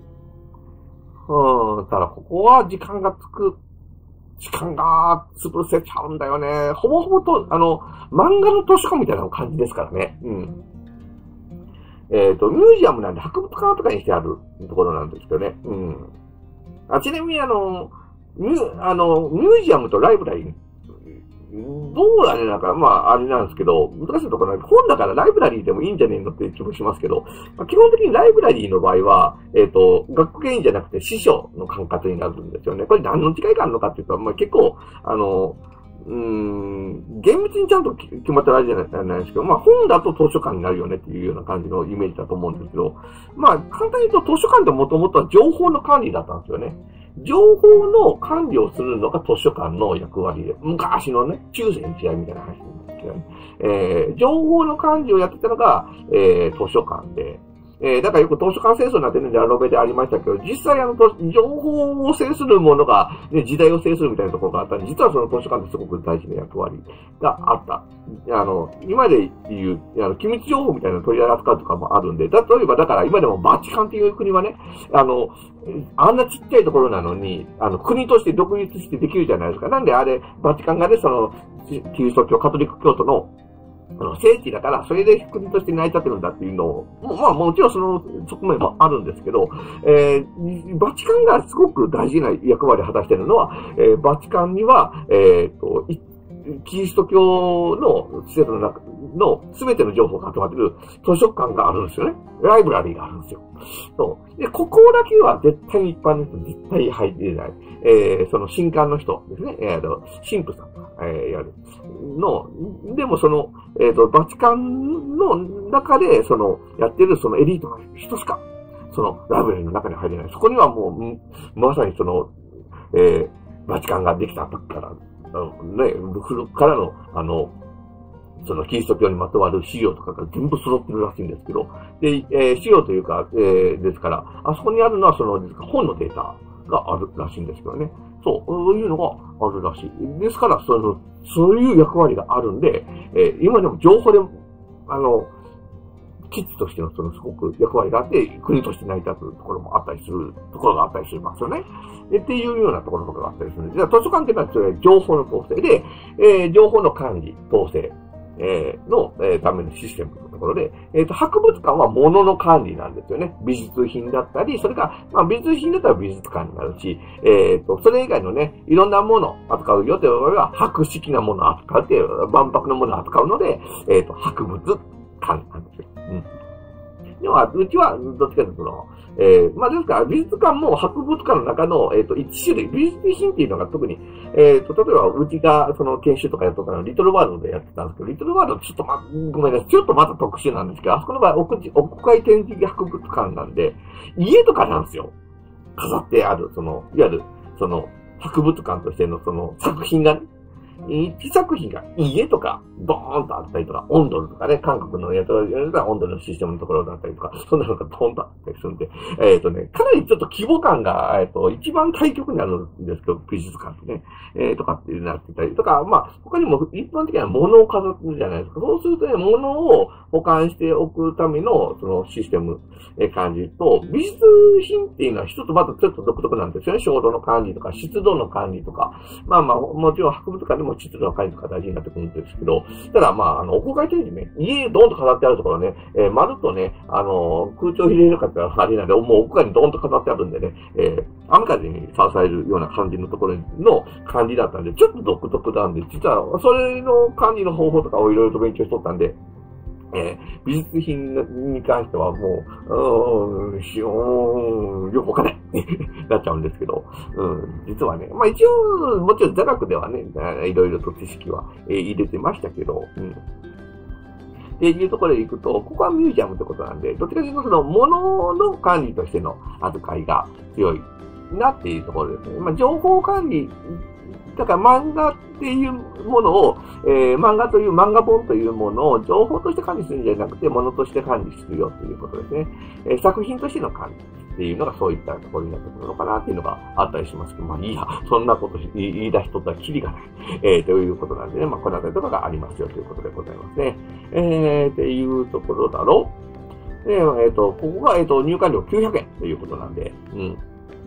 うん、ただここは時間がつく、時間が潰せちゃうんだよね。ほぼほぼと、あの、漫画の図書館みたいな感じですからね。うん。えっと、ミュージアムなんで博物館とかにしてあるところなんですけどね。うん。あ、ちなみにあの、ミュあの、ミュージアムとライブラリー、どうだね、なんか、まあ、あれなんですけど、難しいところなんで、本だからライブラリーでもいいんじゃねえのっていう気もしますけど、まあ、基本的にライブラリーの場合は、えっと、学芸員じゃなくて師匠の管轄になるんですよね。これ何の違いがあるのかっていうと、まあ、結構、あの、うーん、厳密にちゃんと決まったらあれじゃないですけど、まあ本だと図書館になるよねっていうような感じのイメージだと思うんですけど、まあ簡単に言うと図書館ってもともとは情報の管理だったんですよね。情報の管理をするのが図書館の役割で、昔のね、中世の時代みたいな話なんですけどね。えー、情報の管理をやってたのが、えー、図書館で、えー、だからよく図書館戦争なんてね、ラノベでありましたけど、実際あの、情報を制するものが、ね、時代を制するみたいなところがあったり、実はその図書館ってすごく大事な役割があった。あの、今で言う、あの、機密情報みたいなのを取り扱うとかもあるんで、例えばだから今でもバチカンっていう国はね、あの、あんなちっちゃいところなのに、あの、国として独立してできるじゃないですか。なんであれ、バチカンがね、その、キリスト教、カトリック教徒の、あの聖地だから、それで国として成り立ってるんだっていうのを、まあもちろんその側面もあるんですけど、えー、バチカンがすごく大事な役割を果たしているのは、えー、バチカンには、えー、と、キリスト教の施設の中の全ての情報が集まっている図書館があるんですよね。ライブラリーがあるんですよ。そう。で、ここだけは絶対に一般の人絶対入れない。えー、その新刊の人ですね。えー、と、神父さんが、えー、やる。の、でもその、えっ、ー、と、バチカンの中で、その、やってるそのエリートの人しか、その、ライブラリーの中に入れない。そこにはもう、まさにその、えー、バチカンができた時から、ね、古くからの、あの、そのキリスト教にまつわる資料とかが全部揃ってるらしいんですけど、で、えー、資料というか、えー、ですから、あそこにあるのはその、本のデータがあるらしいんですけどね。そう、そういうのがあるらしい。ですから、その、そういう役割があるんで、えー、今でも情報で、あの、基地としてのそのすごく役割があって、国として成り立つところもあったりするところがあったりしますよね。でっていうようなところとかがあったりするんで、じゃあ図書館っていうのはそれ情報の統制で、えー、情報の管理、統制、えー、の、えー、ためのシステムのところで、えっと、博物館は物の管理なんですよね。美術品だったり、それから、まあ、美術品だったら美術館になるし、えっと、それ以外のね、いろんなものを扱うよという場合は、博識なものを扱うっていう、万博のものを扱うので、えっと、博物館なんですよ。うん。要は、うちは、どっちかというと、その、えー、まあ、ですから、美術館も博物館の中の、えっと、一種類、美術品っていうのが特に、えっと、例えば、うちが、その、研修とかやったのリトルワールドでやってたんですけど、リトルワールドちょっとま、ごめんなさい、ちょっとまた特殊なんですけど、あそこの場合、屋屋外展示博物館なんで、家とかなんですよ。飾ってある、その、いわゆる、その、博物館としての、その、作品がね、一作品が家とか、ドーンとあったりとか、オンドルとかね、韓国のやつがオンドルのシステムのところだったりとか、そんなのがドーンとあったりするんで、えっとね、かなりちょっと規模感が、えっと、一番対極にあるんですけど、美術館ってね、えー、とかっていうなってたりとか、まあ、他にも一般的には物を飾るじゃないですか。そうするとね、物を保管しておくための、そのシステム、え、感じと、美術品っていうのは一つまたちょっと独特なんですよね。照度の管理とか、湿度の管理とか。まあまあ、もちろん博物館でも湿度の管理とか大事になってくるんですけど、ただまあ、あの、屋外展示ね、家ドーンと飾ってあるところね、えー、まるっとね、あの、空調入れるかってあれなんで、もう屋外にドーンと飾ってあるんでね、えー、雨風にさらされるような感じのところの感じだったんで、ちょっと独特なんで、実は、それの管理の方法とかをいろいろと勉強しとったんで、えー、美術品に関してはもう、うーん、しよう、よくわかんないなっちゃうんですけど、うん、実はね、まあ一応、もちろん座学ではね、いろいろと知識は、えー、入れてましたけど、うん。っていうところで行くと、ここはミュージアムってことなんで、どっちかというとその物の管理としての扱いが強いなっていうところですね。まあ情報管理だから漫画っていうものを、えー、漫画という漫画本というものを情報として管理するんじゃなくて、ものとして管理するよということですね。えー、作品としての管理っていうのがそういったところになってくるのかなっていうのがあったりしますけど、まあいいや、そんなこと言い出しとったらキリがない、えー、ということなんでね、まあこのあたりとかがありますよということでございますね。えー、っていうところだろう。えー、えっ、ー、と、ここが、えっ、ー、と、入館料きゅうひゃくえんということなんで、うん。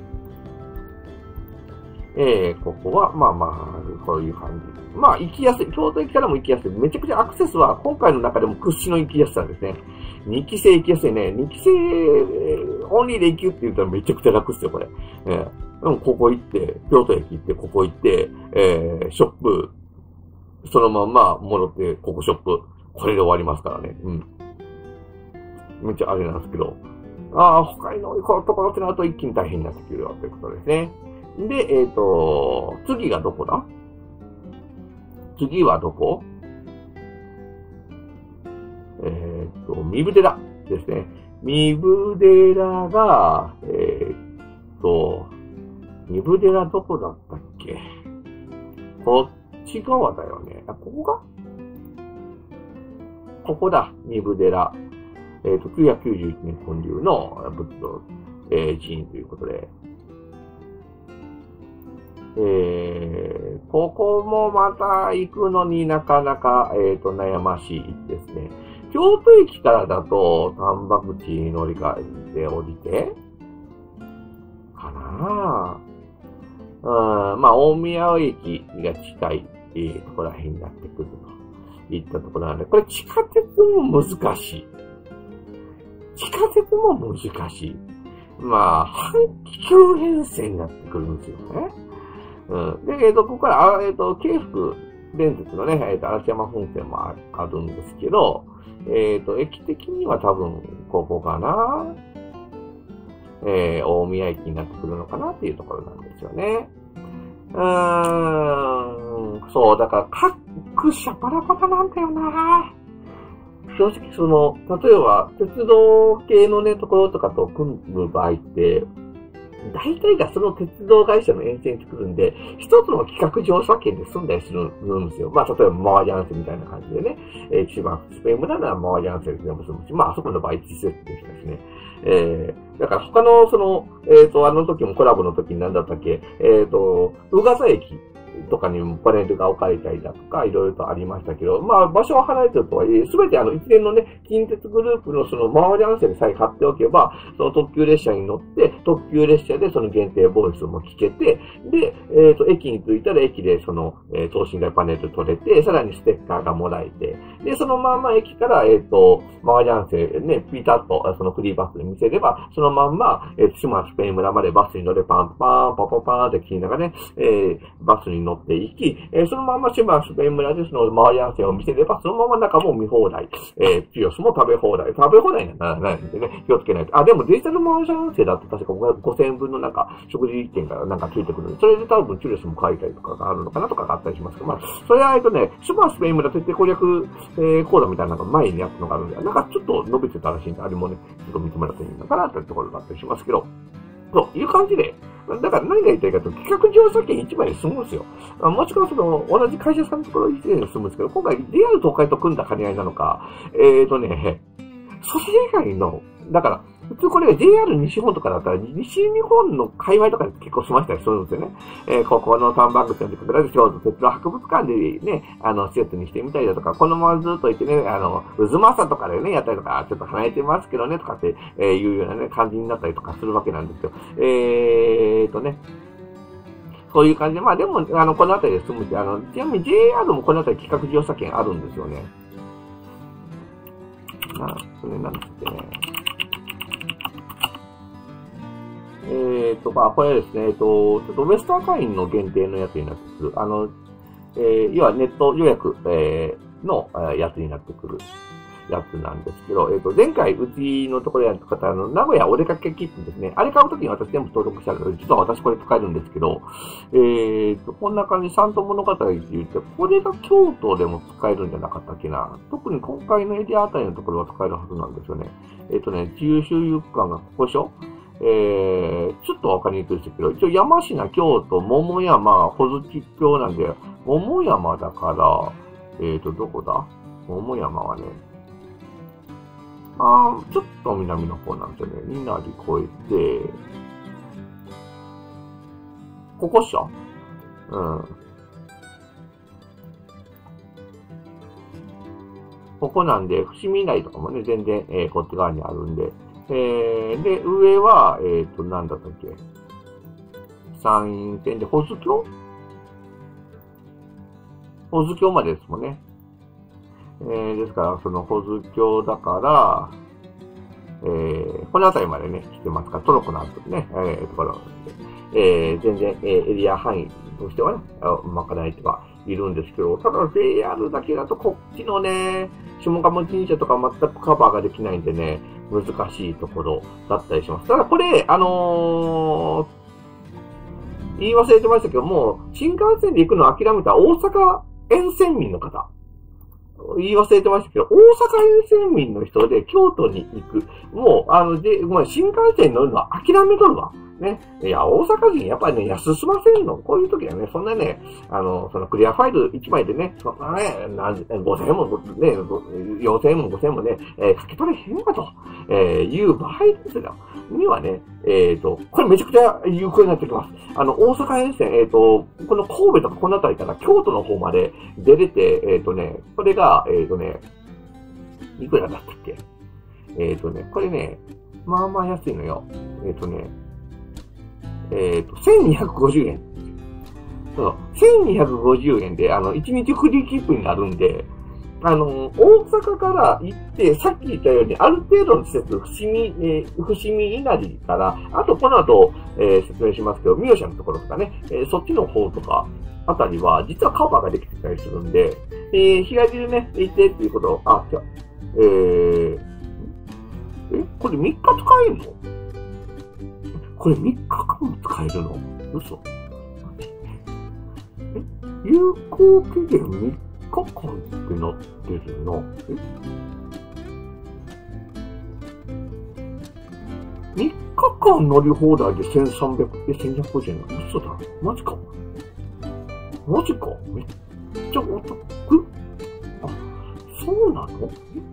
えー、ここは、まあまあ、こういう感じ。まあ、行きやすい。京都駅からも行きやすい。めちゃくちゃアクセスは、今回の中でも屈指の行きやすさですね。にき生行きやすいね。にき生、オンリーで行くって言ったらめちゃくちゃ楽ですよ、これ。えー、でも、ここ行って、京都駅行って、ここ行って、えー、ショップ、そのまんま戻って、ここショップ。これで終わりますからね。うん。めっちゃあれなんですけど。ああ、他にのところってなると一気に大変になってくるよということですね。で、えっ、ー、と、次がどこだ？次はどこ？えっ、ー、と、三部寺ですね。三部寺が、えっ、ー、と、三部寺どこだったっけ？こっち側だよね。あ、ここか？ここだ、三部寺。えっ、と、きゅうひゃくきゅうじゅういちねん建立の仏像、えー、寺院ということで、えー、ここもまた行くのになかなか、えっ、と、悩ましいですね。京都駅からだと、丹波口乗り換えて降りて、かなぁ。うん、まあ、大宮駅が近い、えー、ところら辺になってくるといったところなんで、これ地下鉄も難しい。地下鉄も難しい。まあ、半期急編成になってくるんですよね。うん。で、えっ、ー、と、ここから、えっ、ー、と、京福電鉄のね、えっ、ー、と、嵐山本線もあるんですけど、えっ、と、駅的には多分、ここかな。えー、大宮駅になってくるのかなっていうところなんですよね。うーん、そう、だから、各社バラバラなんだよな。正直その、例えば、鉄道系のね、ところとかと組む場合って、大体がその鉄道会社の沿線に作るんで、一つの企画乗車券で済んだりするんですよ。まあ、例えば、マワジャンセみたいな感じでね、えー、千葉、スペイン村ならマワジャンセでも済むし、まあ、あそこの場合いちセットでしたしね。えー、だから他の、その、えっ、ー、と、あの時もコラボの時に何だったっけ、えっ、ー、と、宇賀座駅とかにもパネルが置かれたりだとか、いろいろとありましたけど、まあ、場所は離れてるとはいえ、すべてあの、一連のね、近鉄グループのその、回り合わせでさえ買っておけば、その特急列車に乗って、特急列車でその限定ボイスも聞けて、で、えっ、ー、と、駅に着いたら駅でその、えー、等身大パネル取れて、さらにステッカーがもらえて、で、そのまんま駅から、えっ、ー、と、回り合わせね、ピタッと、そのフリーバスに見せれば、そのまんま、えー、島スペイン村までバスに乗れ、パンパン、パパパーンって聞きながらね、えー、バスに乗っていき、えー、そのまま島スペイン村でその回り合わせを見せれば、そのまま中も見放題、えー、ピヨスも食べ放題、食べ放題にはならないんでね、気をつけないと。あ、でもデジタル回り合わせだって確かごせんえんぶんのなんか、食事券がなんかついてくるんで、それで多分チュレスも書いたりとかがあるのかなとかがあったりしますけど、まあ、それはえっとね、島スペイン村徹底攻略、えー、コードみたいなのが前にあったのがあるんで、なんかちょっと伸びてたらしいんで、あれもね、ちょっと見てもらっていいのかなというところがあったりしますけど、そういう感じで、だから何が言いたいかと、企画乗車券いちまいで済むんですよ。もちろんその、同じ会社さんのところいちまいで済むんですけど、今回 ジェイアール 東海と組んだ兼ね合いなのか、えーとね、それ以外の、だから、普通これ ジェイアール 西日本とかだったら、西日本の界隈とかで結構済ましたりするんですよね。えー、ここの丹波口のところで、京都鉄道博物館でね、あの、施設にしてみたりだとか、このままずっと行ってね、あの、渦政とかでね、やったりとか、ちょっと離れてますけどね、とかって、えー、いうようなね、感じになったりとかするわけなんですよ。えーとね。そういう感じで、まあでも、あの、この辺りで済むし、あの、ちなみに ジェイアール もこの辺り企画乗車券あるんですよね。な、それなんですってね。えっと、まあ、これですね、えっと、ちょっとウエスター会員の限定のやつになってくる。あの、えー、要はネット予約、えー、のやつになってくるやつなんですけど、えっと、前回うちのところやった方、あの、名古屋お出かけキットですね。あれ買うときに私全部登録したので、実は私これ使えるんですけど、えっと、こんな感じ、三都物語って言って、これが京都でも使えるんじゃなかったっけな。特に今回のエリアあたりのところは使えるはずなんですよね。えっとね、自由周遊区間がここでしょ？ えー、ちょっとわかりにくいですけど、一応山科、京都、桃山、保月橋なんで、桃山だから、えーと、どこだ桃山はね、あー、ちょっと南の方なんですよね。稲荷越えて、ここっしょうん。ここなんで、伏見稲荷とかもね、全然、えー、こっち側にあるんで、えー、で、上は、えーと、なんだったっけ山陰線で、保津峡保津峡までですもんね。えー、ですから、その保津峡だから、えー、この辺りまでね、来てますから、トロコの後ね、えー、ところで、えー、全然、えー、エリア範囲としてはね、賄えてはいるんですけど、ただ ジェイアール だけだとこっちのね、下鴨神社とか全くカバーができないんでね、難しいところだったりします。ただこれ、あのー、言い忘れてましたけども、新幹線で行くのを諦めた大阪沿線民の方、言い忘れてましたけど、大阪沿線民の人で京都に行く。もう、あの、で、もう新幹線に乗るのは諦めとるわ。ね。いや、大阪人、やっぱりね、安すませんの。こういう時はね、そんなね、あの、そのクリアファイルいちまいでね、そんなね、ごせんえんもね、よんせんえんもごせんえんもね、えー、かけ取れへんわと、えー、いう場合ですよ。にはね、えっと、これめちゃくちゃ有効になってきます。あの、大阪沿線、えっと、この神戸とかこの辺りから京都の方まで出れて、えっとね、これが、えっとね、いくらだったっけえっとね、これね、まあまあ安いのよ。えっとね、えっと、せんにひゃくごじゅうえん。そう、せんにひゃくごじゅうえんで、あの、いちにちフリーキープになるんで、あの、大阪から行って、さっき言ったように、ある程度の施設、伏見、えー、伏見稲荷から、あとこの後、えー、説明しますけど、三好のところとかね、えー、そっちの方とか、あたりは、実はカバーができてたりするんで、えー、日帰りでね、行ってっていうことを、あ、じゃえー、え、これみっか使えるのこれみっかかんも使えるの嘘え有効期限みっかかんってなってるな。え ?みっかかん乗り放題でせんさんびゃく、え、せんにひゃくごじゅうえんなの嘘だ。マジか。マジか。めっちゃお得。あ、そうなの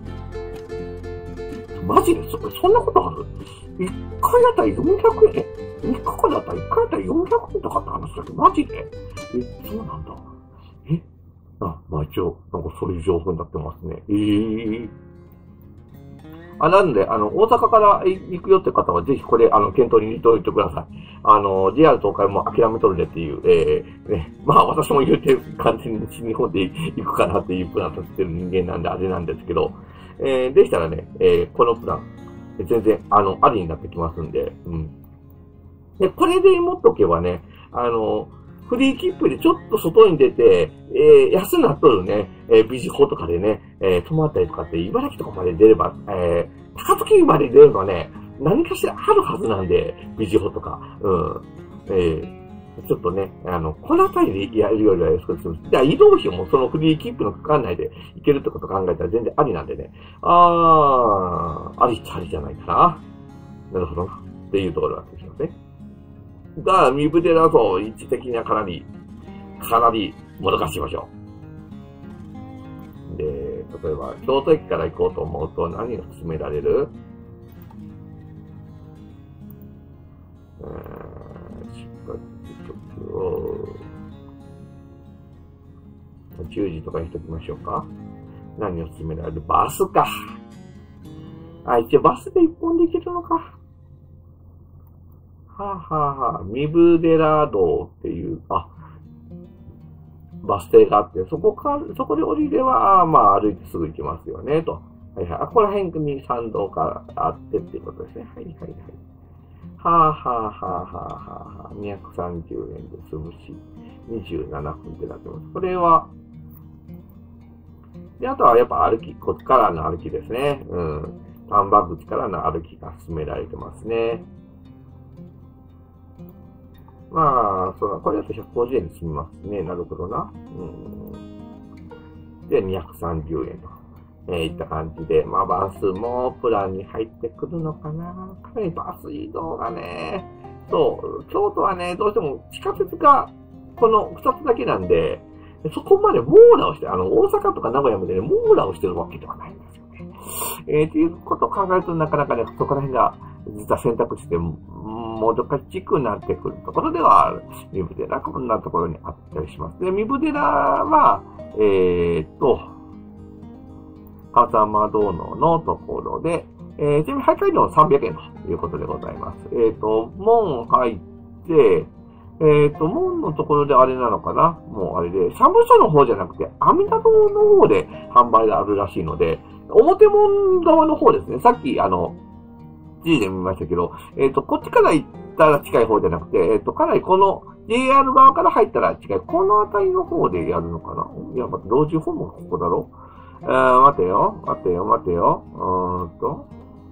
マジでそ、そんなことあるいっかいあたりよんひゃくえんえ ?みっかかんだったらいっかいあたりよんひゃくえんとかって話だけど、マジでえ、そうなんだ。えあ、まあ一応、なんかそういう情報になってますね。ええー。あ、なんで、あの、大阪から行くよって方は、ぜひこれ、あの、検討に入れておいてください。あの、ジェイアール 東海も諦めとるでっていう、ええー、ね、まあ私も言うて、完全に西日本で行くかなっていうプラン立ててる人間なんであれなんですけど、えー、でしたらね、えー、このプラン、全然、あの、ありになってきますんで、うん。で、これで持っとけばね、あの、フリーキップでちょっと外に出て、えー、安なっとるね、えー、ビジホとかでね、えー、泊まったりとかって、茨城とかまで出れば、えー、高槻まで出るのはね、何かしらあるはずなんで、ビジホとか、うん。えー、ちょっとね、あの、この辺りでやるよりは安くする。じゃあ移動費もそのフリーキップの区間内で行けるってことを考えたら全然ありなんでね。あー、ありっちゃありじゃないかな。なるほどな。っていうところがあってしますね。だから、ミブデだと位置的にはかなり、かなりもどかしい場所。で、例えば、京都駅から行こうと思うと何が勧められるえー、出発局を、じゅうじとかにしときましょうか。何を勧められるバスか。あ、一応バスで一本で行けるのか。はあ、はあはあ、ミブデラ道っていう、あ、バス停があって、そこか、そこで降りれば、あまあ歩いてすぐ行きますよね、と。はいはい。あ、ここら辺に参道があってっていうことですね。はいはいはい。はあはあはあはあはあ、にひゃくさんじゅうえんで済むし、にじゅうななふんってなってます。これは、で、あとはやっぱ歩き、こっちからの歩きですね。うん。丹波口からの歩きが進められてますね。まあ、そうだ、これだとひゃくごじゅうえんで済みますね。なるほどな。うん。で、にひゃくさんじゅうえんと。 えー、いった感じで、まあ、バスもプランに入ってくるのかな。かなりバス移動がね、そう、京都はね、どうしても地下鉄がこのふたつだけなんで、そこまで網羅をして、あの、大阪とか名古屋までね、網羅をしてるわけではないんですよね。えー、っていうことを考えると、なかなかね、そこら辺が、実は選択肢でもどかしくなってくるところではある。三部寺、こんなところにあったりします。で、三部寺は、えー、っと、風間道路のところで、えー、ちなみに徘徊料さんびゃくえんということでございます。えー、っと、門入って、えっ、ー、と、門のところであれなのかなもうあれで、社務所の方じゃなくて、阿弥陀堂の方で販売があるらしいので、表門側の方ですね。さっき、あの、地図で見ましたけど、えっ、ー、と、こっちから行ったら近い方じゃなくて、えっ、ー、と、かなりこの ジェイアール 側から入ったら近い、この辺りの方でやるのかないや、待って、老人ホームはここだろえー、待てよ、待てよ、待てよ、うーんと。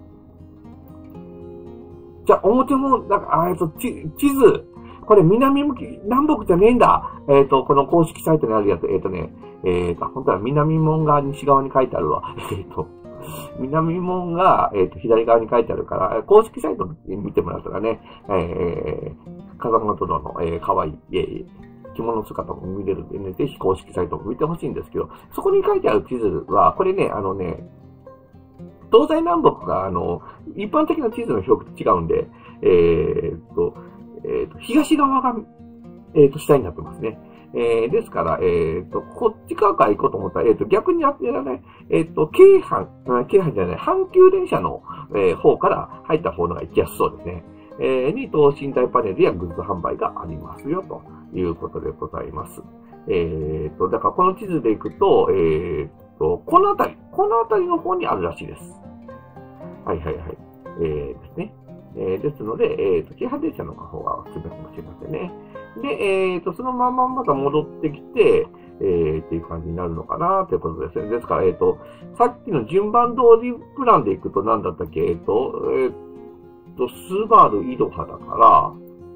じゃあ、表門、なんか、あ、えっと、地、地図、これ南向き、南北じゃねえんだ。えっ、ー、と、この公式サイトにあるやつ、えっ、ー、とね、えっ、ー、と、本当は南門が西側に書いてあるわ。えっと、南門が、えっ、と、左側に書いてあるから、公式サイト見てもらったらね、えー、風間殿の、えー、可愛い、えー、着物姿も見れるんでね、ぜひ公式サイトも見てほしいんですけど、そこに書いてある地図は、これね、あのね、東西南北が、あの、一般的な地図の表記と違うんで、えー、っと、えー、と東側が、えー、と下になってますね。えー、ですから、えー、とこっち側から行こうと思ったら、えー、と逆にあってね、えー、と京阪、京阪じゃない、阪急電車の、えー、方から入った方のが行きやすそうですね。えー、に等身大パネルやグッズ販売がありますよ、ということでございます。えー、と、だからこの地図で行くと、えー、とこの辺り、この辺りの方にあるらしいです。はいはいはい。えー、ですね。えー、ですので、えっ、ー、と、京阪電車の方がおすすめかもしれませんね。で、えっ、ー、と、そのまままた戻ってきて、えー、っていう感じになるのかなということですね。ですから、えっ、ー、と、さっきの順番通りプランでいくと何だったっけえっ、ー、と、えっ、ー、と、スバルイロハだから、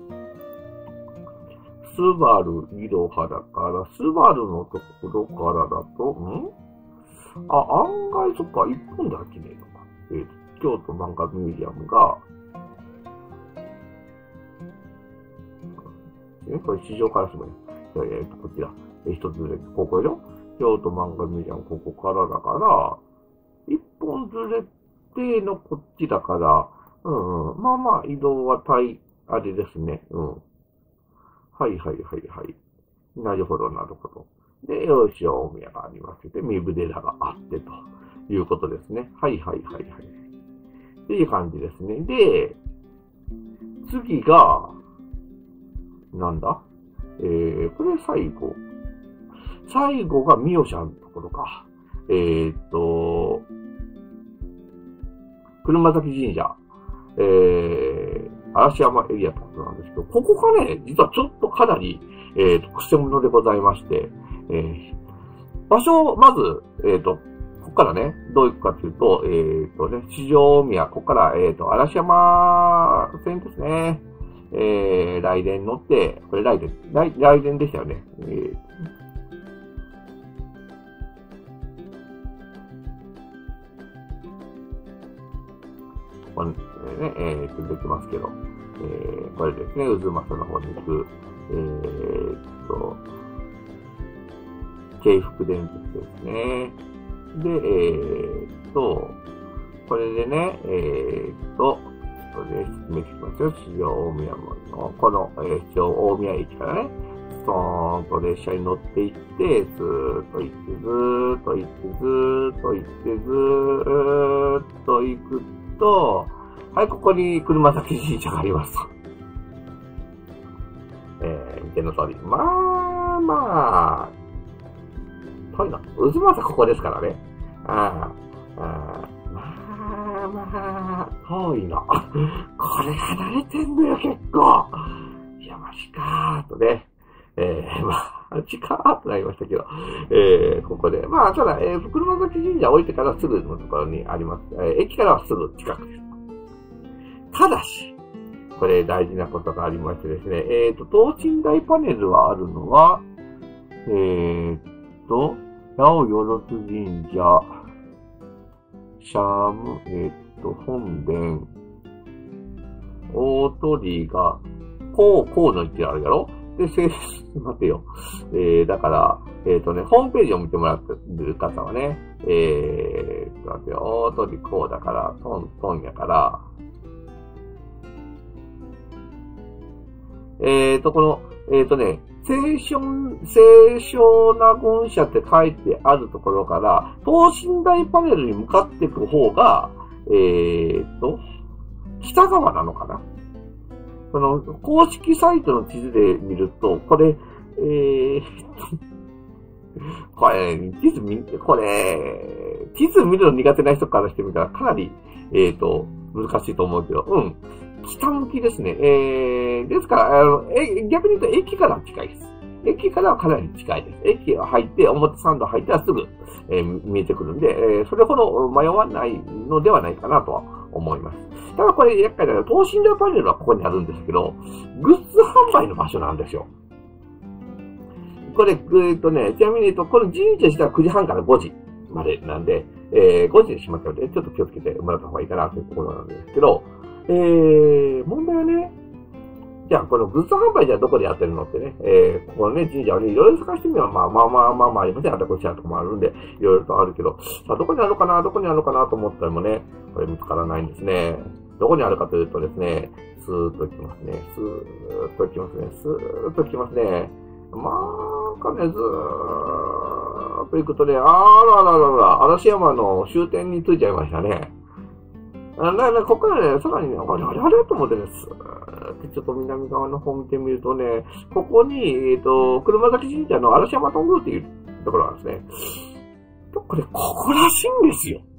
スバルイロハだから、スバルのところからだと、んあ、案外そっか、一本ではきねえのか。えー、京都漫画ミュージアムが、これ市場からすもね。えっと、こちら。え一つずれ、ここでしょ京都漫画ミュージアム、ここからだから、一本ずれてのこっちだから、うんうん。まあまあ、移動は大、あれですね。うん。はいはいはいはい。なるほど、なるほど。で、よし、大宮がありまして、三部寺があってということですね。はいはいはいはい。っていう感じですね。で、次が、なんだえー、これ最後。最後がミヨシャンのところか。えーっと、車崎神社。えー、嵐山エリアってことなんですけど、ここがね、実はちょっとかなり、えーと、くせ者でございまして、えー、場所、まず、えーと、ここからね、どう行くかというと、えーとね、四条大宮、ここから、えーと、嵐山線ですね。えー、来電乗って、これ来電、来、来電でしたよね。えー、これね、えーと、できますけど、えー、これですね、渦政の方に行く、えーと、京福電鉄ですね。で、えーと、これでね、えーと、これで説明してきますよ。四条大宮の、この、えー、四条大宮駅からね、ストーンと列車に乗っていって、ずーっと行って、ずーっと行って、ずーっと行って、ずーっと行くと、はい、ここに車崎神社がありますと。えー、見ての通り。まあまあ、遠いの。渦政ここですからね。ああ、ああまあまあ、遠いの。これ離れてんのよ、結構。いや、マジかーとね。えー、まあ、マジかーとなりましたけど。えー、ここで。まあ、ただ、えー、車崎神社降りてからすぐのところにあります。えー、駅からはすぐ近くです。ただし、これ大事なことがありましてですね。えっと、等身大パネルはあるのは、えー、っと、八百万神社、 シャム、えーっと、本殿、大鳥が、こう、こうの位置あるやろで、せ、待てよ。えー、だから、えーっとね、ホームページを見てもらってる方はね、えーっと、待てよ、大鳥こうだから、トントンやから、えーっと、この、えーっとね、清少、清少納言社って書いてあるところから、等身大パネルに向かっていく方が、えーっと、北側なのかな。その、公式サイトの地図で見ると、これ、えー、これ、地図見、これ、地図見るの苦手な人からしてみたらかなり、えーと、難しいと思うけど、うん。北向きですね。えー、ですから、あの、え、逆に言うと駅から近いです。駅からはかなり近いです。駅が入って、表参道入ったらすぐ、えー、見えてくるんで、えー、それほど迷わないのではないかなとは思います。ただこれ厄介だけど、等身大パネルはここにあるんですけど、グッズ販売の場所なんですよ。これ、えっとね、ちなみに言うと、この神社自体はくじはんからごじまでなんで、えー、ごじにしまったので、ちょっと気をつけてもらった方がいいかなというところなんですけど、えー、問題はね、じゃあ、このグッズ販売じゃどこでやってるのってね、えー、ここのね、神社をね、いろいろ探してみれば、まあまあまあまあまあありません。あたこちらとかもあるんで、いろいろとあるけど、さあ、どこにあるのかな、どこにあるのかなと思ったらもね、これ見つからないんですね。どこにあるかというとですね、スーッと来ますね。スーッと来ますね。スーッと来ますね。まあ、かね、ずーっと行くとね、あららららら、嵐山の終点に着いちゃいましたね。な、な、ここからね、さらにね、あれあれあれと思ってね、スーッとちょっと南側の方見てみるとね、ここに、えっと、車崎神社の嵐山トングっていうところなんですね。これ、ここらしいんですよ。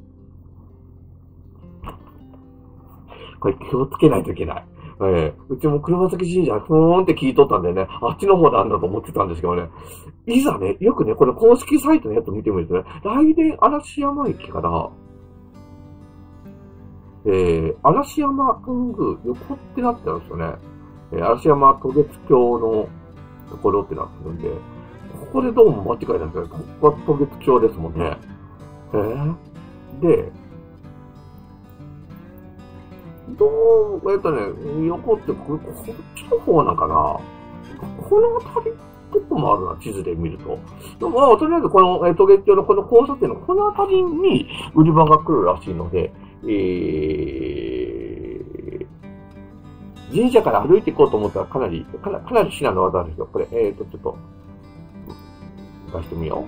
これ気をつけないといけない。えー、うちも車崎神社、ふーんって聞いとったんでね、あっちの方なんだと思ってたんですけどね。いざね、よくね、この公式サイトのやつ見てみるとね、来年嵐山駅から、えー、嵐山トング横ってなってるんですよね。えー、嵐山渡月橋のところってなってるんで、ここでどうも間違いないんですけど、ここは渡月橋ですもんね。えー、で、どう、えっとね、横ってこ、こっちの方なんかな。この辺りとこもあるな、地図で見ると。でも、まあ、とりあえずこの、えー、渡月橋のこの交差点のこの辺りに売り場が来るらしいので、えー、神社から歩いていこうと思ったらかなり、かなかなり至難の技ですよ。これ、えーと、ちょっと、出してみよ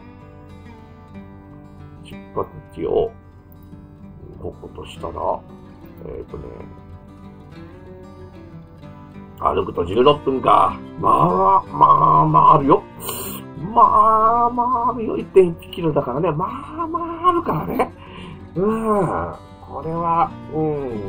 う。出発地を、こことしたら、えっとね、歩くとじゅうろっぷんか。まあ、まあ、まああるよ。まあ、まああるよ。いってんいちキロだからね。まあ、まああるからね。うん。これは、うん、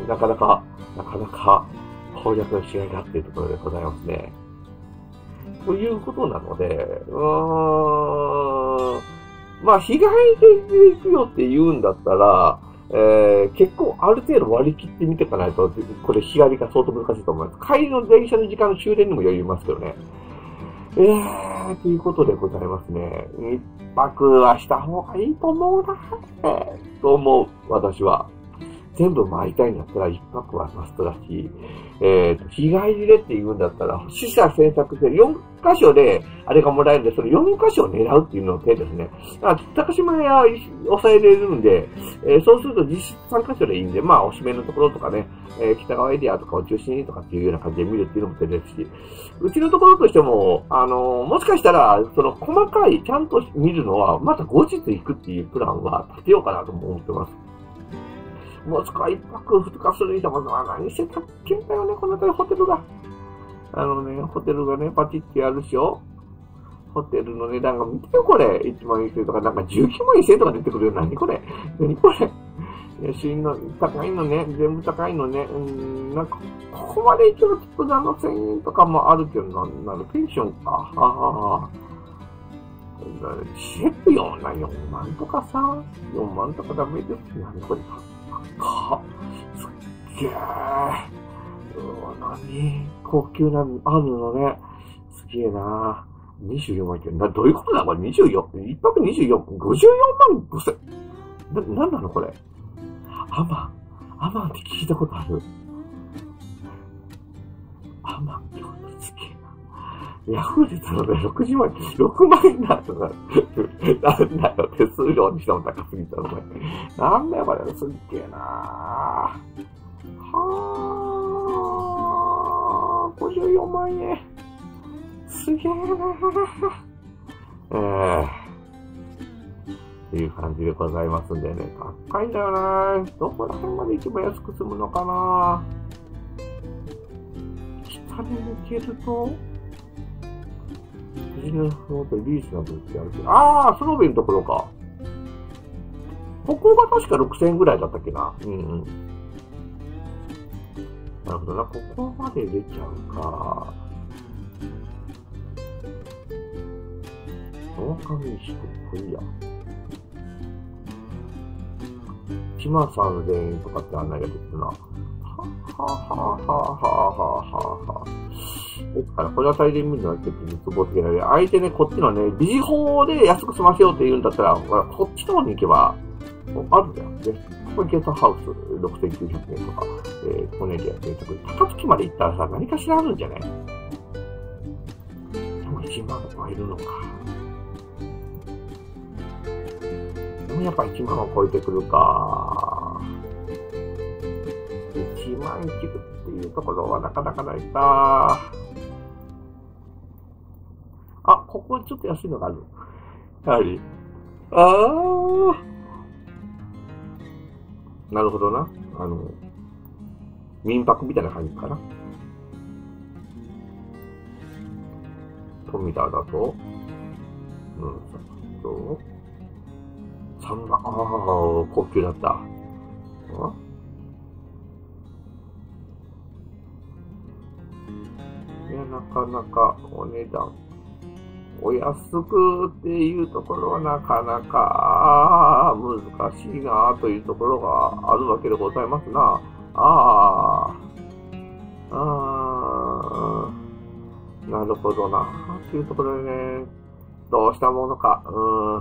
なかなか、なかなか攻略の違いだっていうところでございますね。ということなので、うーん、まあ、日帰りで行くよって言うんだったら、えー、結構ある程度割り切ってみていかないと、これ日帰りが相当難しいと思います。帰りの電車の時間の終電にも余裕ますけどね。えー、ということでございますね。一泊はした方がいいと思うな、えー、と思う、私は。全部回りたいんだったら一泊はマストだし、えー、日帰りでって言うんだったら、死者選択でよん箇所であれがもらえるんで、そのよん箇所を狙うっていうの手ですね。だから高島屋抑えれるんで、えー、そうすると実質さん箇所でいいんで、まあ、おしめのところとかね、えー、北側エリアとかを中心にとかっていうような感じで見るっていうのも手ですし、うちのところとしても、あのー、もしかしたら、その細かい、ちゃんと見るのは、また後日行くっていうプランは立てようかなと思ってます。もしくは一泊二日するにしても、何してたっけんだよね、この辺りホテルが。あのね、ホテルがね、パチってやるでしょ。ホテルの値段が見てよ、これ。いちまんえんせんとか、なんかじゅうきゅうまんえんせんとか出てくるよ。何これ。何これ。安いの、高いのね。全部高いのね。うん、なんか、ここまで一応つくなのせんえんとかもあるけど、なんなる、ペンションか。はあ。シェフよな、よんまんとかさ。よんまんとかダメです。何これ。か、すっげー。うわ、何高級な、あるのね。すげえな。にじゅうよんまんいける。な、どういうことだこれにじゅうよん、一泊にじゅうよん、ごじゅうよんまんごせん。な、なんなのこれ。 アマン。アマンって聞いたことある。アマンってことすげえな。ヤフーで頼んでろくじゅうまん、ろくまん円だとか、なんだよ、手数料にしても高すぎたのか。なんだよ、これ、すっげえなはぁ、ごじゅうよんまんえん。すげえなえー。っていう感じでございますんでね、高いんだよなどこら辺まで一番安く済むのかな北に抜けると、ビジネスホテルリースなどってあるけど、あー、スローベのところか。ここが確かろくせんえんぐらいだったっけな。うんうん。なるほどな、ここまで出ちゃうか。農家民宿、これいいや。いちまんさんぜんえんとかって案内が出てるな。はははははははは。ですから、これは大変見るのは結構絶望的なので、相手ね、こっちのね、ビジ法で安く済ませようって言うんだったら、こっちの方に行けば、あるんだよ。で、ここゲートハウスろくせんきゅうひゃくえんとか、えー、ここのエリア選択。高槻まで行ったらさ、何かしらあるんじゃない？でもいちまん超えるのか。でもやっぱいちまんを超えてくるか。いちまん切るっていうところはなかなかないか。あ、ここちょっと安いのがある。やはり。あー。なるほどな。あの、民泊みたいな感じかな。富田だと、うん、と、さんまん、ああ、高級だった。あいや、なかなかお値段、お安くっていうところはなかなか難しいなというところがあるわけでございますな。ああ、ああ、なるほどな。というところでね、どうしたものか。うん。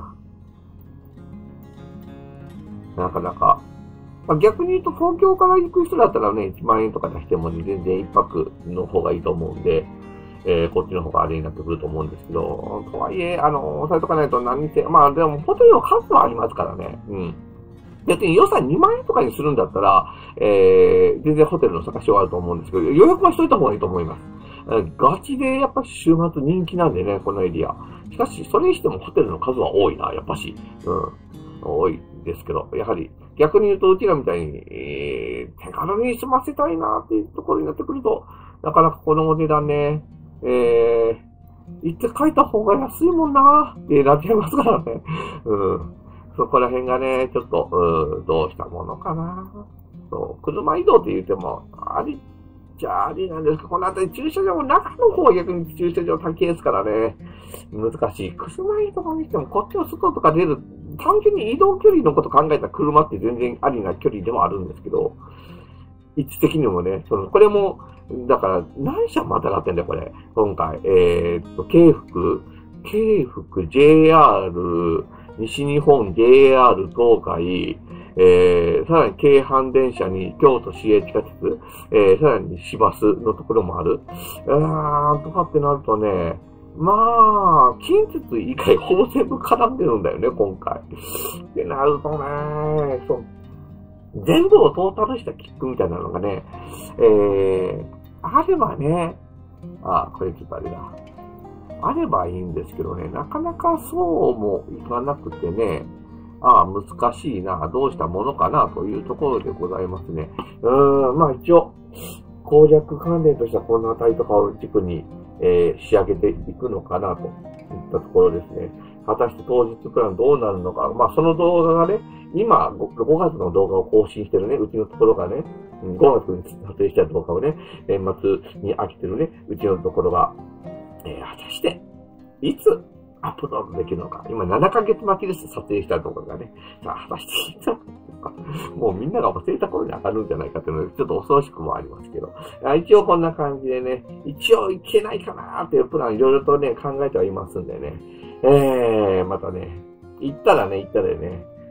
なかなか。まあ、逆に言うと東京から行く人だったらね、いちまんえんとか出しても、ね、全然一泊の方がいいと思うんで、えー、こっちの方があれになってくると思うんですけど、とはいえ、あの、押さえとかないと何にせ、まあでもホテルの数はありますからね。うん。別に予算にまんえんとかにするんだったら、えー、全然ホテルの探しはあると思うんですけど、予約はしといた方がいいと思います。ガチでやっぱ週末人気なんでね、このエリア。しかし、それにしてもホテルの数は多いな、やっぱし。うん。多いですけど、やはり、逆に言うと、うちらみたいに、えー、手軽に済ませたいなっていうところになってくると、なかなかこのお値段ね、えー、行って書いた方が安いもんなーってなっちゃいますからね。うん。そこら辺がね、ちょっと、うん、どうしたものかな。そう、車移動って言っても、ありじゃあありなんですけど、この辺り駐車場も中の方は逆に駐車場高いですからね。難しい。車移動にしても、こっちの外とか出る、単純に移動距離のこと考えたら車って全然ありな距離でもあるんですけど、位置的にもね、その、これも、だから、何社またがってんだよ、これ。今回。えー、っと、京福、京福、ジェイアール、西日本、ジェイアール、東海、えー、さらに京阪電車に京都市営地下鉄、えー、さらに市バスのところもある。あー、とかってなるとね、まあ、近鉄以外ほぼ全部絡んでるんだよね、今回。ってなるとね、そう。全部をトータルした切符みたいなのがね、えー、あればね、あ、これちょっとあれだ。あればいいんですけどね、なかなかそうもいかなくてね、ああ、難しいな、どうしたものかな、というところでございますね。うーん、まあ一応、攻略関連としてはこのあたりとかを軸に、えー、仕上げていくのかな、といったところですね。果たして当日プランどうなるのか。まあその動画がね、今ごがつの動画を更新してるね、うちのところがね、ごがつに撮影した動画をね、年末に飽きてるね、うちのところが、えー、果たして、いつアップロードできるのか。今ななかげつまきです、撮影した動画がね。さあ、果たしていつもうみんなが忘れた頃に上がるんじゃないかというので、ちょっと恐ろしくもありますけど。一応こんな感じでね、一応いけないかなーっていうプランいろいろとね、考えてはいますんでね。えー、またね、行ったらね、行ったらね、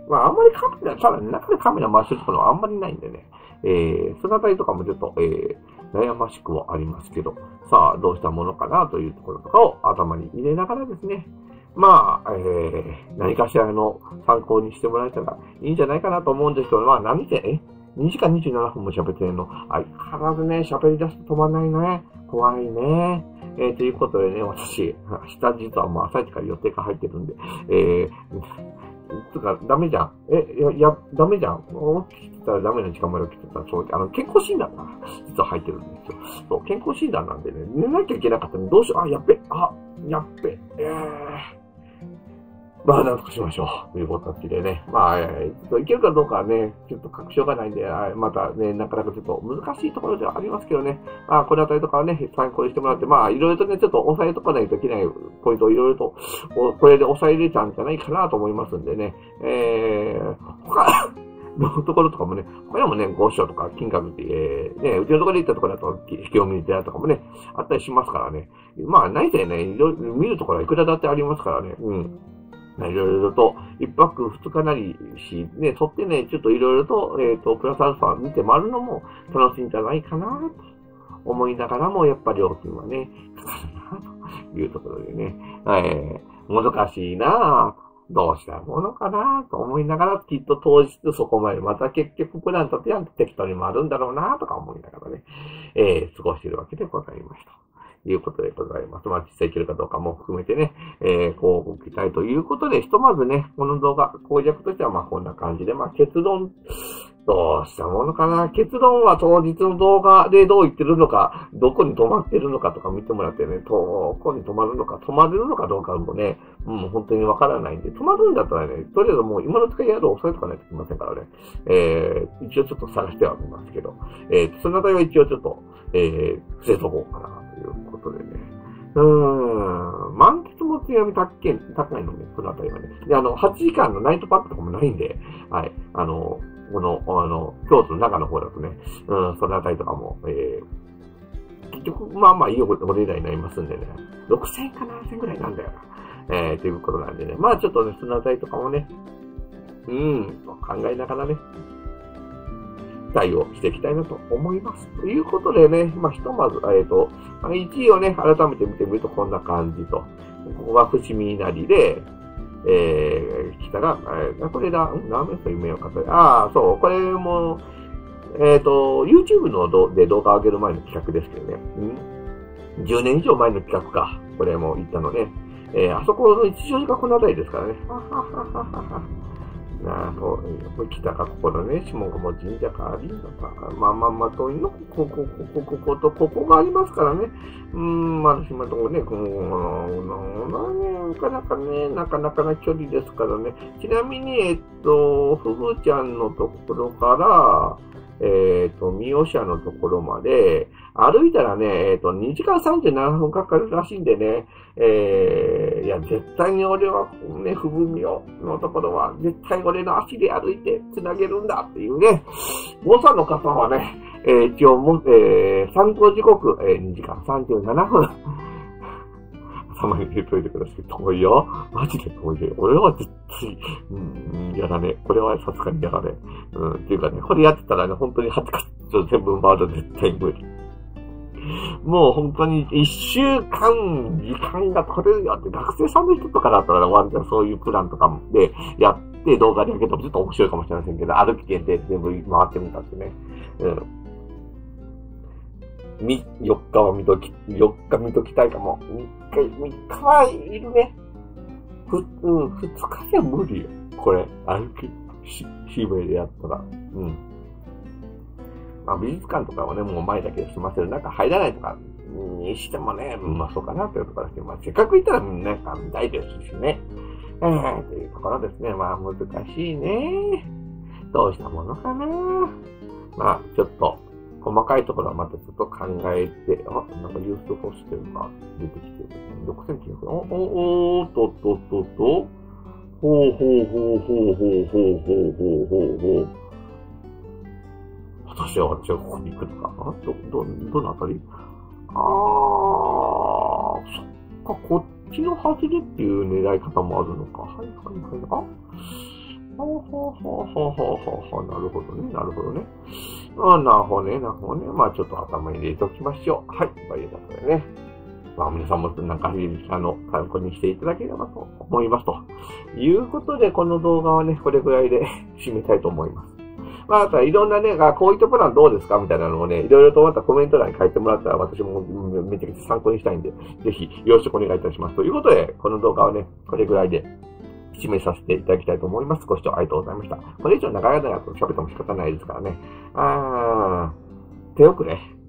まあ、あんまりカメラ、ただ中でカメラ回してるところはあんまりないんでね。えー、そのあたりとかもちょっと、えー、悩ましくはありますけど、さあ、どうしたものかなというところとかを頭に入れながらですね、まあ、えー、何かしらの参考にしてもらえたらいいんじゃないかなと思うんですけど、まあ、何せね、にじかんにじゅうななふんも喋ってるの、相変わらずね、喋り出すと止まんないね。怖いね。えー、ということでね、私、明日実はもう朝一から予定が入ってるんで、えー、つか、ダメじゃん。え、いや、いや、ダメじゃん。起きてたらダメな時間まで起きてたら、そう、あの、健康診断が実は入ってるんですよ。そう、健康診断なんでね、寝なきゃいけなかったので、どうしよう、あ、やっべ、あ、やっべ、えー。まあ、なんとかしましょう。ということでね。まあ、えー、ちょっといけるかどうかはね、ちょっと確証がないんで、またね、なかなかちょっと難しいところではありますけどね。まあ、これあたりとかはね、参考にしてもらって、まあ、いろいろとね、ちょっと押さえとかないといけないポイントをいろいろと、これで押さえれたんじゃないかなと思いますんでね。えー、他、のところとかもね、他にもね、ご章とか金額って、えー、ね、うちのところで行ったところだと、引き読み寺とかもね、あったりしますからね。まあ、ないせね、いろいろ見るところはいくらだってありますからね。うん。いろいろと、一泊二日なりし、ね、そってね、ちょっといろいろと、えっと、プラスアルファ見て回るのも楽しいんじゃないかな、と思いながらも、やっぱり料金はね、かかるな、というところでね、えー、難しいなどうしたものかなと思いながら、きっと当日そこまでまた結局プラン立てやんと適当に回るんだろうなとか思いながらね、えー、過ごしているわけでございました。ということでございます。まあ、実際いけるかどうかも含めてね、えー、こうご期待ということで、ひとまずね、この動画、攻略としてはまあこんな感じで、まあ結論、どうしたものかな。結論は当日の動画でどう言ってるのか、どこに止まってるのかとか見てもらってね、どこに止まるのか、止まれるのかどうかもね、うん、本当にわからないんで、止まるんだったらね、とりあえずもう今の使いやるを押さえとかないといけませんからね、えー、一応ちょっと探してはみますけど、えー、そのあたりは一応ちょっと、えー、伏せとこうかな、ということでね。うーん、満喫も強み高いのね、そのあたりはね。で、あの、はちじかんのナイトパックとかもないんで、はい、あの、この、あの、京都の中の方だとね、うん、そのあたりとかも、えー、結局、まあまあいいお値段になりますんでね、ろくせんえんかななせんえんぐらいなんだよな。えー、ということなんでね、まあちょっとね、そのあたりとかもね、うん、考えながらね、対応していきたいなと思います。ということでね、まあ、ひとまず、えっと、いちいをね、改めて見てみるとこんな感じと、ここが伏見稲荷で、えー、来たら、えー、これだ、何名と夢を語る。ああ、そう、これも、えっと、YouTube のどで動画を上げる前の企画ですけどね、うん、じゅうねん以上前の企画か、これも言ったのね、えー、あそこの一乗寺がこの辺りですからね。ははははは。なあ、そう、北かここのね、下鴨神社がありのか、まあまあまあ、遠いの、ここ、ここ、ここ、ここと、ここがありますからね。うーん、まあ、島とこね、この、ね、なかなかね、なかなかな距離ですからね。ちなみに、えっと、ふぐちゃんのところから、えっと、三好社のところまで、歩いたらね、えっと、にじかんさんじゅうななふんかかるらしいんでね、えー、いや、絶対に俺はね、ふぐみおのところは、絶対俺の足で歩いて繋げるんだっていうね、誤差の方はね、えー、一応も、えー、参考時刻、えー、にじかんさんじゅうななふん。頭に入れといてください。遠いよ。マジで遠いよ。俺は絶対、うん、やらねえ。これはさすがにやらねえ。うん、っていうかね、これやってたらね、本当にはちか所全部回ると絶対無理。もう本当に一週間時間が取れるよって学生さんの人とかだったらワンちゃんそういうプランとかでやって動画で上げてもちょっと面白いかもしれませんけど、歩き限定全部回ってみたってね。うん。み、よっかは見とき、よっか見ときたいかも。みっか、みっかはいるね。ふ、うん、ふつかじゃ無理よ。これ、歩き、し、しめでやったら。うん。まあ、美術館とかはね、もう前だけで済ませる。なんか入らないとかにしてもね、まあそうかなというところですけど、まあせっかく行ったらなんか見たいですしね。えー、というところですね。まあ難しいね。どうしたものかな。まあちょっと、細かいところはまたちょっと考えて、あ、なんかユースホステルが出てきてる。ろくせんきゅうひゃくえん。お、お、おー、とっとっとっと。ほうほうほうほうほうほうほうほうほうほう。私は、私はここに行くのか。あ、ど、ど、どのあたり？あー、そっか、こっちの外れっていう狙い方もあるのか。はいはいはい。あ、あほうほうほうほうほうほうほう。なるほどね。なるほどね。あなるほどね。なるほどね。まあちょっと頭に入れておきましょう。はい。ということでね。まあ皆さんもなんか、あの、参考にしていただければと思います。ということで、この動画はね、これぐらいで締めたいと思います。まあ、あとはいろんなね、あこういったプランどうですかみたいなのをね、いろいろとまたコメント欄に書いてもらったら私もめちゃくちゃ参考にしたいんで、ぜひよろしくお願いいたします。ということで、この動画はね、これぐらいで締めさせていただきたいと思います。ご視聴ありがとうございました。これ以上長々と喋っても仕方ないですからね。あー、手遅れ。